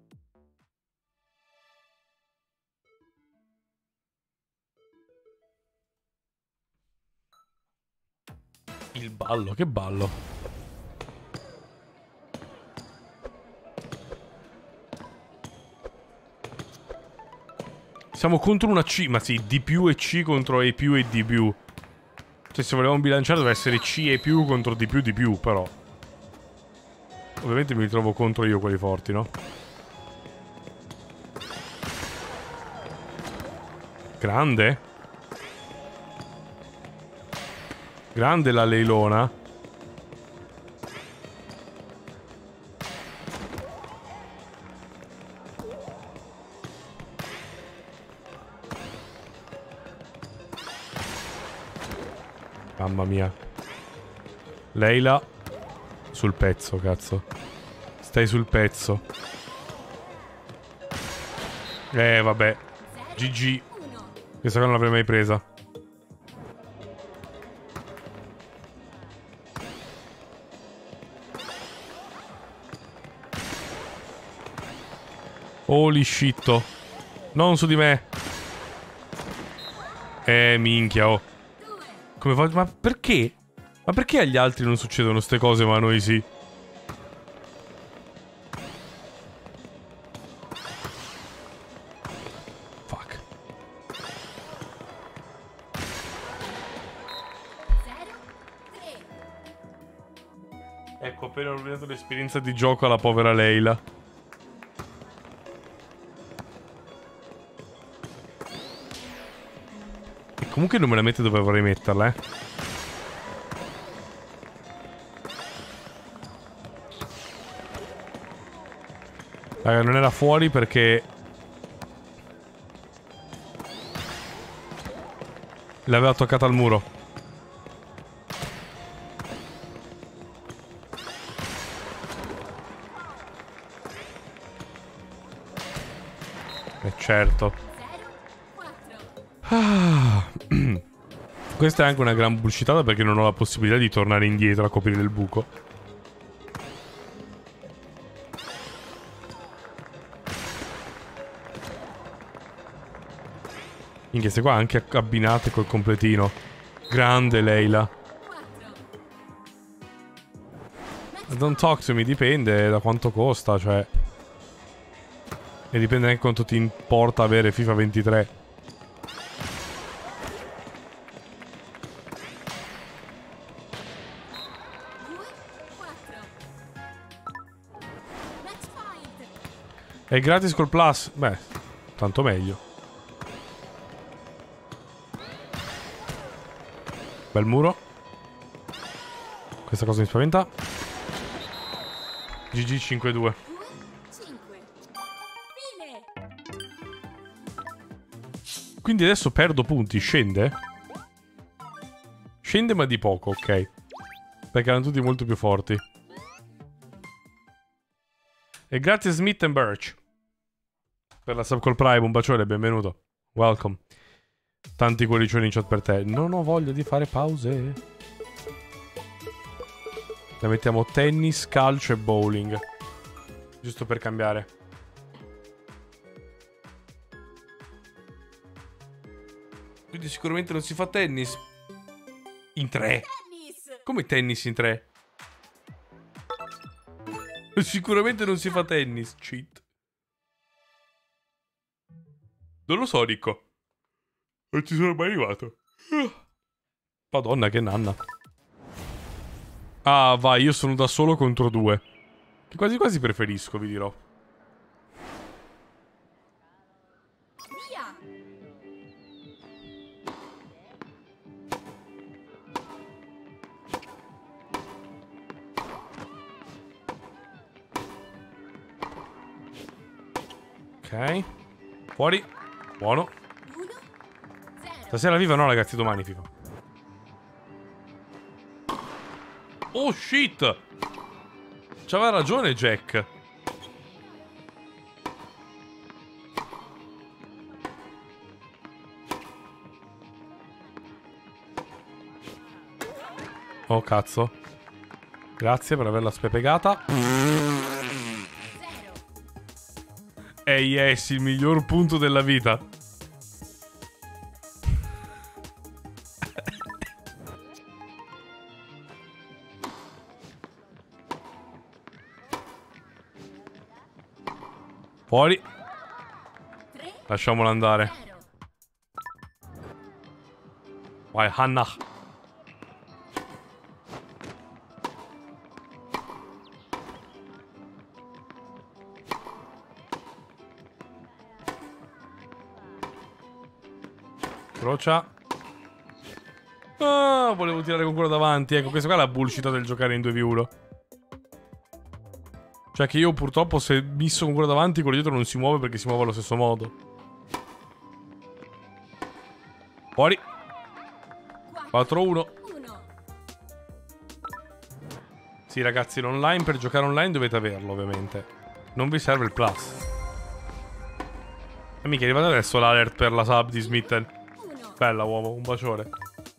Il ballo, che ballo. Siamo contro una C, ma sì, D più e C contro E più e D più. Cioè, se volevamo bilanciare doveva essere C e più contro D più, però. Ovviamente mi ritrovo contro io quelli forti, no? Grande. Grande la leilona. Mamma mia. Leila. Sul pezzo, cazzo. Stai sul pezzo. Vabbè. GG. Questa qua non l'avrei mai presa. Holy shit. Non su di me. Minchia, oh. Come fa? Ma perché? Ma perché agli altri non succedono ste cose ma a noi sì? Fuck. Ecco, appena ho rovinato l'esperienza di gioco alla povera Leila. E comunque non me la mette dove vorrei metterla, Raga, non era fuori perché l'aveva toccata al muro. Certo. Questa è anche una gran bullshitata perché non ho la possibilità di tornare indietro a coprire il buco. Minchia, queste qua anche abbinate col completino. Grande Leila. Don't talk to me, dipende da quanto costa, cioè. E dipende anche quanto ti importa avere FIFA 23. È gratis col Plus? Beh, tanto meglio. Bel muro. Questa cosa mi spaventa. GG 5-2. 2, 5. Fine. Quindi adesso perdo punti. Scende? Scende ma di poco, ok. Perché erano tutti molto più forti. E grazie Smith and Birch per la sub col Prime. Un bacione, benvenuto. Welcome. Tanti cuoricioni in chat per te. Non ho voglia di fare pause. La mettiamo tennis, calcio e bowling. Giusto per cambiare. Quindi sicuramente non si fa tennis. In 3. Tennis. Come tennis in 3? Sicuramente non si fa tennis. Cheat. Non lo so, Ricco. Non ci sono mai arrivato. Madonna, che nanna. Ah, vai, io sono da solo contro 2. Che quasi quasi preferisco, vi dirò. Via. Ok. Fuori. Buono. 1, 0. Stasera viva no, ragazzi, domani FIFA. Oh, shit! C'aveva ragione, Jack. Oh, cazzo. Grazie per averla spepegata. 0. Yes, il miglior punto della vita. Fuori. 3, Lasciamolo andare. 0. Vai, Hannah. Crocia. Ah, volevo tirare con quello davanti. Ecco, questa qua è la bullshit del giocare in 2v1. Cioè che io purtroppo se misso con quello davanti, quello dietro non si muove perché si muove allo stesso modo. Fuori. 4-1. 1. Sì, ragazzi, l'online, per giocare online dovete averlo, ovviamente. Non vi serve il plus. E mica è arrivato adesso l'alert per la sub di Smitten. 1. Bella, uomo, un bacione.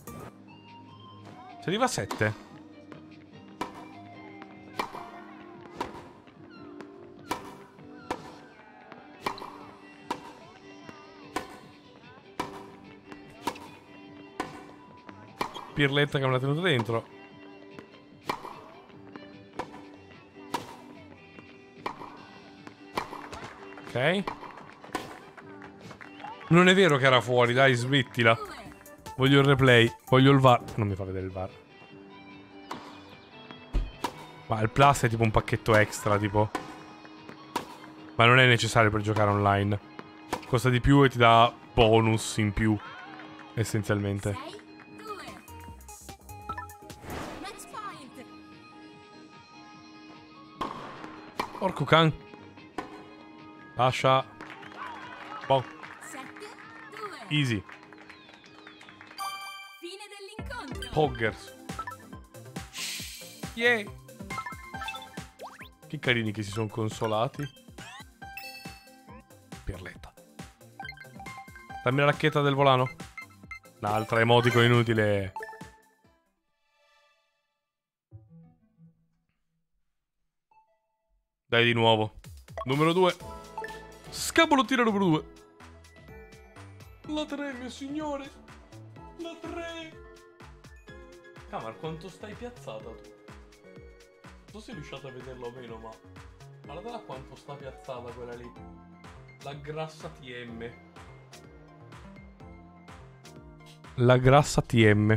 Si arriva a 7. Pirletta che me l'ha tenuto dentro. Ok. Non è vero che era fuori, dai, smettila. 2. Voglio il replay, voglio il VAR. Non mi fa vedere il VAR. Ma il plus è tipo un pacchetto extra, tipo. Ma non è necessario per giocare online. Costa di più e ti dà bonus in più, essenzialmente. 6, 2. Match point. Porco can. Lascia. Boh, 7, 2. easy. Fine dell'incontro. Hoggers. Yeah. Che carini che si sono consolati. Pirletta. Dammi la racchetta del volano. Un'altra emoticon inutile. Dai di nuovo. Numero 2. Scabolottina numero 2. La 3, mio signore. La 3. Camar, quanto stai piazzata tu? Non so se riuscite a vederlo o meno, ma guarda quanto sta piazzata quella lì. La grassa TM. La grassa TM.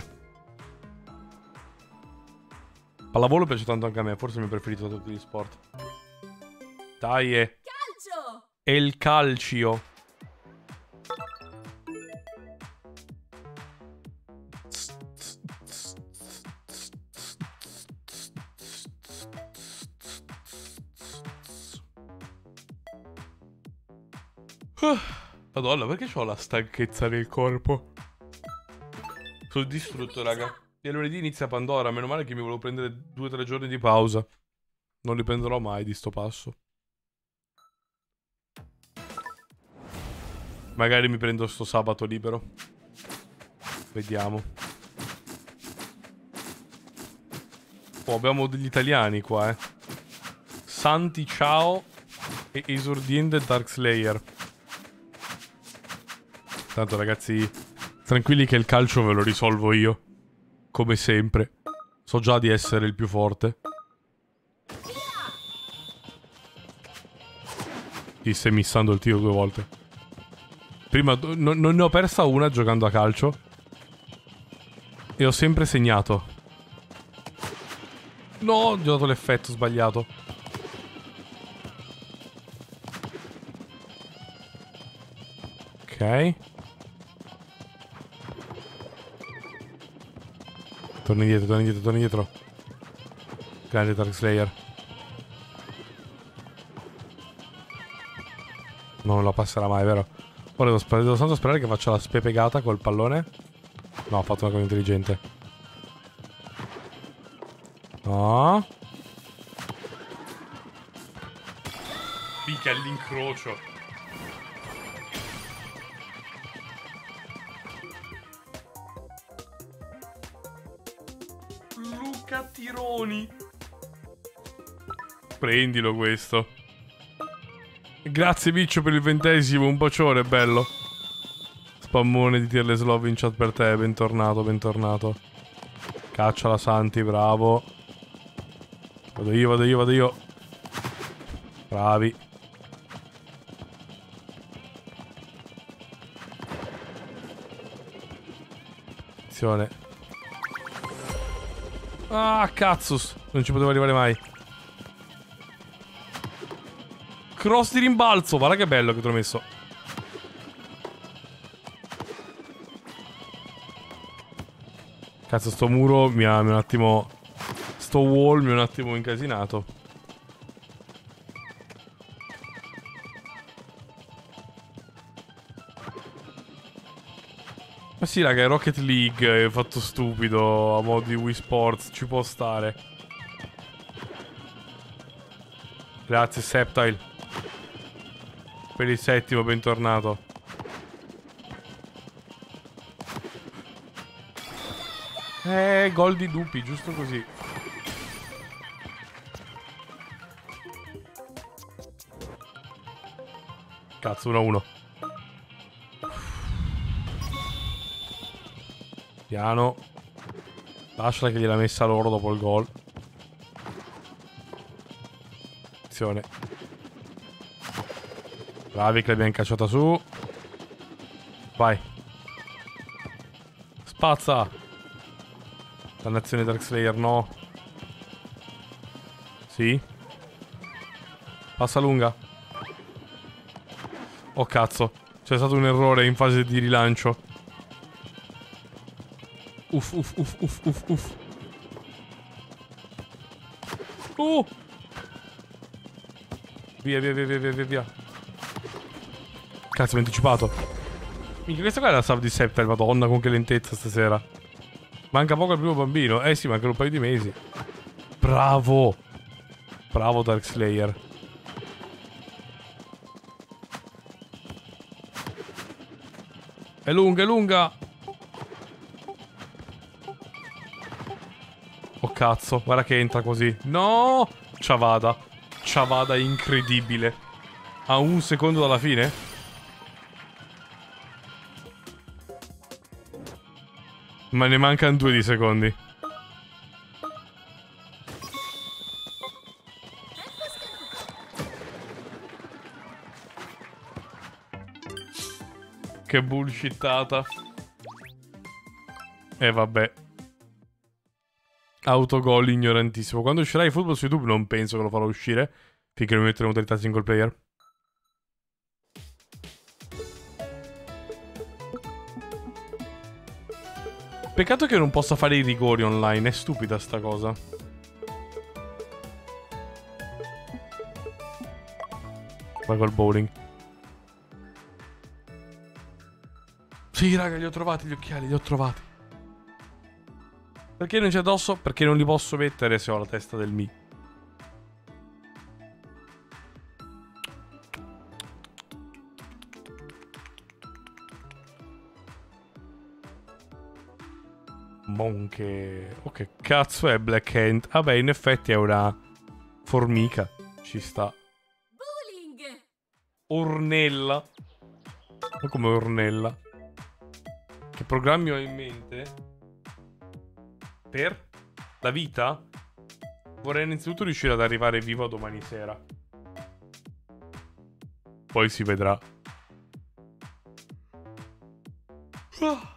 Pallavolo piace tanto anche a me, forse il mio preferito da tutti gli sport. Dai, Calcio. è il calcio. Madonna, perché ho la stanchezza nel corpo? Sono distrutto, raga. E lunedì inizia Pandora. Meno male che mi volevo prendere 2 o 3 giorni di pausa. Non li prenderò mai di sto passo. Magari mi prendo sto sabato libero. Vediamo. Oh, abbiamo degli italiani qua, Santi Ciao e esordiente Dark Slayer. Tanto ragazzi, tranquilli che il calcio ve lo risolvo io. Come sempre. So già di essere il più forte. Ti stai missando il tiro 2 volte. Prima non ne ho persa una giocando a calcio. E ho sempre segnato. No, ho dato l'effetto sbagliato. Ok. Torni indietro, torni indietro, torni indietro. Grande Dark Slayer. Non la passerà mai, vero? Ora devo soltanto sperare che faccia la spepegata col pallone. No, ha fatto una cosa intelligente. No. Picchia all'incrocio. Luca Tironi. Prendilo questo. Grazie Biccio per il 20°, un bacione, bello. Spammone di Tearless Love in chat per te, bentornato, bentornato. Caccia la Santi, bravo. Vado io, vado io, vado io. Bravi. Attenzione. Ah, cazzus. Non ci potevo arrivare mai. Cross di rimbalzo. Guarda che bello che te l'ho messo. Cazzo, sto muro mi ha un attimo... Sto wall mi ha un attimo incasinato. Ma sì, raga, è Rocket League, è fatto stupido, a mo' di Wii Sports, ci può stare. Grazie, Septile. Per il 7º, bentornato. Gol di Dupi, giusto così. Cazzo, 1-1. Piano. Lasciala che gliel'ha messa loro dopo il gol. Attenzione. Bravi che l'abbiamo cacciata su. Vai. Spazza. Dannazione Dark Slayer, no. Sì. Passa lunga. Oh cazzo. C'è stato un errore in fase di rilancio. Uff, uff, uff, uff, uff, uff. Via, via, via, via, via, via. Cazzo, mi ho anticipato. Minchia, questa qua è la sub di Septile, madonna, con che lentezza stasera. Manca poco al primo bambino. Eh sì, mancano un paio di mesi. Bravo. Bravo Dark Slayer. È lunga, è lunga. Oh cazzo, guarda che entra così. No! Ciavada. Ciavada incredibile. A un secondo dalla fine? Ma ne mancano 2 di secondi. Che bullshittata. E vabbè. Autogol ignorantissimo. Quando uscirà il football su YouTube non penso che lo farò uscire. Finché non metterò in modalità single player. Peccato che non possa fare i rigori online. È stupida sta cosa. Va col bowling. Sì, raga, li ho trovati gli occhiali, li ho trovati. Perché non c'è addosso? Perché non li posso mettere se ho la testa del Mi. Monche. Oh, che cazzo è Black Ant? Vabbè, in effetti è una formica. Ci sta. Bowling. Ornella. Ma come Ornella? Che programmi ho in mente? Per la vita? Vorrei innanzitutto riuscire ad arrivare vivo domani sera. Poi si vedrà. Ah.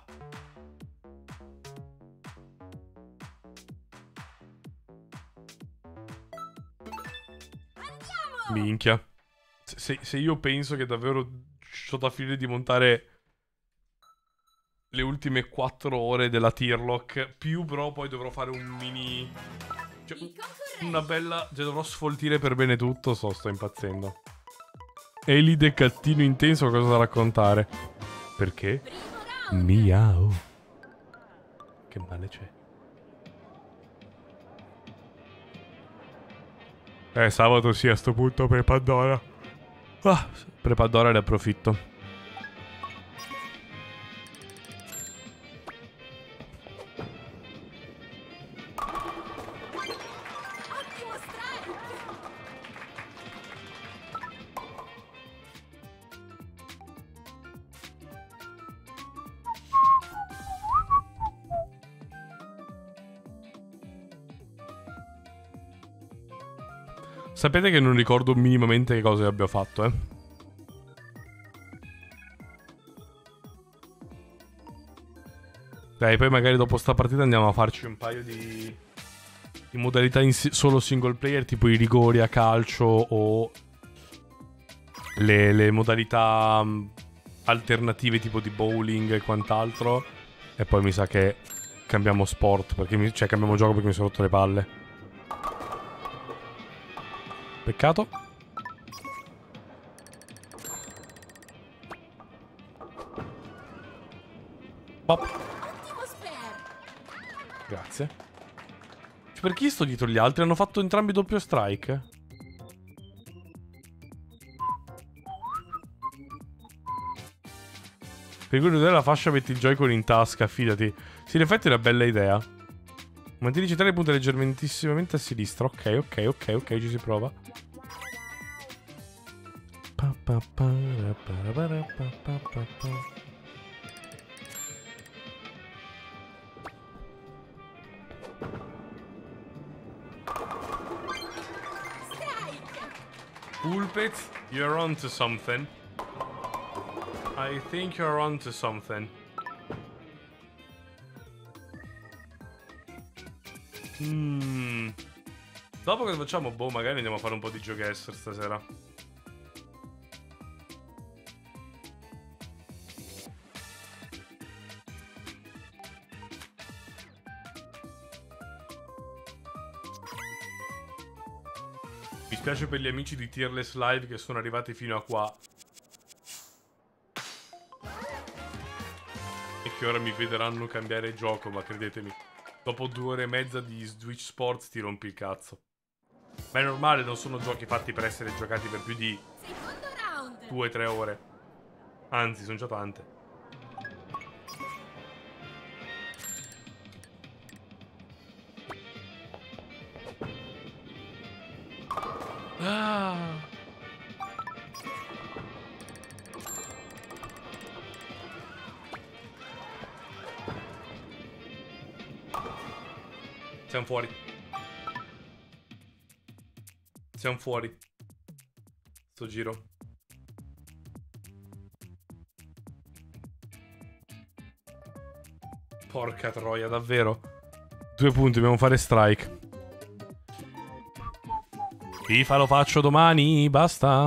Minchia. Se io penso che davvero c'ho da finire di montare le ultime 4 ore della Tearlock, più però poi dovrò fare un mini... Cioè, una bella... Cioè dovrò sfoltire per bene tutto, sto impazzendo. Elide cattino intenso, cosa da raccontare? Perché? Miau. Che male c'è? Sabato sì, a sto punto per Pandora. Ah, per Pandora ne approfitto. Ottimo strike. Sapete che non ricordo minimamente che cosa abbia fatto, Dai, poi magari dopo sta partita andiamo a farci un paio di modalità solo single player, tipo i rigori a calcio o le modalità alternative tipo di bowling e quant'altro. E poi mi sa che cambiamo sport, perché cioè cambiamo gioco perché mi sono rotto le palle. Peccato. Pop. Ottimo spare. Grazie. Cioè, per chi sto dietro gli altri? Hanno fatto entrambi doppio strike? Per cui della fascia metti il Joy-Con in tasca, fidati. Sì, in effetti è una bella idea. Mantieni centrale e punta leggermentissimamente a sinistra. Ok, ci si prova. Pulpit, you're onto something. I think you're onto something. Dopo cosa facciamo? Boh, magari andiamo a fare un po' di GeoGuessr stasera. Mi spiace per gli amici di Tearless Live che sono arrivati fino a qua e che ora mi vedranno cambiare gioco, ma credetemi, dopo 2 ore e mezza di Switch Sports ti rompi il cazzo. Ma è normale, non sono giochi fatti per essere giocati per più di 2-3 ore. Anzi, sono già tante. Ah. Siamo fuori. Siamo fuori. Sto giro. Porca troia, davvero? 2 punti, dobbiamo fare strike. FIFA lo faccio domani, basta.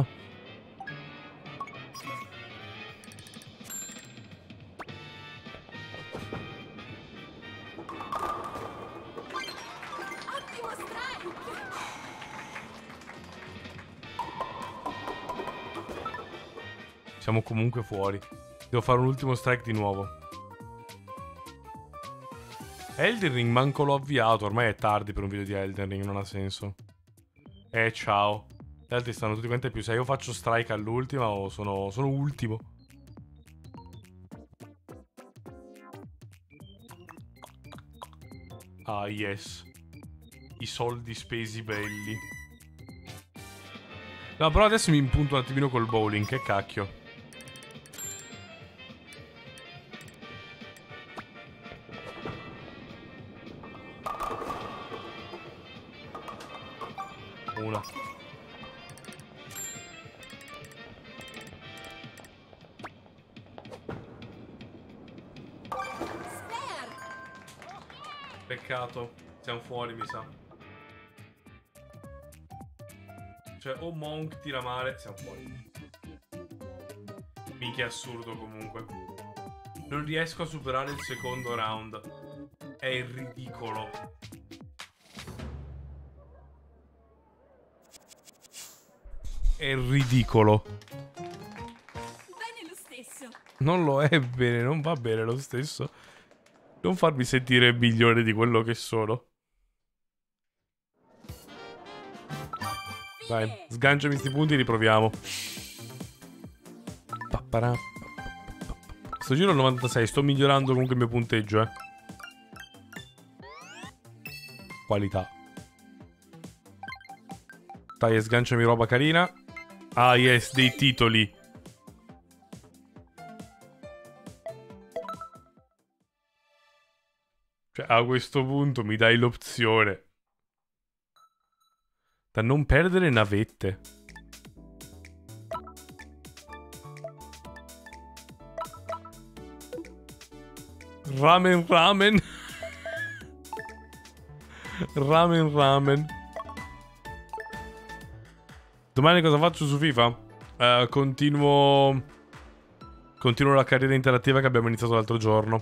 Ottimo strike. Siamo comunque fuori. Devo fare un ultimo strike di nuovo. Elden Ring manco l'ho avviato. Ormai è tardi per un video di Elden Ring, non ha senso. Ciao. Gli altri stanno tutti quanti più 6. Io faccio strike all'ultima o sono ultimo. Ah, yes. I soldi spesi belli. No, però adesso mi impunto un attimino col bowling. Che cacchio. Una. Spare. Peccato. Siamo fuori, mi sa. Cioè, o Monk tira male. Siamo fuori. Minchia, assurdo comunque. Non riesco a superare il secondo round. È ridicolo. È ridicolo. Bene lo stesso. Non lo è bene, non va bene lo stesso. Non farmi sentire migliore di quello che sono. Dai, sganciami sti punti e riproviamo. Sto giro al 96, sto migliorando comunque il mio punteggio, Qualità. Dai, sganciami roba carina. Ah, yes, dei titoli. Cioè, a questo punto mi dai l'opzione da non perdere navette. Ramen ramen. Ramen ramen. Domani cosa faccio su FIFA? Continuo la carriera interattiva che abbiamo iniziato l'altro giorno.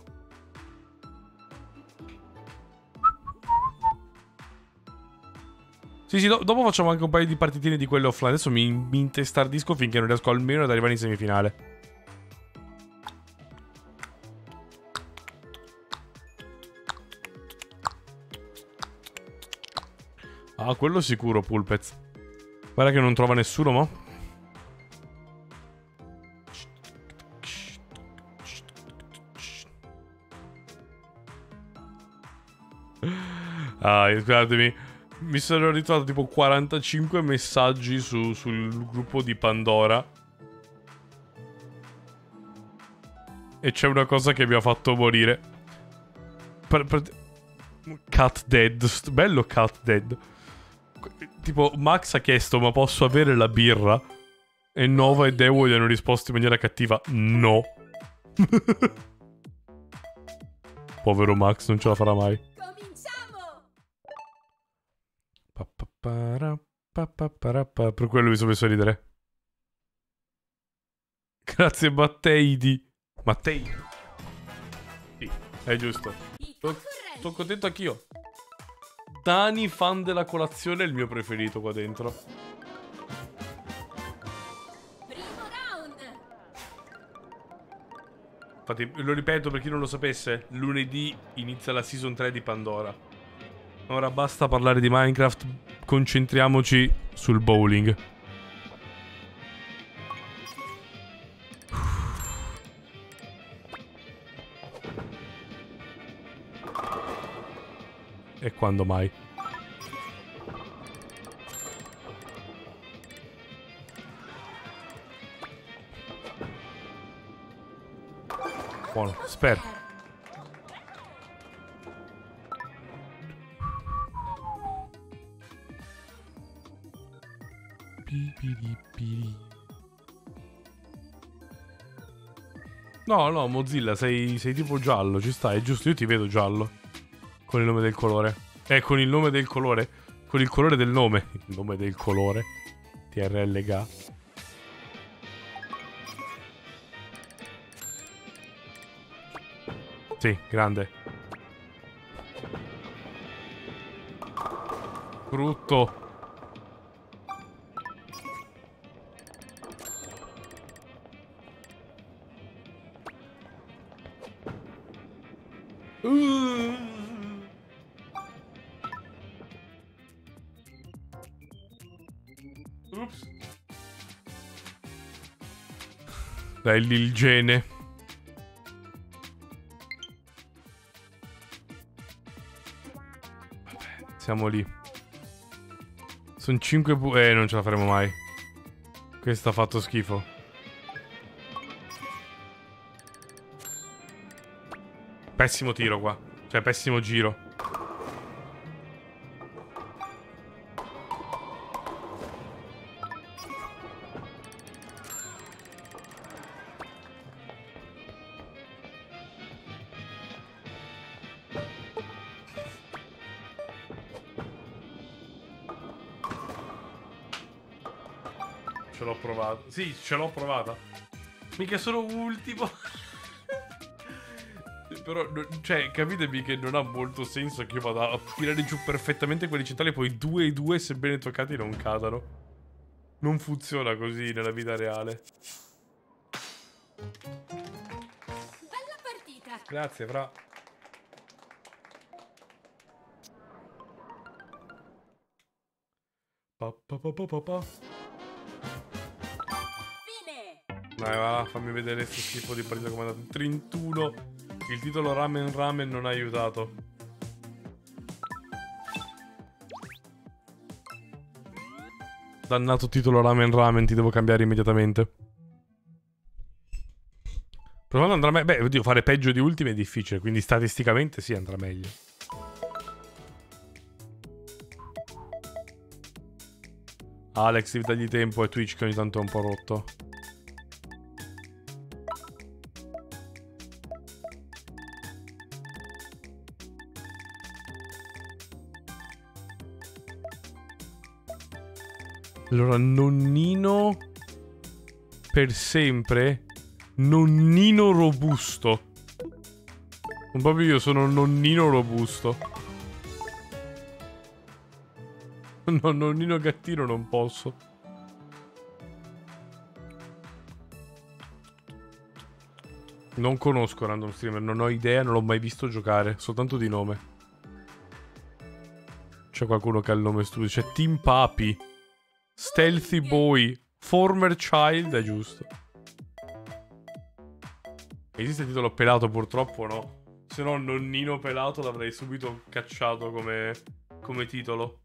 Sì, dopo facciamo anche un paio di partitine di quelle offline. Adesso mi intestardisco finché non riesco almeno ad arrivare in semifinale. Ah, quello sicuro, Pulpez. Guarda che non trova nessuno, mo. Ah, scusatemi. Mi sono ritrovato tipo 45 messaggi sul gruppo di Pandora. E c'è una cosa che mi ha fatto morire. Cat Dead. Bello Cat Dead. Tipo, Max ha chiesto, ma posso avere la birra? E Nova e Dewo gli hanno risposto in maniera cattiva, no. Povero Max, non ce la farà mai. Cominciamo! Per quello mi sono messo a ridere. Grazie, Matteidi. Matteidi. Sì, è giusto. Sto contento anch'io. Dani, fan della colazione, è il mio preferito qua dentro. Primo round! Infatti, lo ripeto per chi non lo sapesse, lunedì inizia la season 3 di Pandora. Ora basta parlare di Minecraft, concentriamoci sul bowling. E quando mai? Buono, spero. No, Mozilla, sei tipo giallo, ci sta, è giusto, io ti vedo giallo. Con il nome del colore. Con il nome del colore. Con il colore del nome. Il nome del colore. TRLG. Sì, grande. Brutto. Ups. Dai lì il gene. Vabbè, siamo lì. Sono 5 non ce la faremo mai. Questo ha fatto schifo. Pessimo tiro qua. Cioè, pessimo giro. Ce l'ho provata. Sì, ce l'ho provata. Mica sono ultimo. Però, cioè, capitemi che non ha molto senso che io vada a tirare giù perfettamente quelli centrali e poi 2 e 2, sebbene toccati, non cadano. Non funziona così nella vita reale. Bella partita. Grazie, Fra. Fine. Dai, va, fammi vedere questo schifo di partita come è andato. 31. Il titolo Ramen Ramen non ha aiutato. Dannato titolo Ramen Ramen, ti devo cambiare immediatamente. Provando andrà meglio. Beh, oddio, fare peggio di ultimi è difficile, quindi statisticamente sì, andrà meglio. Alex, devi dargli tempo, e Twitch che ogni tanto è un po' rotto. Allora, nonnino per sempre. Nonnino robusto. Non proprio io sono nonnino robusto. No, nonnino gattino non posso. Non conosco Random Streamer, non ho idea, non l'ho mai visto giocare, soltanto di nome. C'è qualcuno che ha il nome stupido, c'è Team Papi, Stealthy Boy, Former Child, è giusto. Esiste il titolo pelato purtroppo no. Se no nonnino pelato l'avrei subito cacciato come titolo.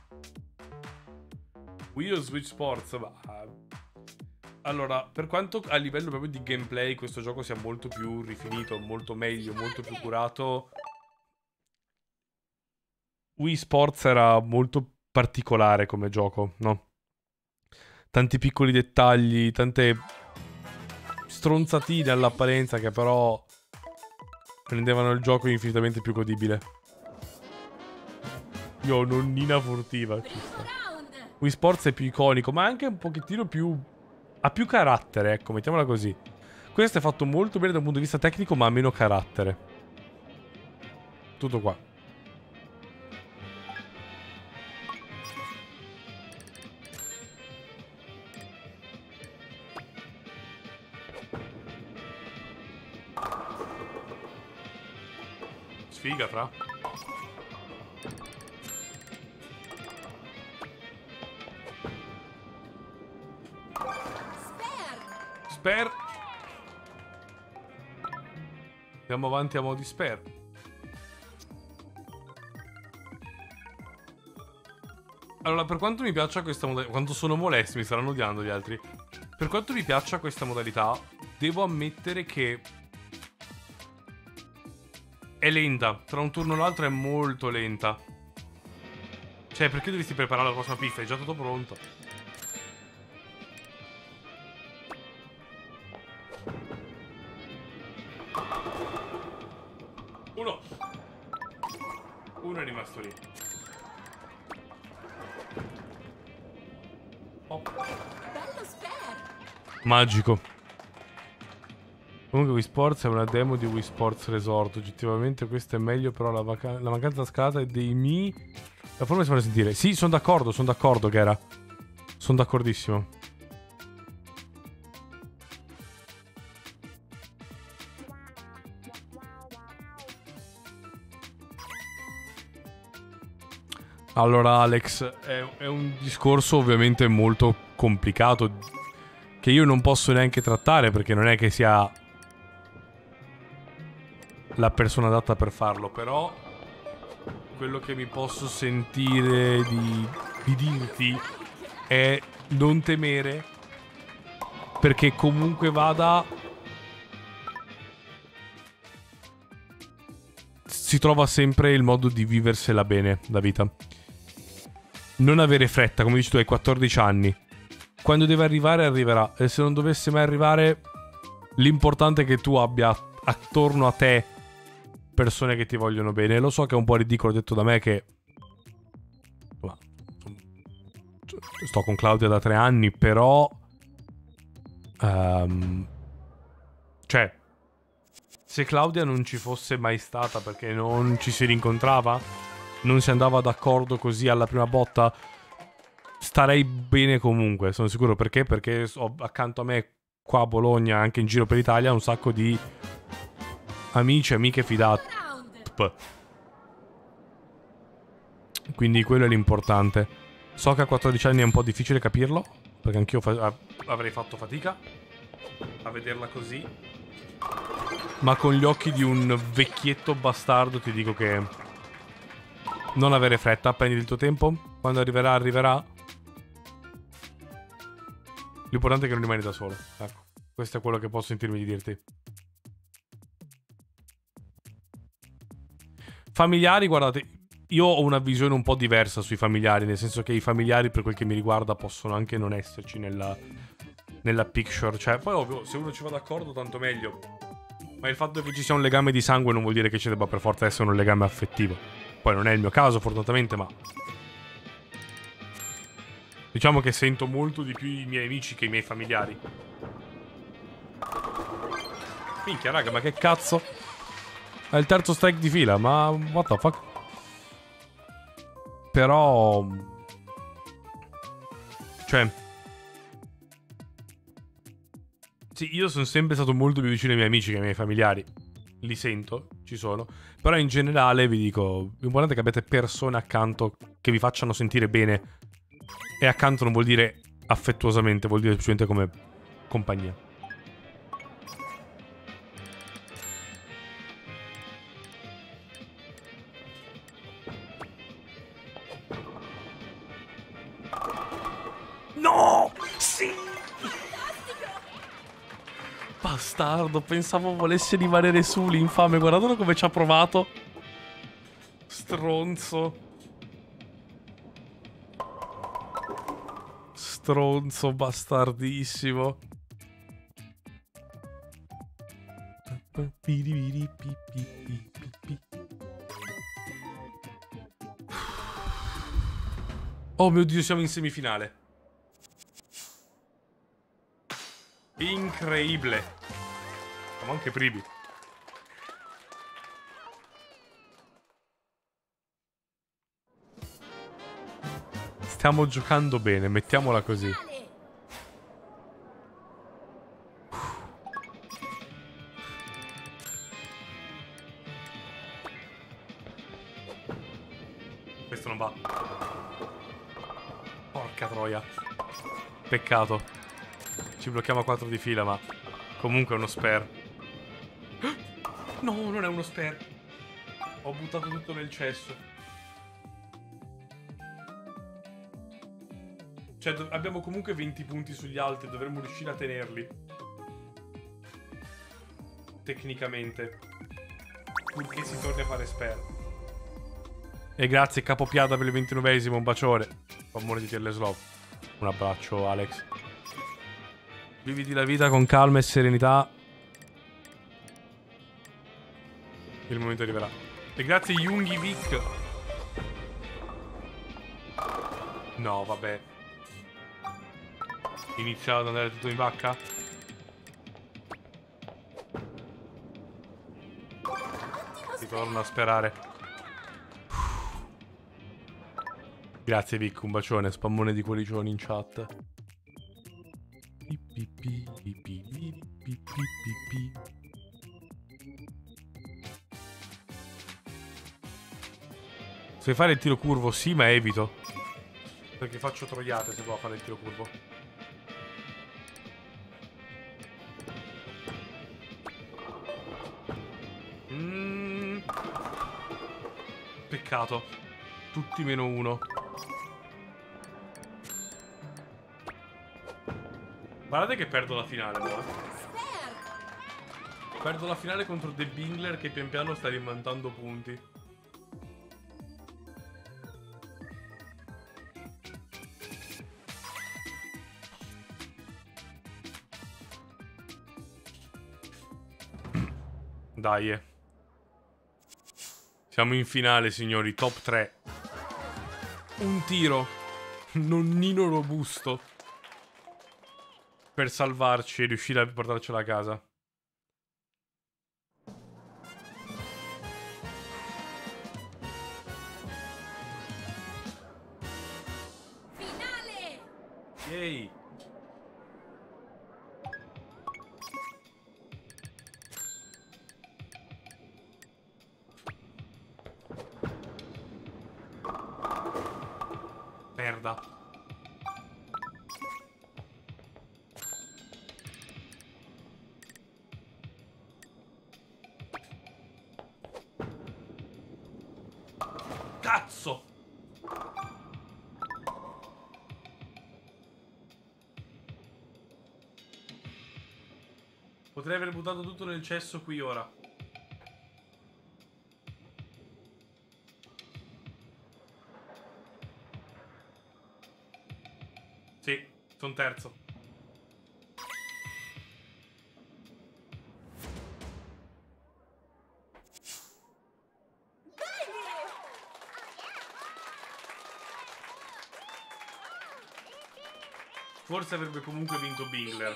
Wii o Switch Sports? Allora, per quanto a livello proprio di gameplay questo gioco sia molto più rifinito, molto meglio, molto più curato, Wii Sports era molto particolare come gioco, no? Tanti piccoli dettagli, tante stronzatine all'apparenza che però rendevano il gioco infinitamente più godibile. Io ho nonnina furtiva, ci sta. Wii Sports è più iconico, ma anche un pochettino più... ha più carattere, ecco, mettiamola così. Questo è fatto molto bene dal punto di vista tecnico, ma ha meno carattere. Tutto qua. Sfiga, Fra. Spare. Andiamo avanti a modi spare. Allora, per quanto mi piaccia questa modalità... Quanto sono molesti, mi staranno odiando gli altri. Per quanto mi piaccia questa modalità, devo ammettere che... è lenta. Tra un turno e l'altro è molto lenta. Cioè, perché dovresti preparare la prossima pista? È già tutto pronto. Uno è rimasto lì. Oh. Bello spare. Magico. Comunque Wii Sports è una demo di Wii Sports Resort. Oggettivamente questo è meglio, però la mancanza scalata è dei Mi. La forma si fa sentire. Sì, sono d'accordo, Gera. Sono d'accordissimo. Allora, Alex, è un discorso ovviamente molto complicato che io non posso neanche trattare perché non è che sia la persona adatta per farlo, però quello che mi posso sentire di dirti è non temere, perché comunque vada si trova sempre il modo di viversela bene la vita. Non avere fretta, come dici tu, hai 14 anni. Quando deve arrivare, arriverà. E se non dovesse mai arrivare, l'importante è che tu abbia attorno a te persone che ti vogliono bene. Lo so che è un po' ridicolo detto da me che... Ma, sto con Claudia da 3 anni, però... cioè... Se Claudia non ci fosse mai stata perché non ci si rincontrava, non si andava d'accordo così alla prima botta, starei bene comunque, sono sicuro. Perché? Perché ho accanto a me qua a Bologna, anche in giro per l'Italia, un sacco di amici, amiche fidate. Round. Quindi quello è l'importante. So che a 14 anni è un po' difficile capirlo, perché anch'io avrei fatto fatica a vederla così. Ma con gli occhi di un vecchietto bastardo ti dico che non avere fretta, prendi il tuo tempo. Quando arriverà, arriverà. L'importante è che non rimani da solo. Ecco, questo è quello che posso sentirmi di dirti. Familiari, guardate, io ho una visione un po' diversa sui familiari, nel senso che i familiari, per quel che mi riguarda, possono anche non esserci nella picture. Cioè, poi ovvio, se uno ci va d'accordo, tanto meglio. Ma il fatto che ci sia un legame di sangue non vuol dire che ci debba per forza essere un legame affettivo. Poi non è il mio caso, fortunatamente, ma... Diciamo che sento molto di più i miei amici che i miei familiari. Minchia, raga, ma che cazzo? È il terzo strike di fila, ma... What the fuck? Però... Cioè... Sì, io sono sempre stato molto più vicino ai miei amici che ai miei familiari. Li sento, ci sono. Però in generale vi dico, l'importante è che abbiate persone accanto che vi facciano sentire bene. E accanto non vuol dire affettuosamente, vuol dire semplicemente come compagnia. No! Sì! Bastardo, pensavo volesse rimanere su l'infame. Guardatelo come ci ha provato. Stronzo. Stronzo bastardissimo. Oh mio Dio, siamo in semifinale. Incredibile. Siamo anche primi. Stiamo giocando bene, mettiamola così. Questo non va. Porca troia. Peccato. Ci blocchiamo a 4 di fila, ma comunque è uno spare. No, non è uno spare. Ho buttato tutto nel cesso. Cioè, abbiamo comunque 20 punti sugli altri. Dovremmo riuscire a tenerli. Tecnicamente. Purché si torni a fare spare. E grazie, Capopiada, per il 29esimo. Un bacione. Amore di Telleslov. Un abbraccio, Alex. Viviti la vita con calma e serenità. Il momento arriverà. E grazie Junghi Vic. No, vabbè. Inizia ad andare tutto in vacca. Ritorno a sperare. Grazie Vic, un bacione. Spammone di cuoricioni in chat. Se fare il tiro curvo, sì, ma evito. Perché faccio troiate se provo a fare il tiro curvo. Peccato. Tutti meno uno. Guardate che perdo la finale, no? Spare. Perdo la finale contro The Bingler che pian piano sta rimantando punti. Dai, siamo in finale, signori. Top 3. Un tiro. Nonnino robusto. Per salvarci e riuscire a portarcela a casa. Finale. Yay. Merda. Cazzo. Potrei aver buttato tutto nel cesso qui ora. Sì, sono terzo. Forse avrebbe comunque vinto Bingler.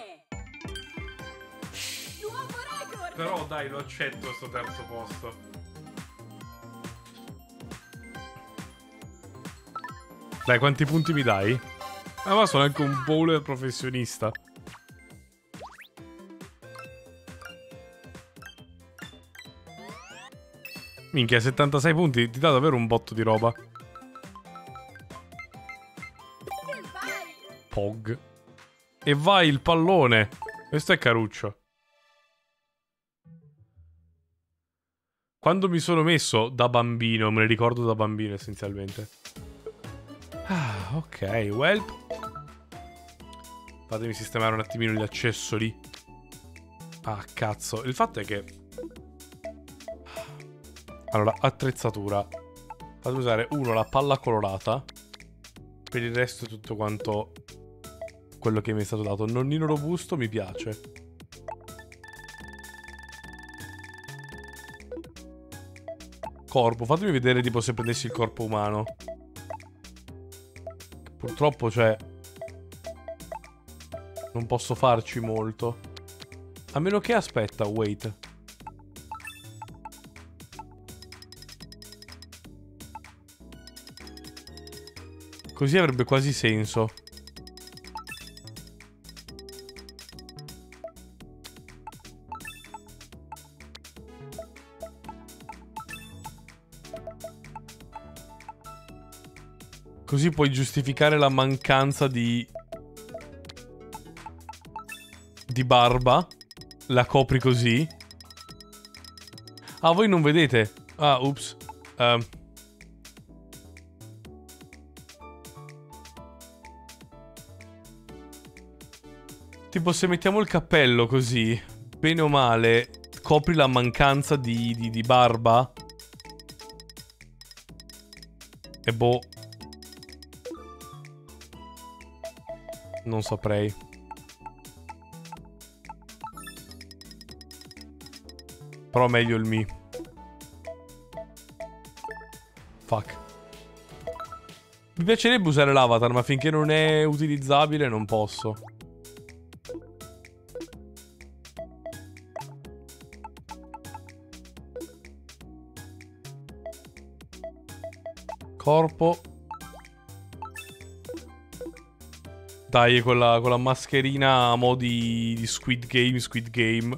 Nuovo record. Però dai, lo accetto sto terzo posto. Dai, quanti punti mi dai? Ma sono anche un bowler professionista. Minchia, 76 punti, ti dà davvero un botto di roba. Che vai? Pog. E vai il pallone. Questo è caruccio. Quando mi sono messo da bambino, me ne ricordo da bambino essenzialmente. Ah, ok, well. Fatemi sistemare un attimino gli accessori. Ah, cazzo. Il fatto è che... Allora, attrezzatura. Fate usare uno la palla colorata. Per il resto è tutto quanto quello che mi è stato dato. Nonnino robusto mi piace. Corpo. Fatemi vedere tipo se prendessi il corpo umano. Purtroppo, cioè... Non posso farci molto. A meno che aspetta, wait. Così avrebbe quasi senso. Così puoi giustificare la mancanza di barba. La copri così. Ah, voi non vedete? Ah, ups. Tipo se mettiamo il cappello così, bene o male, copri la mancanza di barba. E boh. Non saprei. Però meglio il mi. Fuck. Mi piacerebbe usare l'avatar, ma finché non è utilizzabile non posso. Corpo. Dai, con la mascherina a mo' di Squid Game.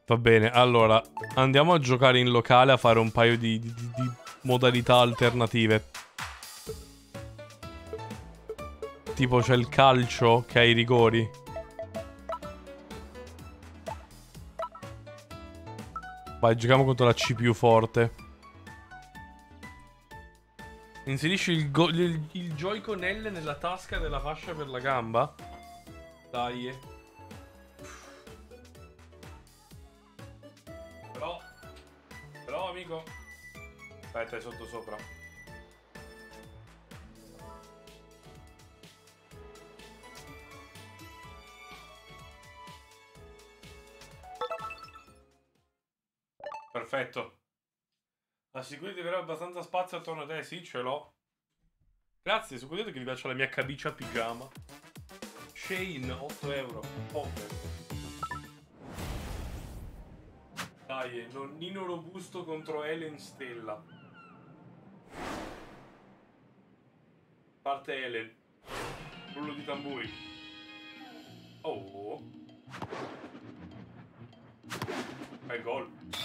Va bene, allora, andiamo a giocare in locale a fare un paio di modalità alternative. Tipo c'è il calcio che ha i rigori. Vai, giochiamo contro la CPU forte. Inserisci il Joy-Con L nella tasca della fascia per la gamba. Dai. Però, amico. Aspetta, è sotto sopra. Perfetto. Assicurati di avere abbastanza spazio attorno a te. Sì, ce l'ho. Grazie, sono contento che mi piaccia la mia camicia pigiama. Shane, 8 euro. Poker. Dai, nonnino robusto contro Helen Stella. Parte Helen. Rullo di tamburi. Oh. Bel gol.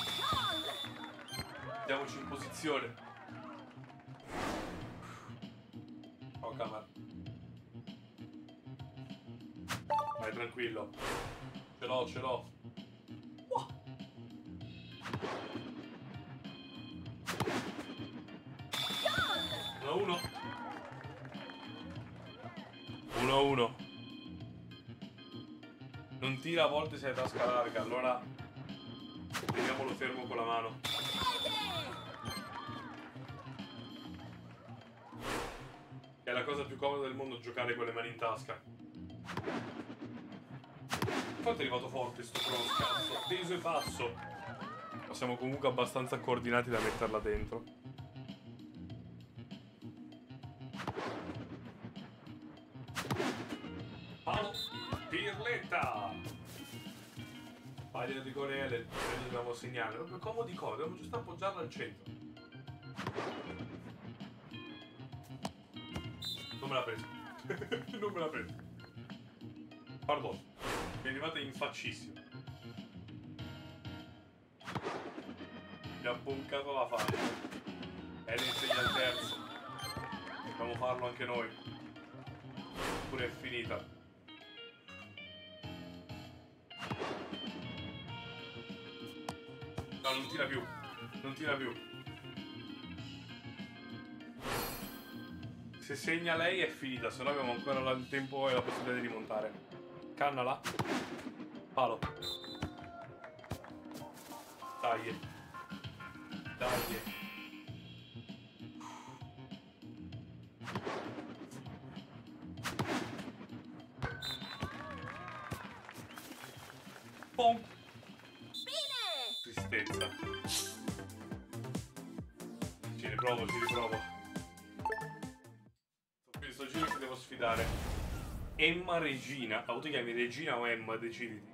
Andiamoci in posizione. Oh, camera. Vai tranquillo. Ce l'ho, ce l'ho. 1-1. 1-1. Non tira, a volte sei a tasca larga, allora teniamolo fermo con la mano. È la cosa più comoda del mondo giocare con le mani in tasca. Infatti è arrivato forte sto cross, cazzo. Teso e basso. Ma siamo comunque abbastanza coordinati da metterla dentro. Palo. Pirletta. Paglia di rigore Helen. Noi dobbiamo segnare. Proprio comodi cose. Dobbiamo giusto appoggiarla al centro. Non me l'ha preso. Non me l'ha preso. Pardon. Mi è arrivata in faccissimo. Mi ha boncato la faccia. Helen segna il terzo. Dobbiamo farlo anche noi. Oppure è finita. No, non tira più. Non tira più. Se segna lei è finita, se no abbiamo ancora il tempo e la possibilità di rimontare. Cannala. Palo. Dai. Dai. Pom. Tristezza. Ci riprovo, ci riprovo. Questo giro che devo sfidare. Emma Regina. Tu chiami Regina o Emma? Deciditi.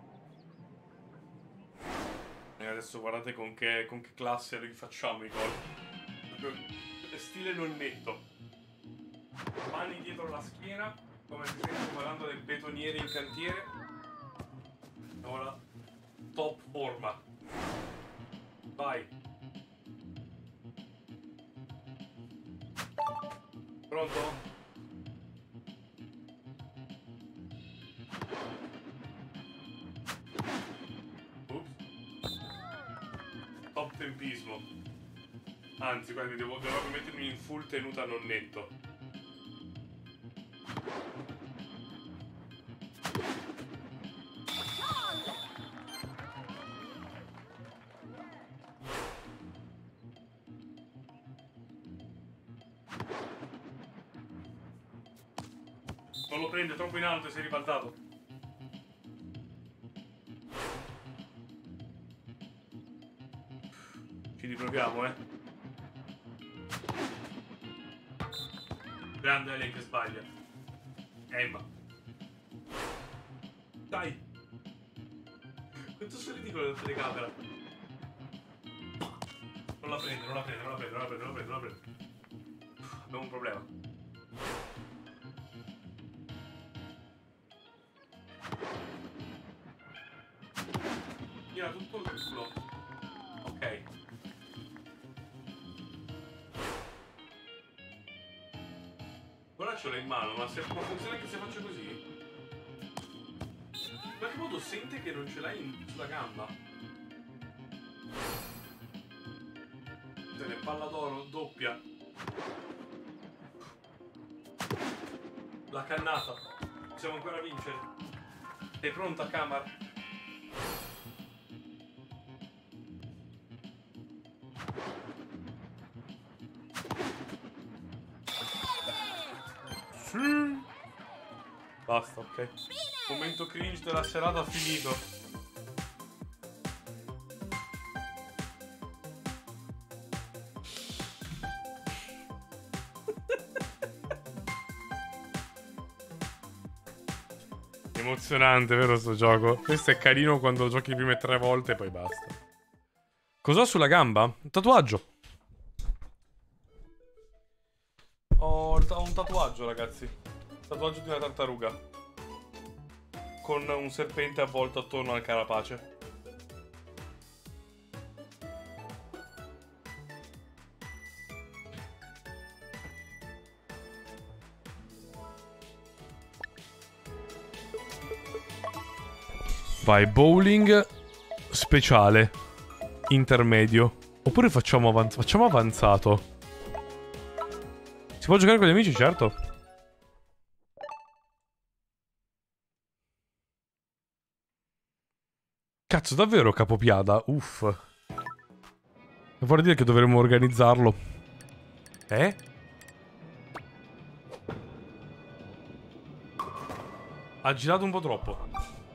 E adesso guardate con che classe li facciamo i gol. Stile nonnetto. Mani dietro la schiena, come se stessi guardando del betoniere in cantiere. Ora, top forma. Vai. Pronto? Top tempismo. Anzi, guardi, devo mettermi in full tenuta nonnetto. Non lo prende, troppo in alto e si è ribaltato. Ci riproviamo, eh. Grande lei che sbaglia. Emma. Dai. Quanto sono ridicolo la telecamera. Non la prende, non la prende, non la prende, non la prende, non la prende, non la prende. Abbiamo un problema. Tira tutto. col culo. Ok. Ora ce l'ho in mano, ma se può funzionare anche se faccio così? In qualche modo sente che non ce l'hai sulla gamba. Se ne palla d'oro, doppia. La cannata. Possiamo ancora vincere. Sei pronta, Kamar? Sì. Basta, ok. Momento cringe della serata finito. Emozionante, vero sto gioco? Questo è carino quando giochi le prime 3 volte e poi basta. Cos'ho sulla gamba? Un tatuaggio. Ho un tatuaggio, ragazzi. Tatuaggio di una tartaruga. Con un serpente avvolto attorno al carapace. Vai, bowling speciale. Intermedio. Oppure facciamo avanzato. Si può giocare con gli amici, certo. Cazzo, davvero capopiada? Uff. Vorrei dire che dovremmo organizzarlo. Ha girato un po' troppo.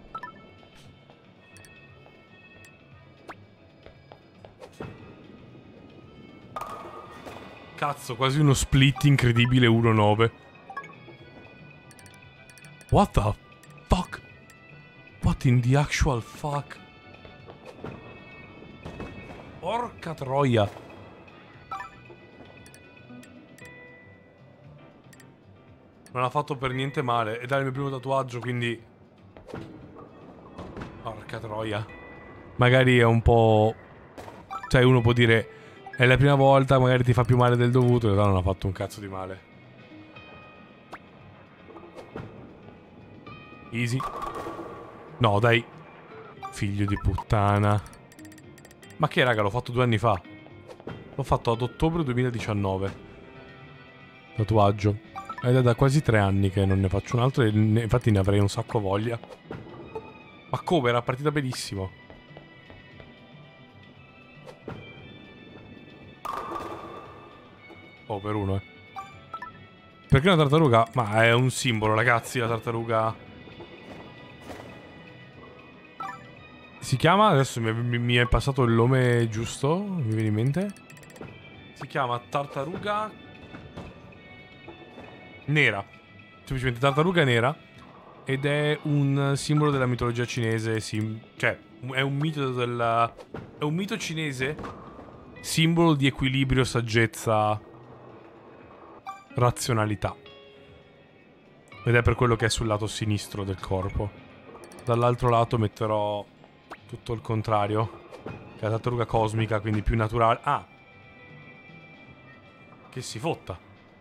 Cazzo, quasi uno split incredibile 1-9. What the fuck? What in the actual fuck? Porca troia. Non ha fatto per niente male. Ed è il mio primo tatuaggio, quindi... Porca troia. Magari è un po'... Cioè, uno può dire... È la prima volta, magari ti fa più male del dovuto. In realtà non ha fatto un cazzo di male. Easy. No, dai. Figlio di puttana. Ma che, raga, l'ho fatto 2 anni fa. L'ho fatto ad ottobre 2019. Tatuaggio. Ed è da quasi 3 anni che non ne faccio un altro. E infatti ne avrei un sacco voglia. Ma come? Era partita benissimo. Oh, per uno, Perché una tartaruga? Ma è un simbolo, ragazzi, la tartaruga. Si chiama... Adesso mi è passato il nome giusto, mi viene in mente. Si chiama tartaruga... nera. Semplicemente tartaruga nera. Ed è un simbolo della mitologia cinese. Cioè, è un mito del... È un mito cinese. Simbolo di equilibrio, saggezza... razionalità. Ed è per quello che è sul lato sinistro del corpo. Dall'altro lato metterò tutto il contrario, che è la tartaruga cosmica, quindi più naturale. Ah! Che si fotta.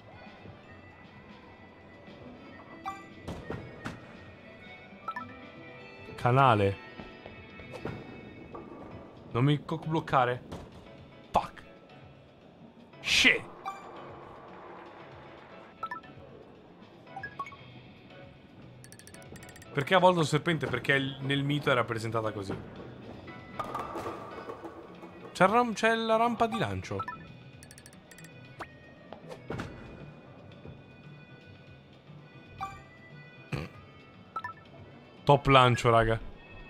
Canale. Non mi bloccare. Fuck. Shit. Perché ha volto il serpente? Perché nel mito è rappresentata così. C'è la rampa di lancio. Top lancio, raga.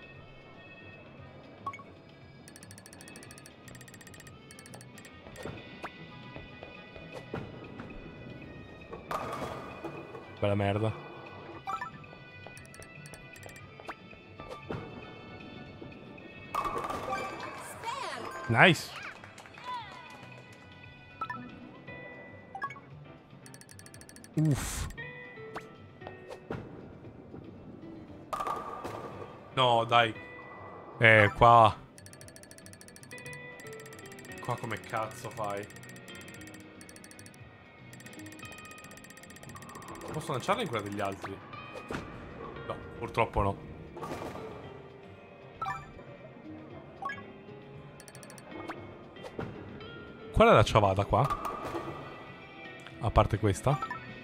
Bella merda. Nice. Uff. No, dai. Qua. Qua come cazzo fai? Posso lanciarla in quella degli altri? No, purtroppo no. Qual è la ciavata qua? A parte questa?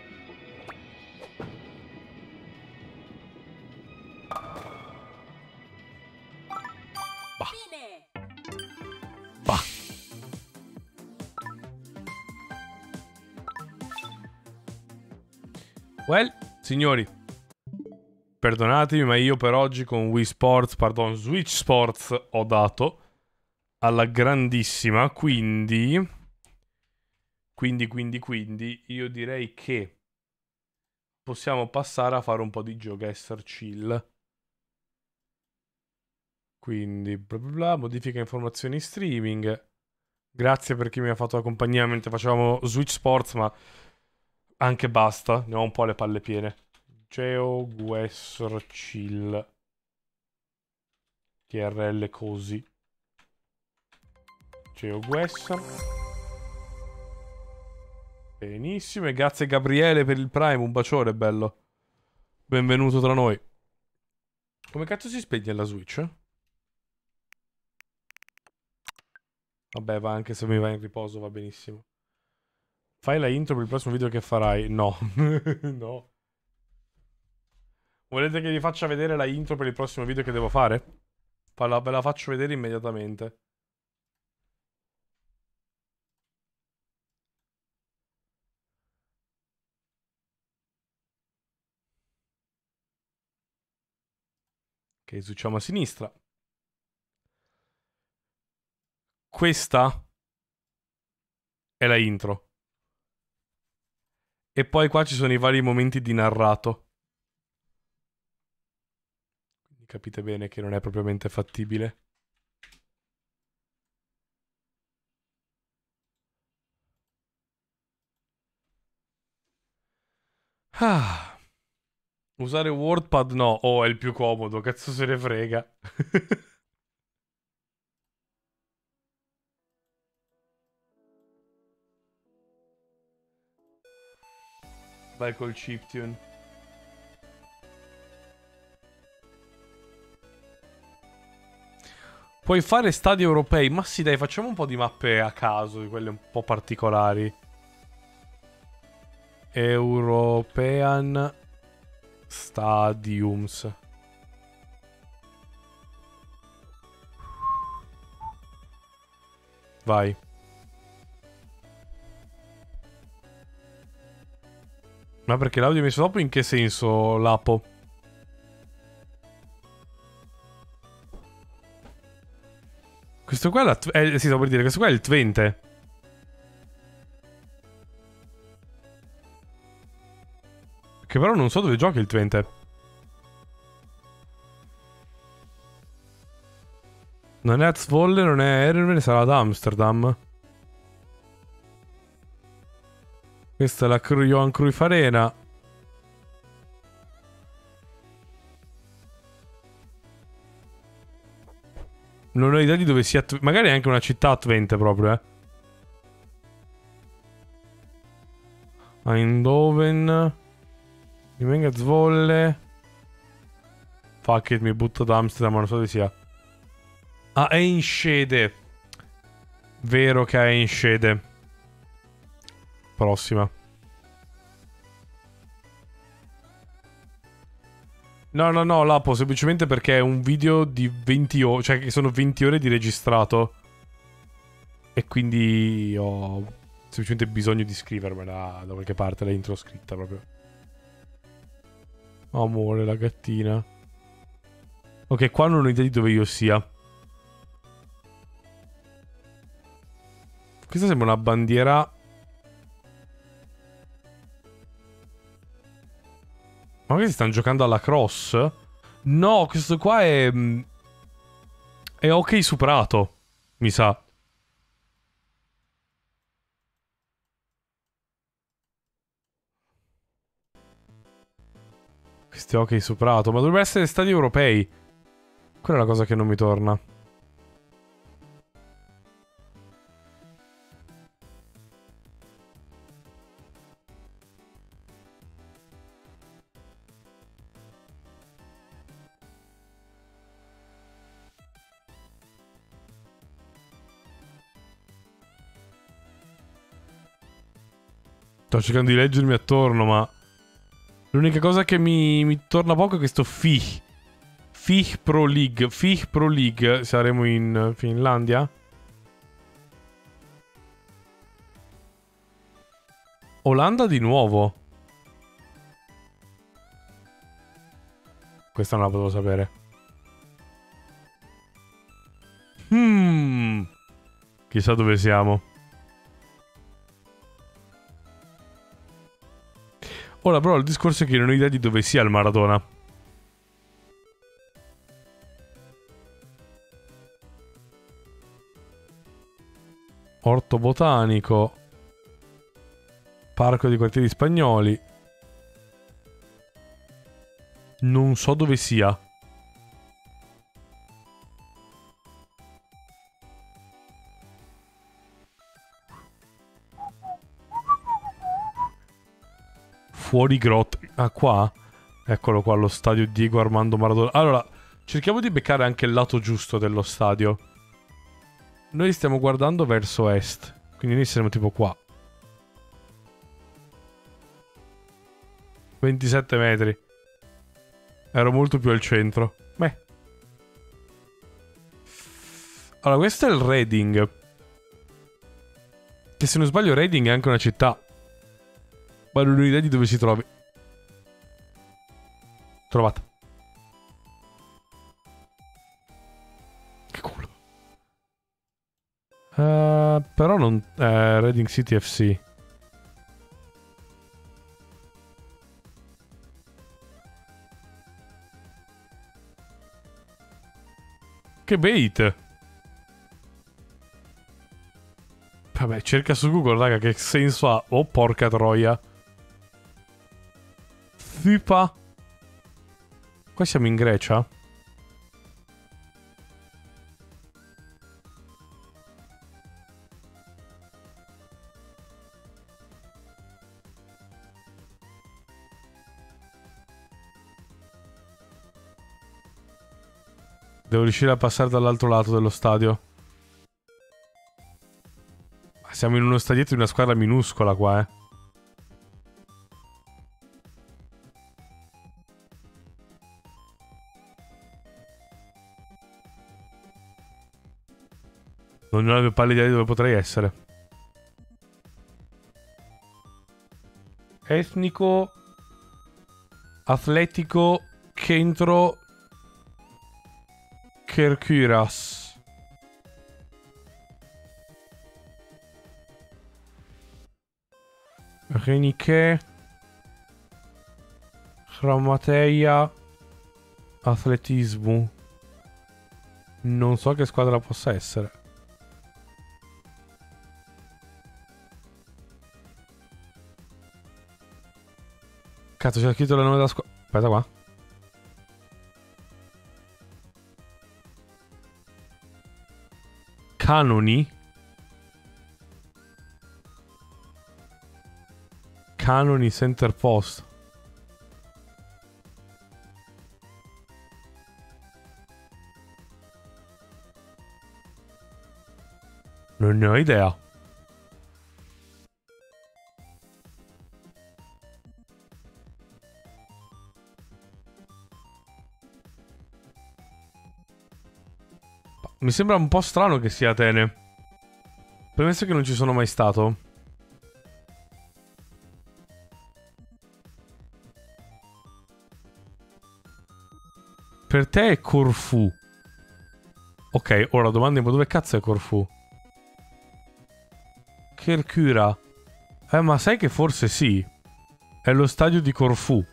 Bah. Fine. Bah. Well, signori, perdonatemi, ma io per oggi con Wii Sports, pardon, Switch Sports ho dato alla grandissima, quindi io direi che possiamo passare a fare un po' di GeoGuessr chill. Quindi, bla bla bla, modifica informazioni streaming. Grazie per chi mi ha fatto la compagnia mentre facevamo Switch Sports, ma anche basta, ne ho un po' le palle piene. GeoGuessr chill. TRL così. GeoGuessr. Benissimo, e grazie Gabriele per il Prime, un bacione bello. Benvenuto tra noi. Come cazzo si spegne la Switch? Vabbè, va anche se mi va in riposo, va benissimo. Fai la intro per il prossimo video che farai? No. No. Volete che vi faccia vedere la intro per il prossimo video che devo fare? Ve la faccio vedere immediatamente. Ok, switchiamo a sinistra. Questa è la intro. E poi qua ci sono i vari momenti di narrato. Quindi capite bene che non è propriamente fattibile. Ah. Usare WordPad no. Oh, è il più comodo. Cazzo se ne frega. Vai col chiptune. Puoi fare stadi europei. Ma sì, dai, facciamo un po' di mappe a caso, di quelle un po' particolari. European Stadiums. Vai. Ma perché l'audio messo dopo in che senso, Lapo? Questo qua è la... sì, stavo per dire, questo qua è il Twente. Che però non so dove giochi il Twente. Non è Zwolle, non è Erevene, sarà ad Amsterdam. Questa è la Johan Cruyff Arena. Non ho idea di dove sia. Magari è anche una città a Twente proprio, eh. Eindhoven. Rimanga Zwolle. Fuck it, mi butto ad Amsterdam, ma non so dove sia. Ah, è in Scede. Vero che è in Scede. Prossima. No, Lapo, semplicemente perché è un video di 20 ore, cioè che sono 20 ore di registrato. E quindi ho semplicemente bisogno di scrivermela da qualche parte, la intro scritta proprio. Amore, la gattina. Ok, qua non ho idea di dove io sia. Questa sembra una bandiera. Ma che si stanno giocando alla cross? No, questo qua è... È hockey su prato, mi sa. Questi hockey su prato, ma dovrebbero essere stadi europei. Quella è la cosa che non mi torna. Sto cercando di leggermi attorno, ma... L'unica cosa che mi torna poco è questo FIH. FIH Pro League. FIH Pro League. Saremo in Finlandia? Olanda di nuovo. Questa non la potevo sapere. Chissà dove siamo. Ora però il discorso è che non ho idea di dove sia il Maradona. Orto botanico. Parco dei quartieri spagnoli. Non so dove sia. Fuori grotta. Ah, qua? Eccolo qua, lo stadio Diego Armando Maradona. Allora, cerchiamo di beccare anche il lato giusto dello stadio. Noi stiamo guardando verso est. Quindi noi siamo tipo qua. 27 metri. Ero molto più al centro. Beh. Allora, questo è il Reading. Che se non sbaglio Reading è anche una città. Ma non ho idea di dove si trovi. Trovata. Che culo. Però non... Reading City FC. Che bait. Vabbè, cerca su Google, raga, che senso ha? Oh, porca troia. Fipa. Qua siamo in Grecia? Devo riuscire a passare dall'altro lato dello stadio. Siamo in uno stadietto di una squadra minuscola qua, eh. Non ho la più pallida idea di dove potrei essere. Etnico. Atletico. Centro. Kerkyras. Renike. Hrammateia. Atletismo. Non so che squadra possa essere. Cazzo, c'è scritto il nome della squadra. Aspetta qua. Canoni. Canoni Center Post. Non ne ho idea. Mi sembra un po' strano che sia Atene. Premesso che non ci sono mai stato. Per te è Corfù. Ok, ora domanda ma dove cazzo è Corfù? Kerkyra. Ma sai che forse sì. È lo stadio di Corfù.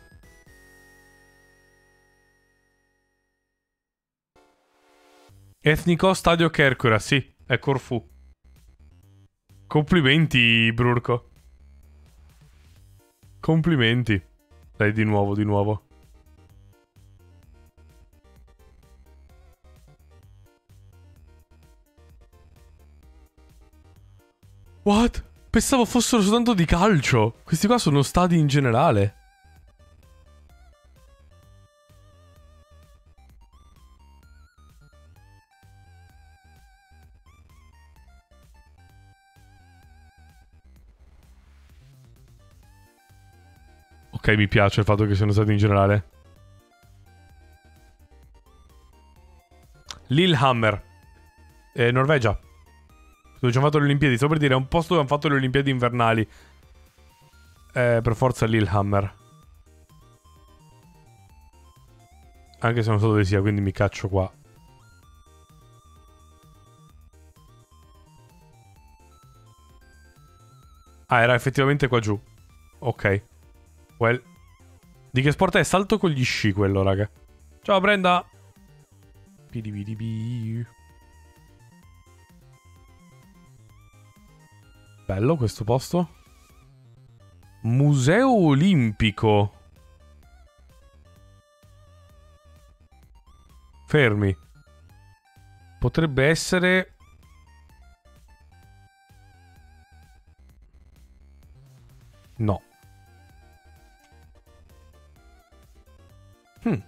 Etnico Stadio Kerkyra, sì, è Corfù. Complimenti, Brurco. Complimenti. Dai, di nuovo, di nuovo. What? Pensavo fossero soltanto di calcio. Questi qua sono stadi in generale. Ok, mi piace il fatto che siano stati in generale. Lillehammer. Norvegia. Dove ci hanno fatto le Olimpiadi. Sto per dire, è un posto dove hanno fatto le Olimpiadi invernali. Per forza Lillehammer. Anche se non so dove sia, quindi mi caccio qua. Ah, era effettivamente qua giù. Ok. Well. Di che sport è? Salto con gli sci quello, raga. Ciao, Brenda. Pidibidibi. Bello questo posto. Museo Olimpico. Fermi. Potrebbe essere... No. Hmm.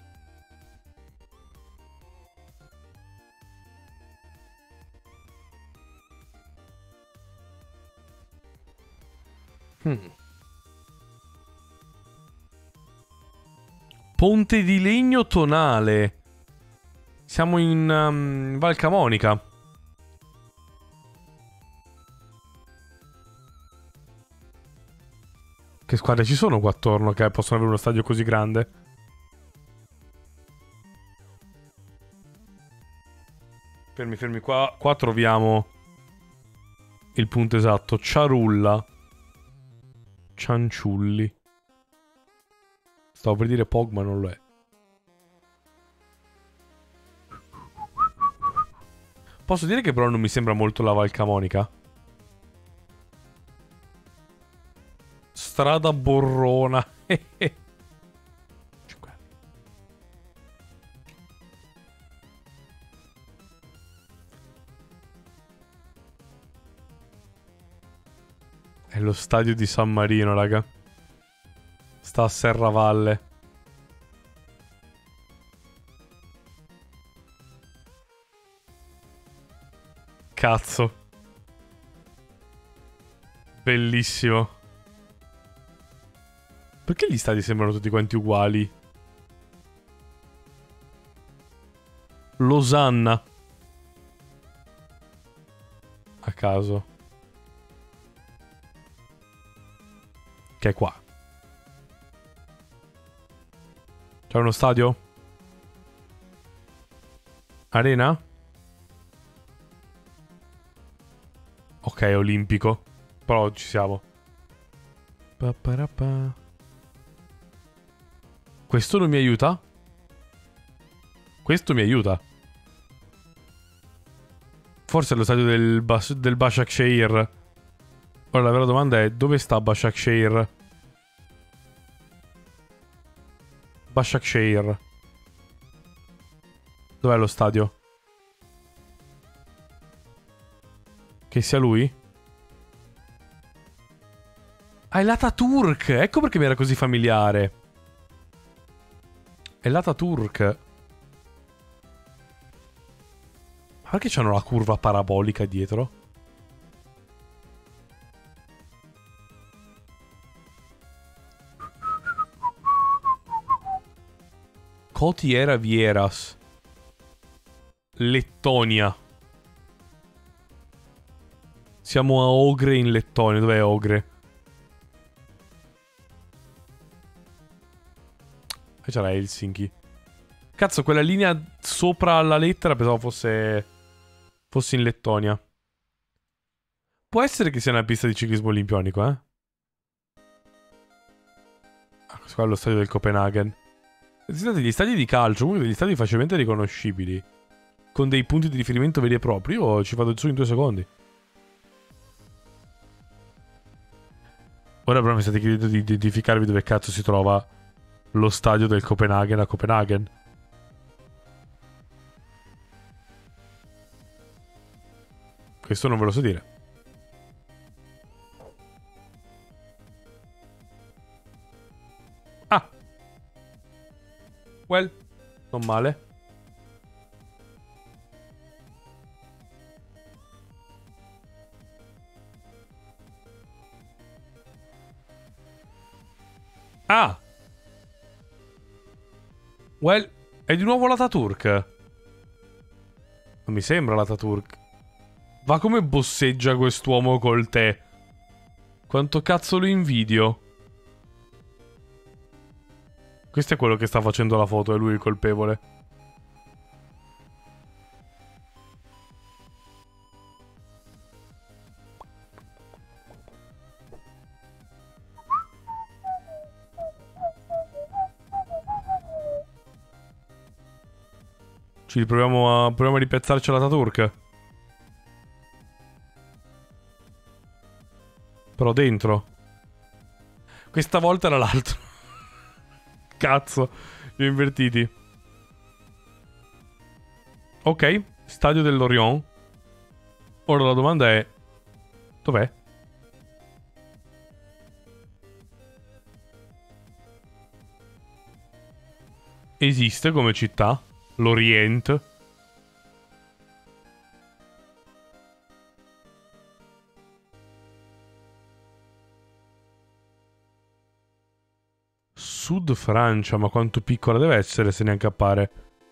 Ponte di legno tonale. Siamo in Val Camonica. Che squadre ci sono qua attorno che possono avere uno stadio così grande? Fermi, fermi. Qua troviamo il punto esatto. Ciarulla. Cianciulli. Stavo per dire Pog, ma non lo è. Posso dire che però non mi sembra molto la Val Camonica? Strada Borrona. È lo stadio di San Marino, raga. Sta a Serravalle. Cazzo. Bellissimo. Perché gli stadi sembrano tutti quanti uguali? Losanna. A caso. Che è qua. C'è uno stadio? Arena? Ok, olimpico. Però ci siamo. Questo non mi aiuta? Questo mi aiuta. Forse è lo stadio del Başakşehir. Ora la vera domanda è: dove sta Başakşehir? Başakşehir. Dov'è lo stadio? Che sia lui? Ah, è l'Ataturk! Ecco perché mi era così familiare. È l'Ataturk. Ma perché c'hanno la curva parabolica dietro? Cotiera Vieras. Lettonia. Siamo a Ogre in Lettonia. Dov'è Ogre? E c'era Helsinki. Cazzo, quella linea sopra la lettera pensavo fosse in Lettonia. Può essere che sia una pista di ciclismo olimpionico, eh? Ah, questo qua è lo stadio del Copenaghen. Esistono degli stadi di calcio, comunque degli stadi facilmente riconoscibili, con dei punti di riferimento veri e propri. Io ci vado su in 2 secondi. Ora però mi state chiedendo di identificarvi dove cazzo si trova lo stadio del Copenaghen a Copenaghen. Questo non ve lo so dire. Ah. Well, non male. Ah, Well, è di nuovo l'Ataturk. Non mi sembra l'Ataturk. Va come bosseggia quest'uomo col tè. Quanto cazzo lo invidio. Questo è quello che sta facendo la foto, è lui il colpevole. Ci proviamo a ripiazzarci l'Ataturk. Però dentro. Questa volta era l'altro. Cazzo, li ho invertiti. Ok, stadio dell'Orion. Ora la domanda è... Dov'è? Esiste come città? L'Orient? Sud Francia, ma quanto piccola deve essere se neanche appare.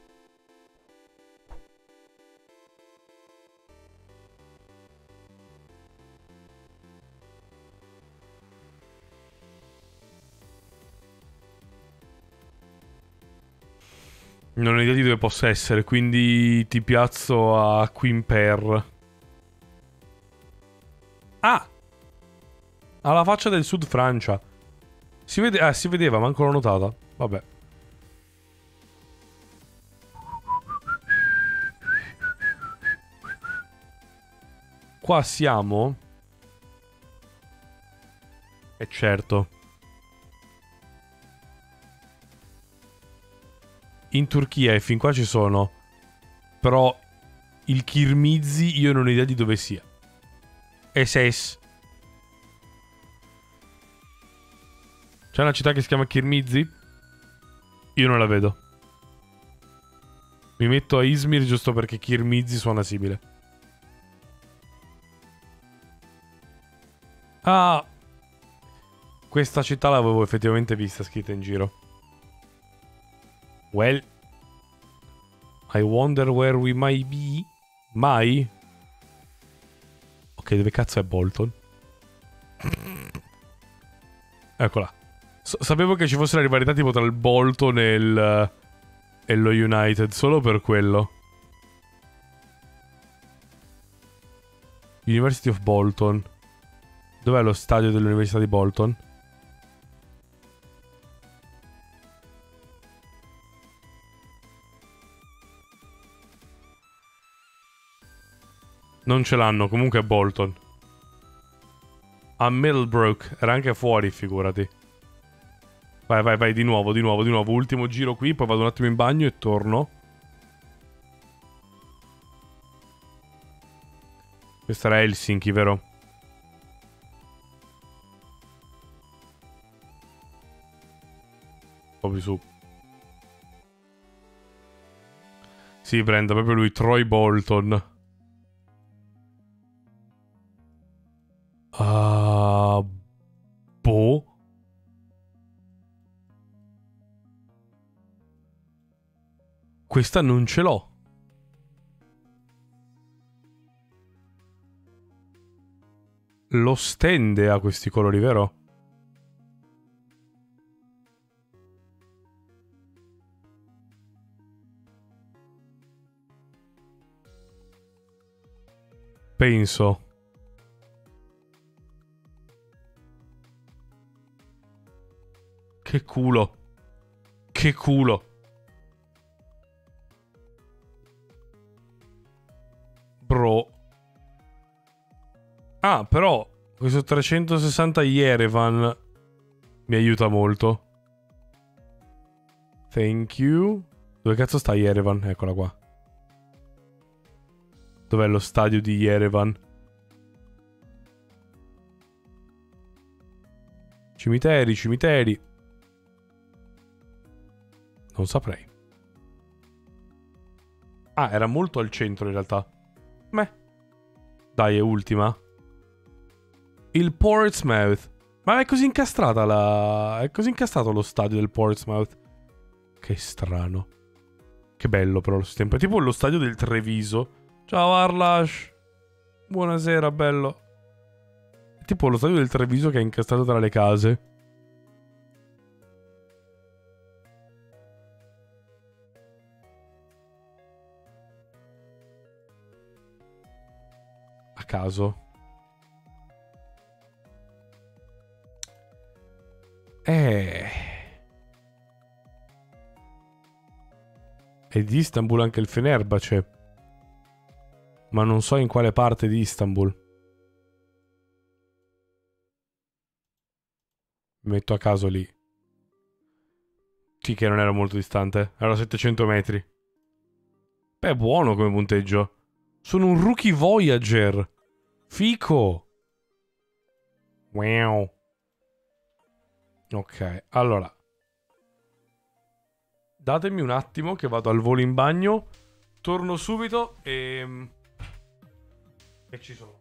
Non ho idea di dove possa essere, quindi ti piazzo a Quimper. Ah! Alla faccia del Sud Francia. Si vede, si vedeva, manco l'ho notata. Vabbè. Qua siamo. E certo. In Turchia e fin qua ci sono. Però il Kirmizi io non ho idea di dove sia. SS. C'è una città che si chiama Kirmizi? Io non la vedo. Mi metto a Izmir giusto perché Kirmizi suona simile. Ah! Questa città l'avevo effettivamente vista scritta in giro. Well, I wonder where we might be. Mai? Ok, dove cazzo è Bolton? Eccola. Sapevo che ci fosse la rivalità tipo tra il Bolton e lo United, solo per quello. University of Bolton. Dov'è lo stadio dell'Università di Bolton? Non ce l'hanno, comunque è Bolton. A Middlebrook, era anche fuori, figurati. Vai, vai, vai, di nuovo, di nuovo, di nuovo. Ultimo giro qui, poi vado un attimo in bagno e torno. Questa era Helsinki, vero? Proprio su. Sì, prende proprio lui, Troy Bolton. Boh. Questa non ce l'ho. Lo stende a questi colori, vero? Penso. Che culo. Che culo. Bro. Ah, però questo 360 Yerevan mi aiuta molto. Thank you. Dove cazzo sta Yerevan? Eccola qua. Dov'è lo stadio di Yerevan? Cimiteri, cimiteri. Non saprei. Ah, era molto al centro in realtà. Beh. Dai, è ultima. Il Portsmouth. Ma è così incastrata la... È così incastrato lo stadio del Portsmouth. Che strano. Che bello però lo tempo. È tipo lo stadio del Treviso. Ciao Arlash. Buonasera, bello. È tipo lo stadio del Treviso che è incastrato tra le case. A caso. È di Istanbul anche il Fenerbahce. Ma non so in quale parte di Istanbul. Mi metto a caso lì. Sì che non era molto distante. Era a 700 metri. Beh, è buono come punteggio. Sono un rookie Voyager. Fico. Wow. Ok, allora. Datemi un attimo che vado al volo in bagno. Torno subito e ci sono.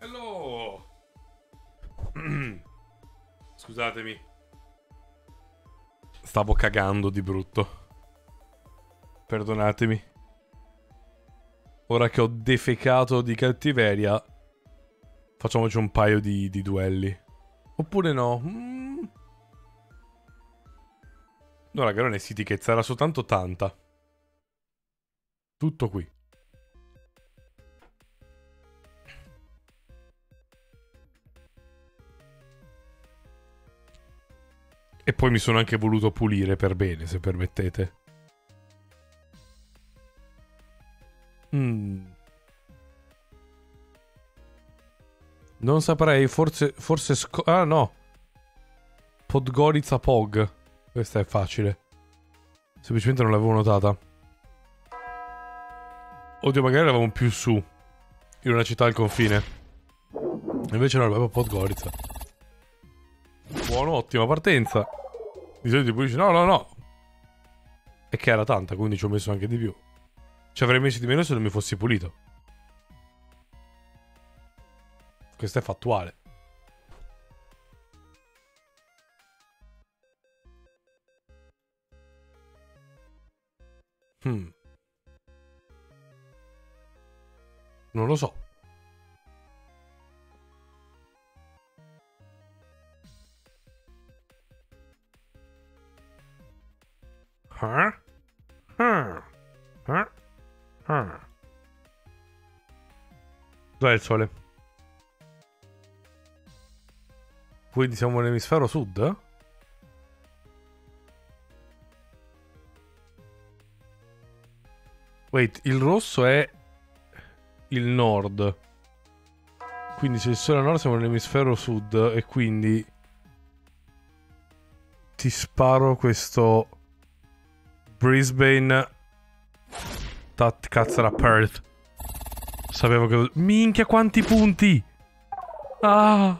Hello. Scusatemi. Stavo cagando di brutto. Perdonatemi. Ora che ho defecato di cattiveria, facciamoci un paio di duelli. Oppure no? No, raga, non è stitichezza, era soltanto tanta. Tutto qui. E poi mi sono anche voluto pulire per bene, se permettete. Non saprei, forse ah no. Podgorica Pog. Questa è facile. Semplicemente non l'avevo notata. Oddio, magari eravamo più su. In una città al confine. Invece no, l'avevo Podgorica. Buono, ottima partenza. Di solito poi dici no. E che era tanta, quindi ci ho messo anche di più. Ci avrei messo di meno se non mi fossi pulito. Questo è fattuale. Non lo so. Dov'è il sole? Quindi siamo nell'emisfero sud? Wait, il rosso è il nord. Quindi se il sole è a nord siamo nell'emisfero sud. E quindi ti sparo questo Brisbane. Cazzo era Perth. Sapevo che... Minchia quanti punti! Ah!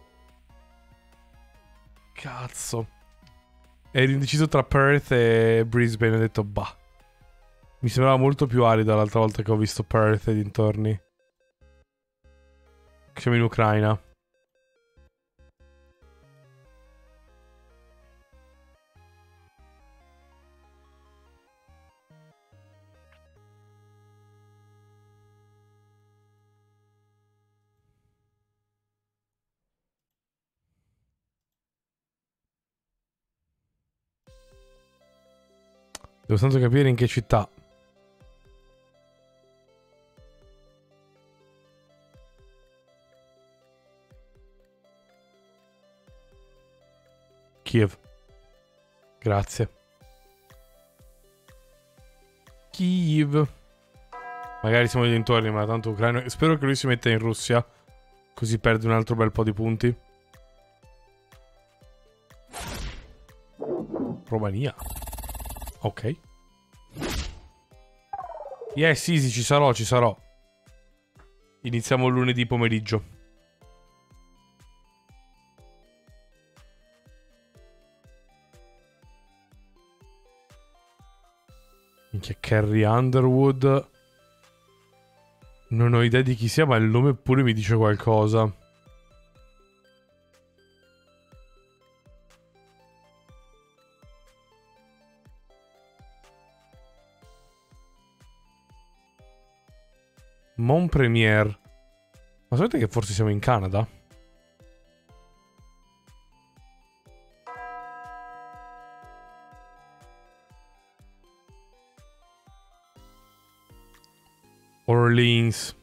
Cazzo. Ero indeciso tra Perth e Brisbane. Ho detto bah. Mi sembrava molto più arida l'altra volta che ho visto Perth e dintorni. Siamo in Ucraina. Devo tanto capire in che città. Kiev. Grazie. Kiev. Magari siamo nei dintorni, ma tanto ucraino. Spero che lui si metta in Russia. Così perde un altro bel po' di punti. Romania. Ok. Yes, easy, ci sarò. Iniziamo lunedì pomeriggio. Minchia, Carrie Underwood. Non ho idea di chi sia, ma il nome pure mi dice qualcosa. Mon Premier. Ma sapete che forse siamo in Canada? Orleans.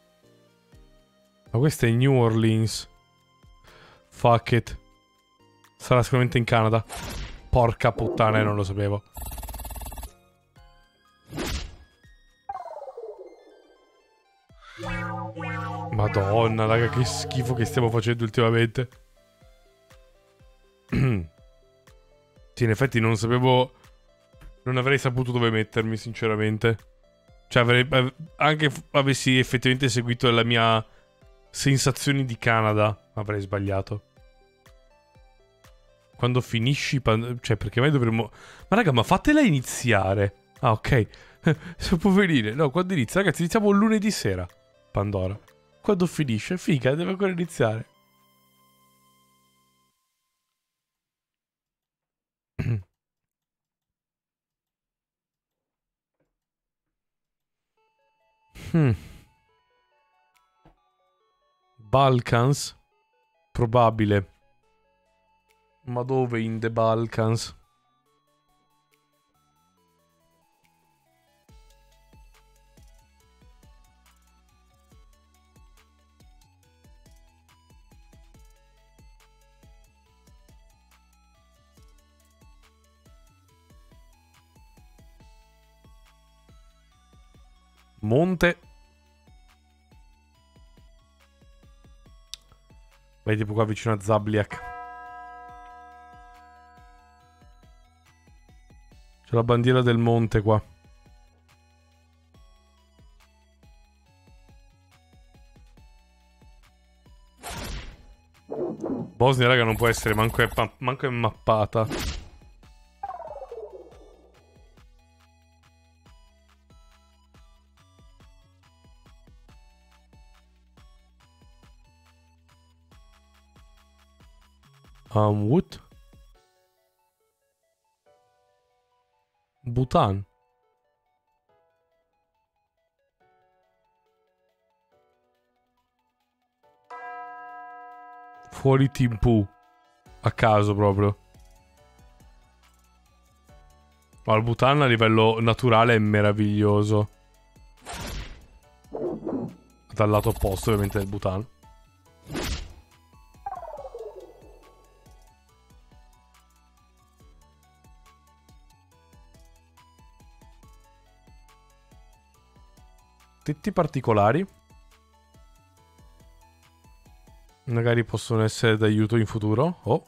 Ma questa è New Orleans. Fuck it. Sarà sicuramente in Canada. Porca puttana, non lo sapevo. Madonna, raga, che schifo che stiamo facendo ultimamente. Sì, in effetti non sapevo... Non avrei saputo dove mettermi, sinceramente. Cioè, anche avessi effettivamente seguito la mia sensazioni di Canada, avrei sbagliato. Quando finisci... Cioè, perché mai dovremmo... Ma raga, ma fatela iniziare. Ah, ok. Se può venire. No, quando inizia? Ragazzi, iniziamo lunedì sera. Pandora. Quando finisce? Figa, deve ancora iniziare. Balkans? Probabile. Ma dove in the Balkans? Monte. Vai tipo qua vicino a Zabliak. C'è la bandiera del monte qua. Bosnia, raga, non può essere, manco è mappata. What? Bhutan. Fuori Thimphu. A caso proprio. Ma il Bhutan a livello naturale è meraviglioso. Dal lato opposto ovviamente del Bhutan. Tetti particolari. Magari possono essere d'aiuto in futuro. Oh.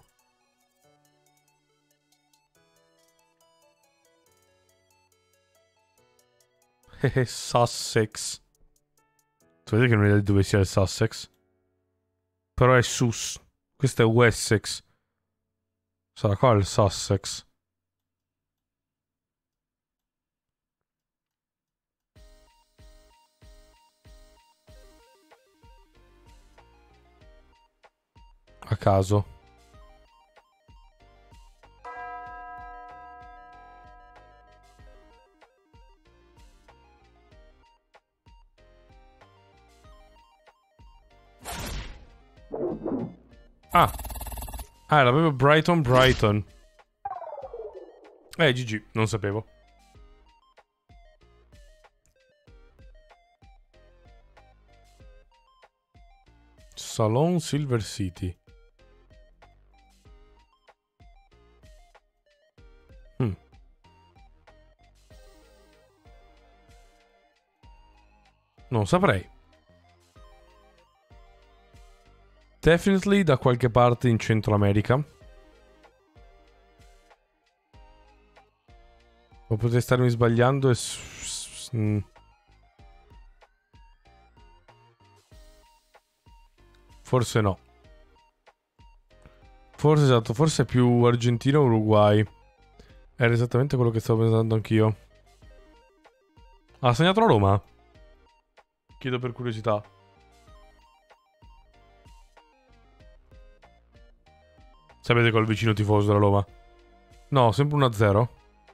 Sussex. Sapete che non è dove sia il Sussex? Però è Sus. Questo è Wessex. Sarà qua il Sussex. A caso. Ah. Ah, era proprio Brighton. GG, non sapevo. Salon Silver City. Non saprei. Definitely da qualche parte in Centro America. Ma potrei starmi sbagliando e... Forse no. Forse esatto, forse è più Argentina o Uruguay. Era esattamente quello che stavo pensando anch'io. Ha segnato la Roma? Chiedo per curiosità. Sapete col vicino tifoso della Roma? No, sempre 1-0.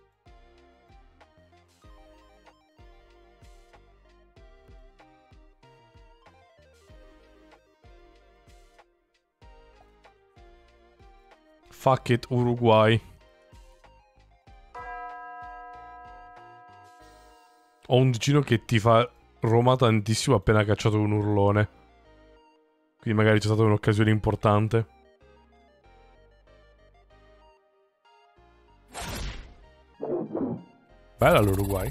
Fuck it, Uruguay. Ho un vicino che tifa Roma tantissimo appena cacciato un urlone. Quindi magari c'è stata un'occasione importante. Bella l'Uruguay.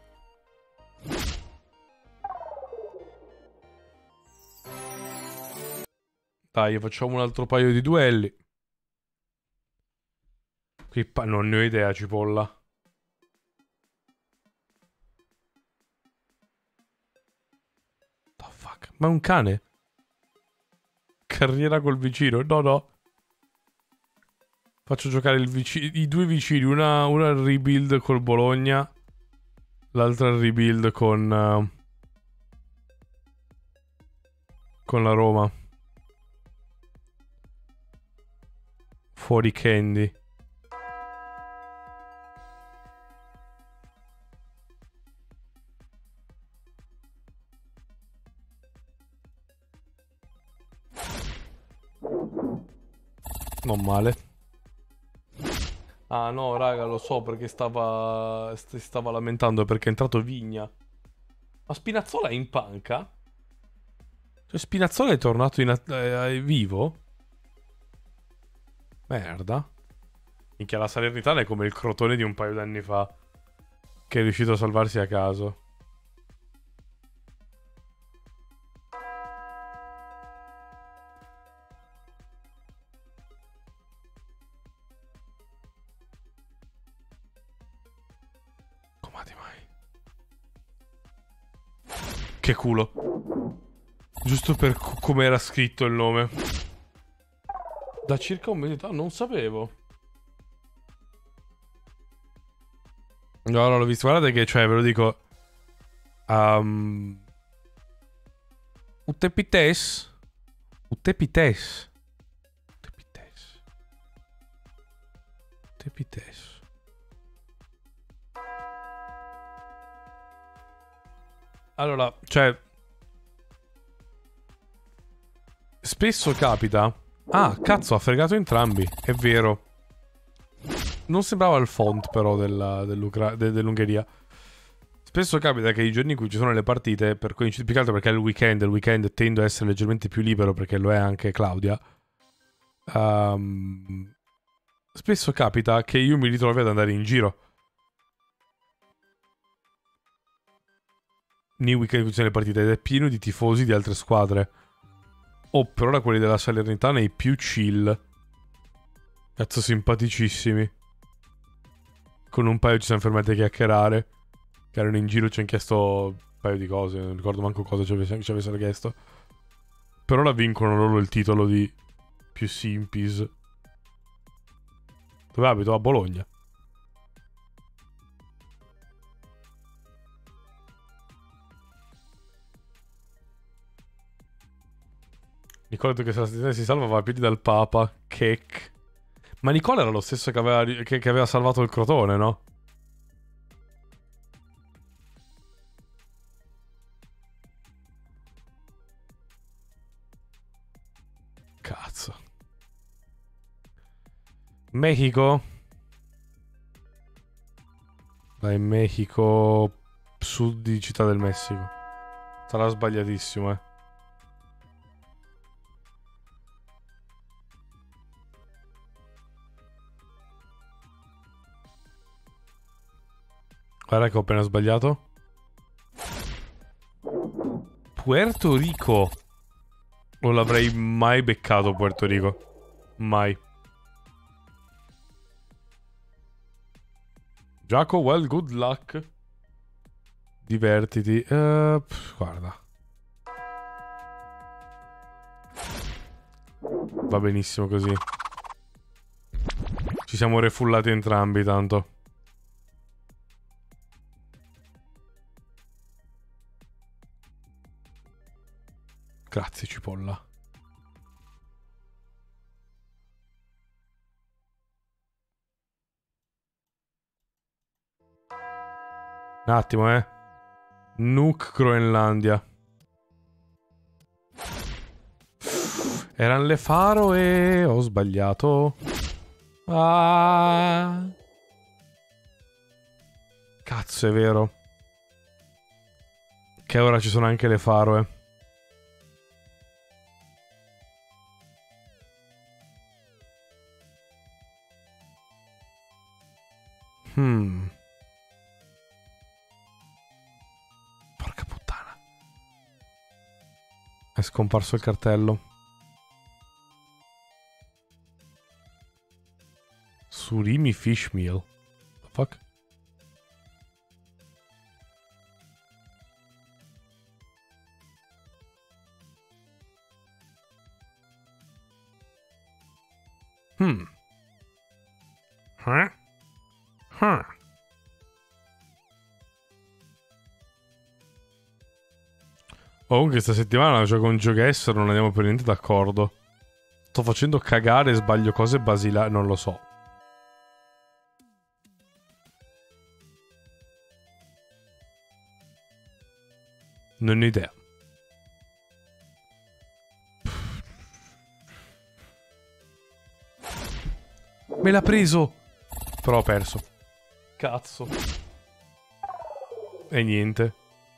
Dai, facciamo un altro paio di duelli. Qui non ne ho idea, cipolla. The fuck? Ma è un cane? Carriera col vicino? No, no. Faccio giocare i due vicini. Una al rebuild col Bologna. L'altra al rebuild con... con la Roma. Fuori Candy. Non male. Ah no, raga, lo so perché si stava lamentando perché è entrato Vigna. Ma Spinazzola è in panca? Cioè Spinazzola è tornato vivo? Merda. Minchia, la Salernitana è come il Crotone di un paio d'anni fa, che è riuscito a salvarsi a caso. Com'ati mai? Che culo. Giusto per come era scritto il nome. Da circa un mese. Ah, non sapevo. No, no, l'ho visto. Guardate che, cioè, ve lo dico. Utepites. Utepites. Utepites. Utepites. Allora, cioè, spesso capita. Ah, cazzo, ha fregato entrambi. È vero. Non sembrava il font, però, dell'Ungheria. Spesso capita che i giorni in cui ci sono le partite, per coincidere, più che altro perché è il weekend tendo a essere leggermente più libero perché lo è anche Claudia. Spesso capita che io mi ritrovi ad andare in giro. Nei weekend in cui ci sono le partite ed è pieno di tifosi di altre squadre. Oh, per ora quelli della Salernitana i più chill. Cazzo, simpaticissimi. Con un paio ci siamo fermati a chiacchierare. Che erano in giro, ci hanno chiesto un paio di cose. Non ricordo manco cosa ci avessero chiesto. Per ora vincono loro il titolo di più simpis. Dove abito? A Bologna. Nicola detto che se la settimana si salva va a piedi dal Papa. Kek. Ma Nicola era lo stesso che aveva salvato il Crotone, no? Cazzo. Mexico. Dai, Mexico. Sud di Città del Messico. Sarà sbagliatissimo, eh. Guarda che ho appena sbagliato. Puerto Rico. Non l'avrei mai beccato Puerto Rico. Mai. Giaco, well, good luck. Divertiti. Guarda. Va benissimo così. Ci siamo refullati entrambi, tanto. Grazie, cipolla. Un attimo, eh. Nuke Groenlandia. Erano le Faroe. Ho sbagliato. Ah. Cazzo, è vero. Che ora ci sono anche le Faroe. Porca puttana. È scomparso il cartello. Surimi Fish Meal. The fuck? Comunque questa settimana gioco un gioco estero, non andiamo per niente d'accordo. Sto facendo cagare e sbaglio cose basilari, non lo so. Non ho idea. Me l'ha preso! Però ho perso. Cazzo. E niente.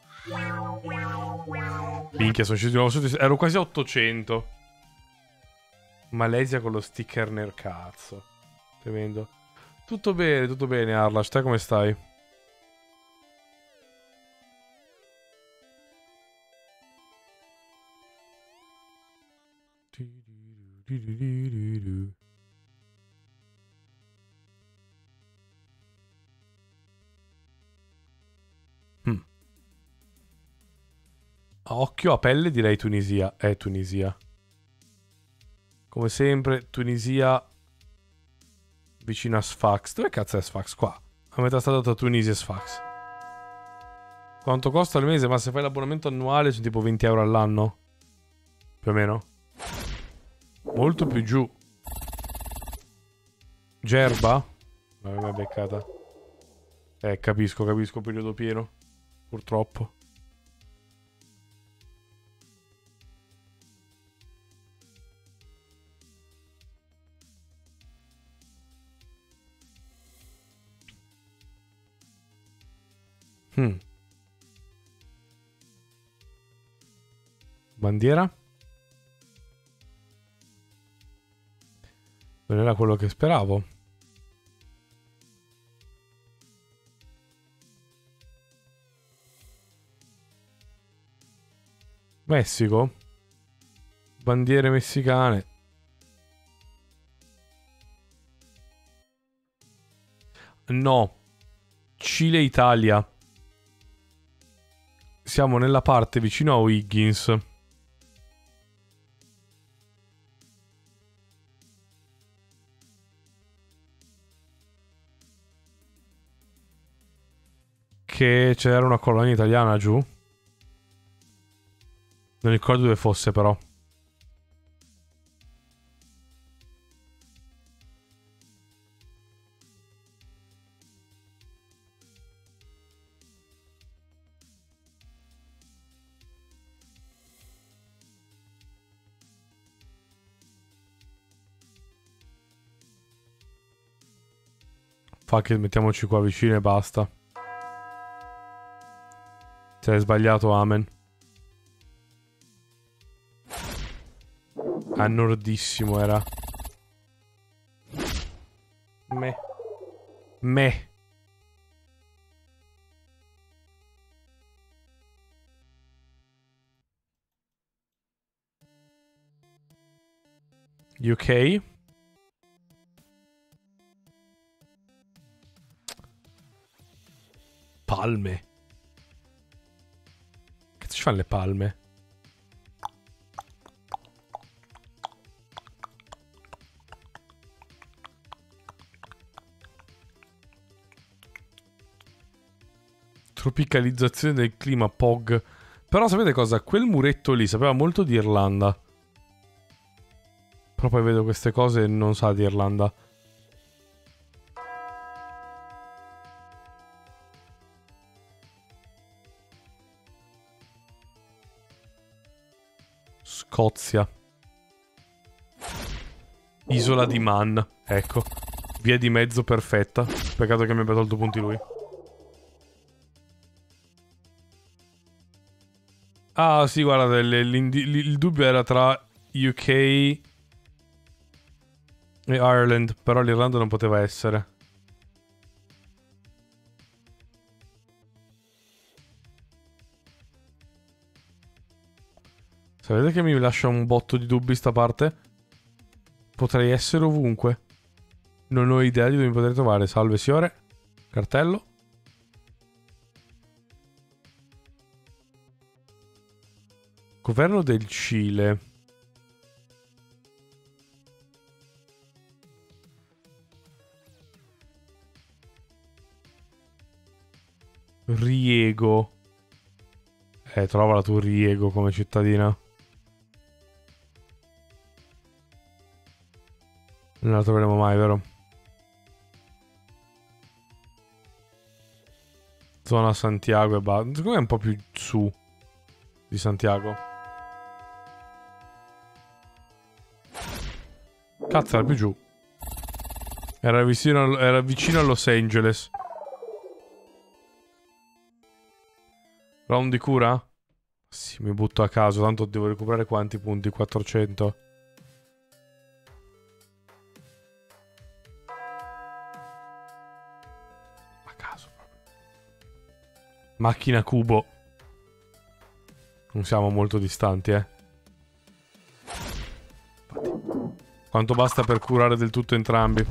Minchia, sono sceso di nuovo sotto. Ero quasi a 800. Malesia con lo sticker nel cazzo. Tremendo. Tutto bene, Arlash. Te come stai? A occhio a pelle direi Tunisia. È Tunisia. Come sempre, Tunisia vicino a Sfax. Dove cazzo è Sfax? Qua. A metà strada tra Tunisia e Sfax. Quanto costa al mese? Ma se fai l'abbonamento annuale sono tipo 20 euro all'anno? Più o meno. Molto più giù. Gerba? Vabbè, mi è beccata. Capisco, periodo pieno. Purtroppo. Bandiera? Non era quello che speravo. Messico? Bandiere messicane. No. Cile-Italia. Siamo nella parte vicino a O'Higgins. Che c'era una colonia italiana giù. Non ricordo dove fosse però. Fuck it, mettiamoci qua vicino e basta. Se hai sbagliato, amen. A nordissimo era. Me. UK. Palme. Che ci fanno le palme? Tropicalizzazione del clima, POG. Però sapete cosa? Quel muretto lì sapeva molto di Irlanda. Però poi vedo queste cose e non sa di Irlanda. Scozia. Isola di Man. Ecco. Via di mezzo perfetta. Peccato che mi abbia tolto punti lui. Ah, sì, guarda, il dubbio era tra UK e Ireland, però l'Irlanda non poteva essere. Sapete che mi lascia un botto di dubbi sta parte? Potrei essere ovunque. Non ho idea di dove mi potrei trovare. Salve, signore. Cartello. Governo del Cile. Riego. Trova la tua Riego come cittadina. Non la troveremo mai, vero? Zona Santiago e basta. Secondo me è un po' più su di Santiago. Cazzo, era più giù. Era vicino a Los Angeles. Round di cura? Sì, mi butto a caso. Tanto devo recuperare quanti punti? 400. A caso proprio. Macchina cubo. Non siamo molto distanti, eh. Quanto basta per curare del tutto entrambi?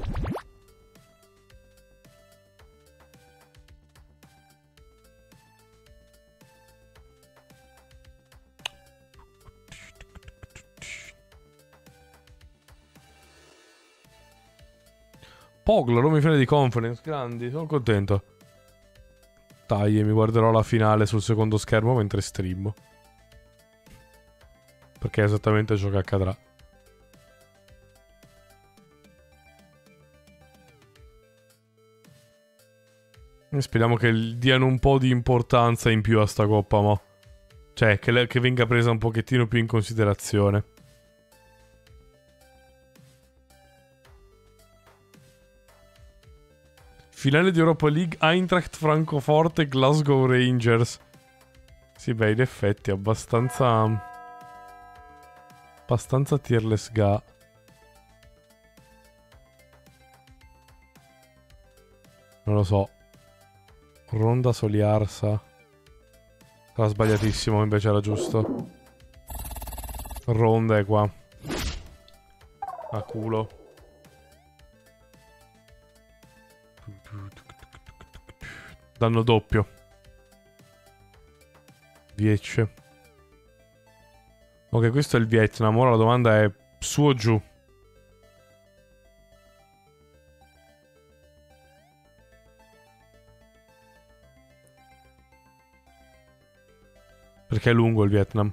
Poglo, Roma in finale di conference, grandi, sono contento. Dai, mi guarderò la finale sul secondo schermo mentre streamo. Perché è esattamente ciò che accadrà. E speriamo che diano un po' di importanza in più a sta coppa, mo. Cioè, che venga presa un pochettino più in considerazione. Finale di Europa League, Eintracht Francoforte, Glasgow Rangers. Sì, beh, in effetti è abbastanza tearless ga. Non lo so. Ronda Soliarsa. Era sbagliatissimo, invece era giusto. Ronda è qua. A culo. Danno doppio. 10. Ok, questo è il Vietnam. Ora la domanda è su o giù? Perché è lungo il Vietnam.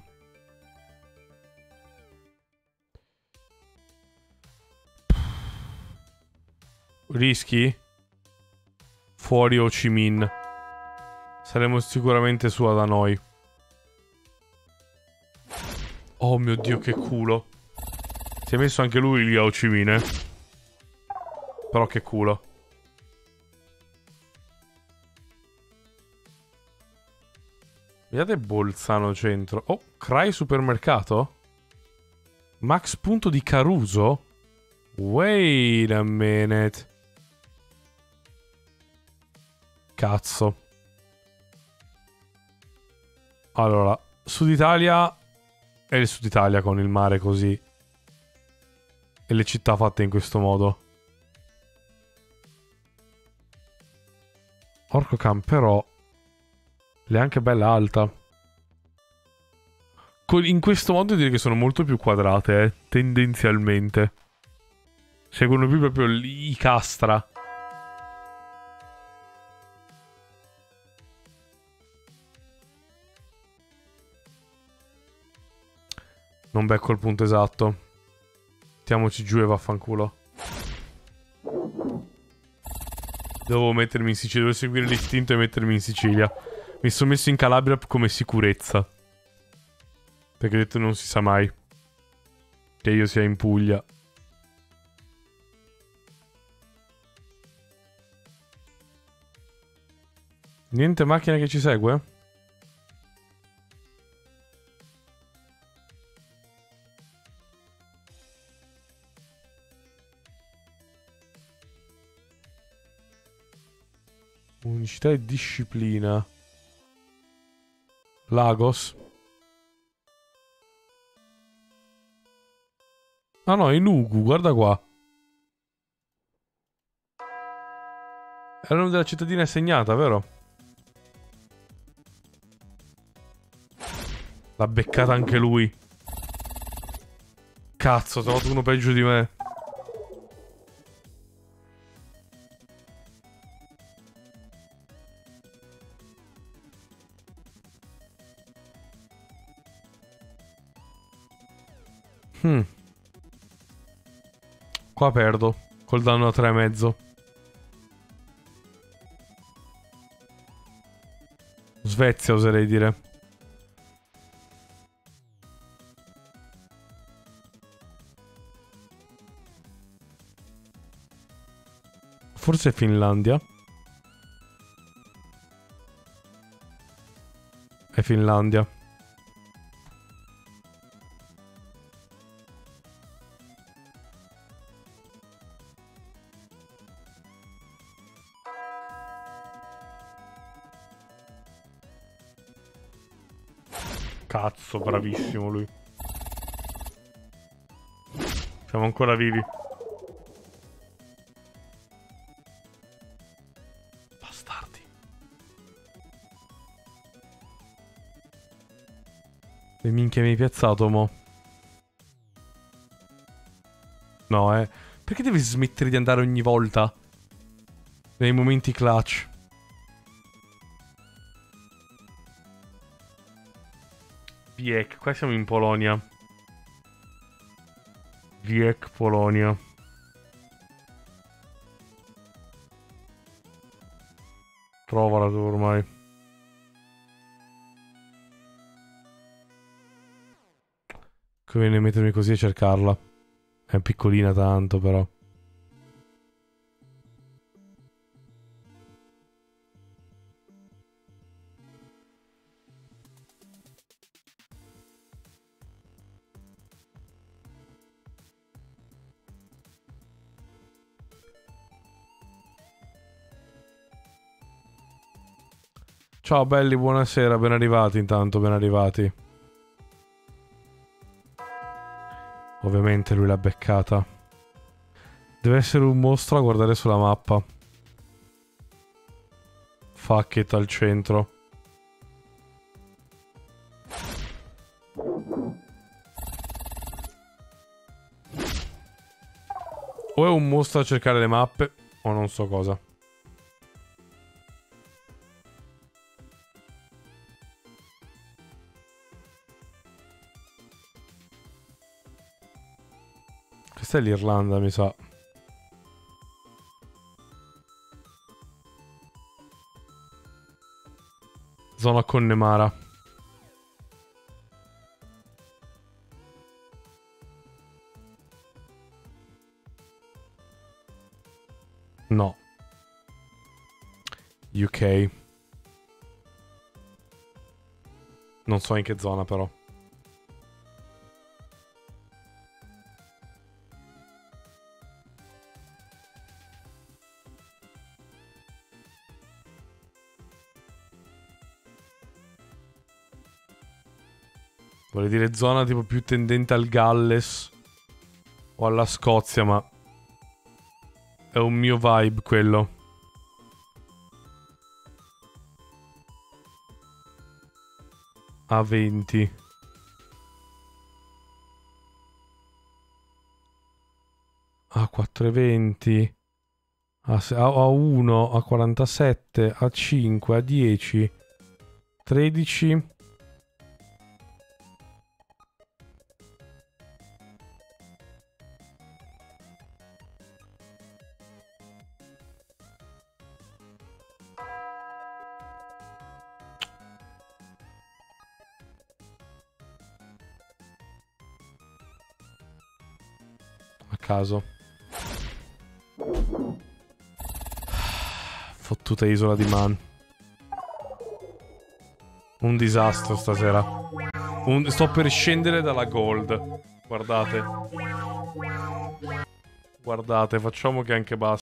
Rischi? Fuori Ho Chi Minh. Saremo sicuramente su ad Hanoi. Oh mio Dio, che culo. Si è messo anche lui lì a Ho Chi Minh, eh. Però che culo. Vedete Bolzano centro. Oh, Cry supermercato? Max punto di Caruso? Wait a minute. Cazzo. Allora, Sud Italia è il Sud Italia con il mare così. E le città fatte in questo modo. Orcocam però è anche bella alta. In questo modo direi che sono molto più quadrate, tendenzialmente. Seguono più proprio i castra. Non becco il punto esatto. Mettiamoci giù e vaffanculo. Devo mettermi in Sicilia. Devo seguire l'istinto e mettermi in Sicilia. Mi sono messo in Calabria come sicurezza. Perché ho detto non si sa mai che io sia in Puglia. Niente macchina che ci segue? Unicità e disciplina. Lagos. Ah no, in Ugu, guarda qua. Era una della cittadina assegnata, vero? L'ha beccata anche lui. Cazzo, ho trovato uno peggio di me. Qua perdo. Col danno a 3,5. Svezia oserei dire. Forse Finlandia. È Finlandia. Cazzo, bravissimo lui. Siamo ancora vivi. Bastardi. Che minchia mi hai piazzato, mo? No, perché devi smettere di andare ogni volta? Nei momenti clutch. Wiek, qua siamo in Polonia. Wiek, Polonia. Trovala tu ormai. Conviene mettermi così a cercarla. È piccolina tanto però. Ciao belli, buonasera, ben arrivati intanto, ben arrivati. Ovviamente lui l'ha beccata. Deve essere un mostro a guardare sulla mappa. Fuck it al centro. O è un mostro a cercare le mappe, o non so cosa. Questa è l'Irlanda, mi sa. Zona Connemara. No. UK. Non so in che zona però. Vorrei dire zona tipo più tendente al Galles o alla Scozia, ma è un mio vibe quello. A20. A420. A1, A47, A5, A10, 13. A caso. Fottuta isola di Man. Un disastro stasera. Sto per scendere dalla gold. Guardate. Guardate, facciamo che anche basta.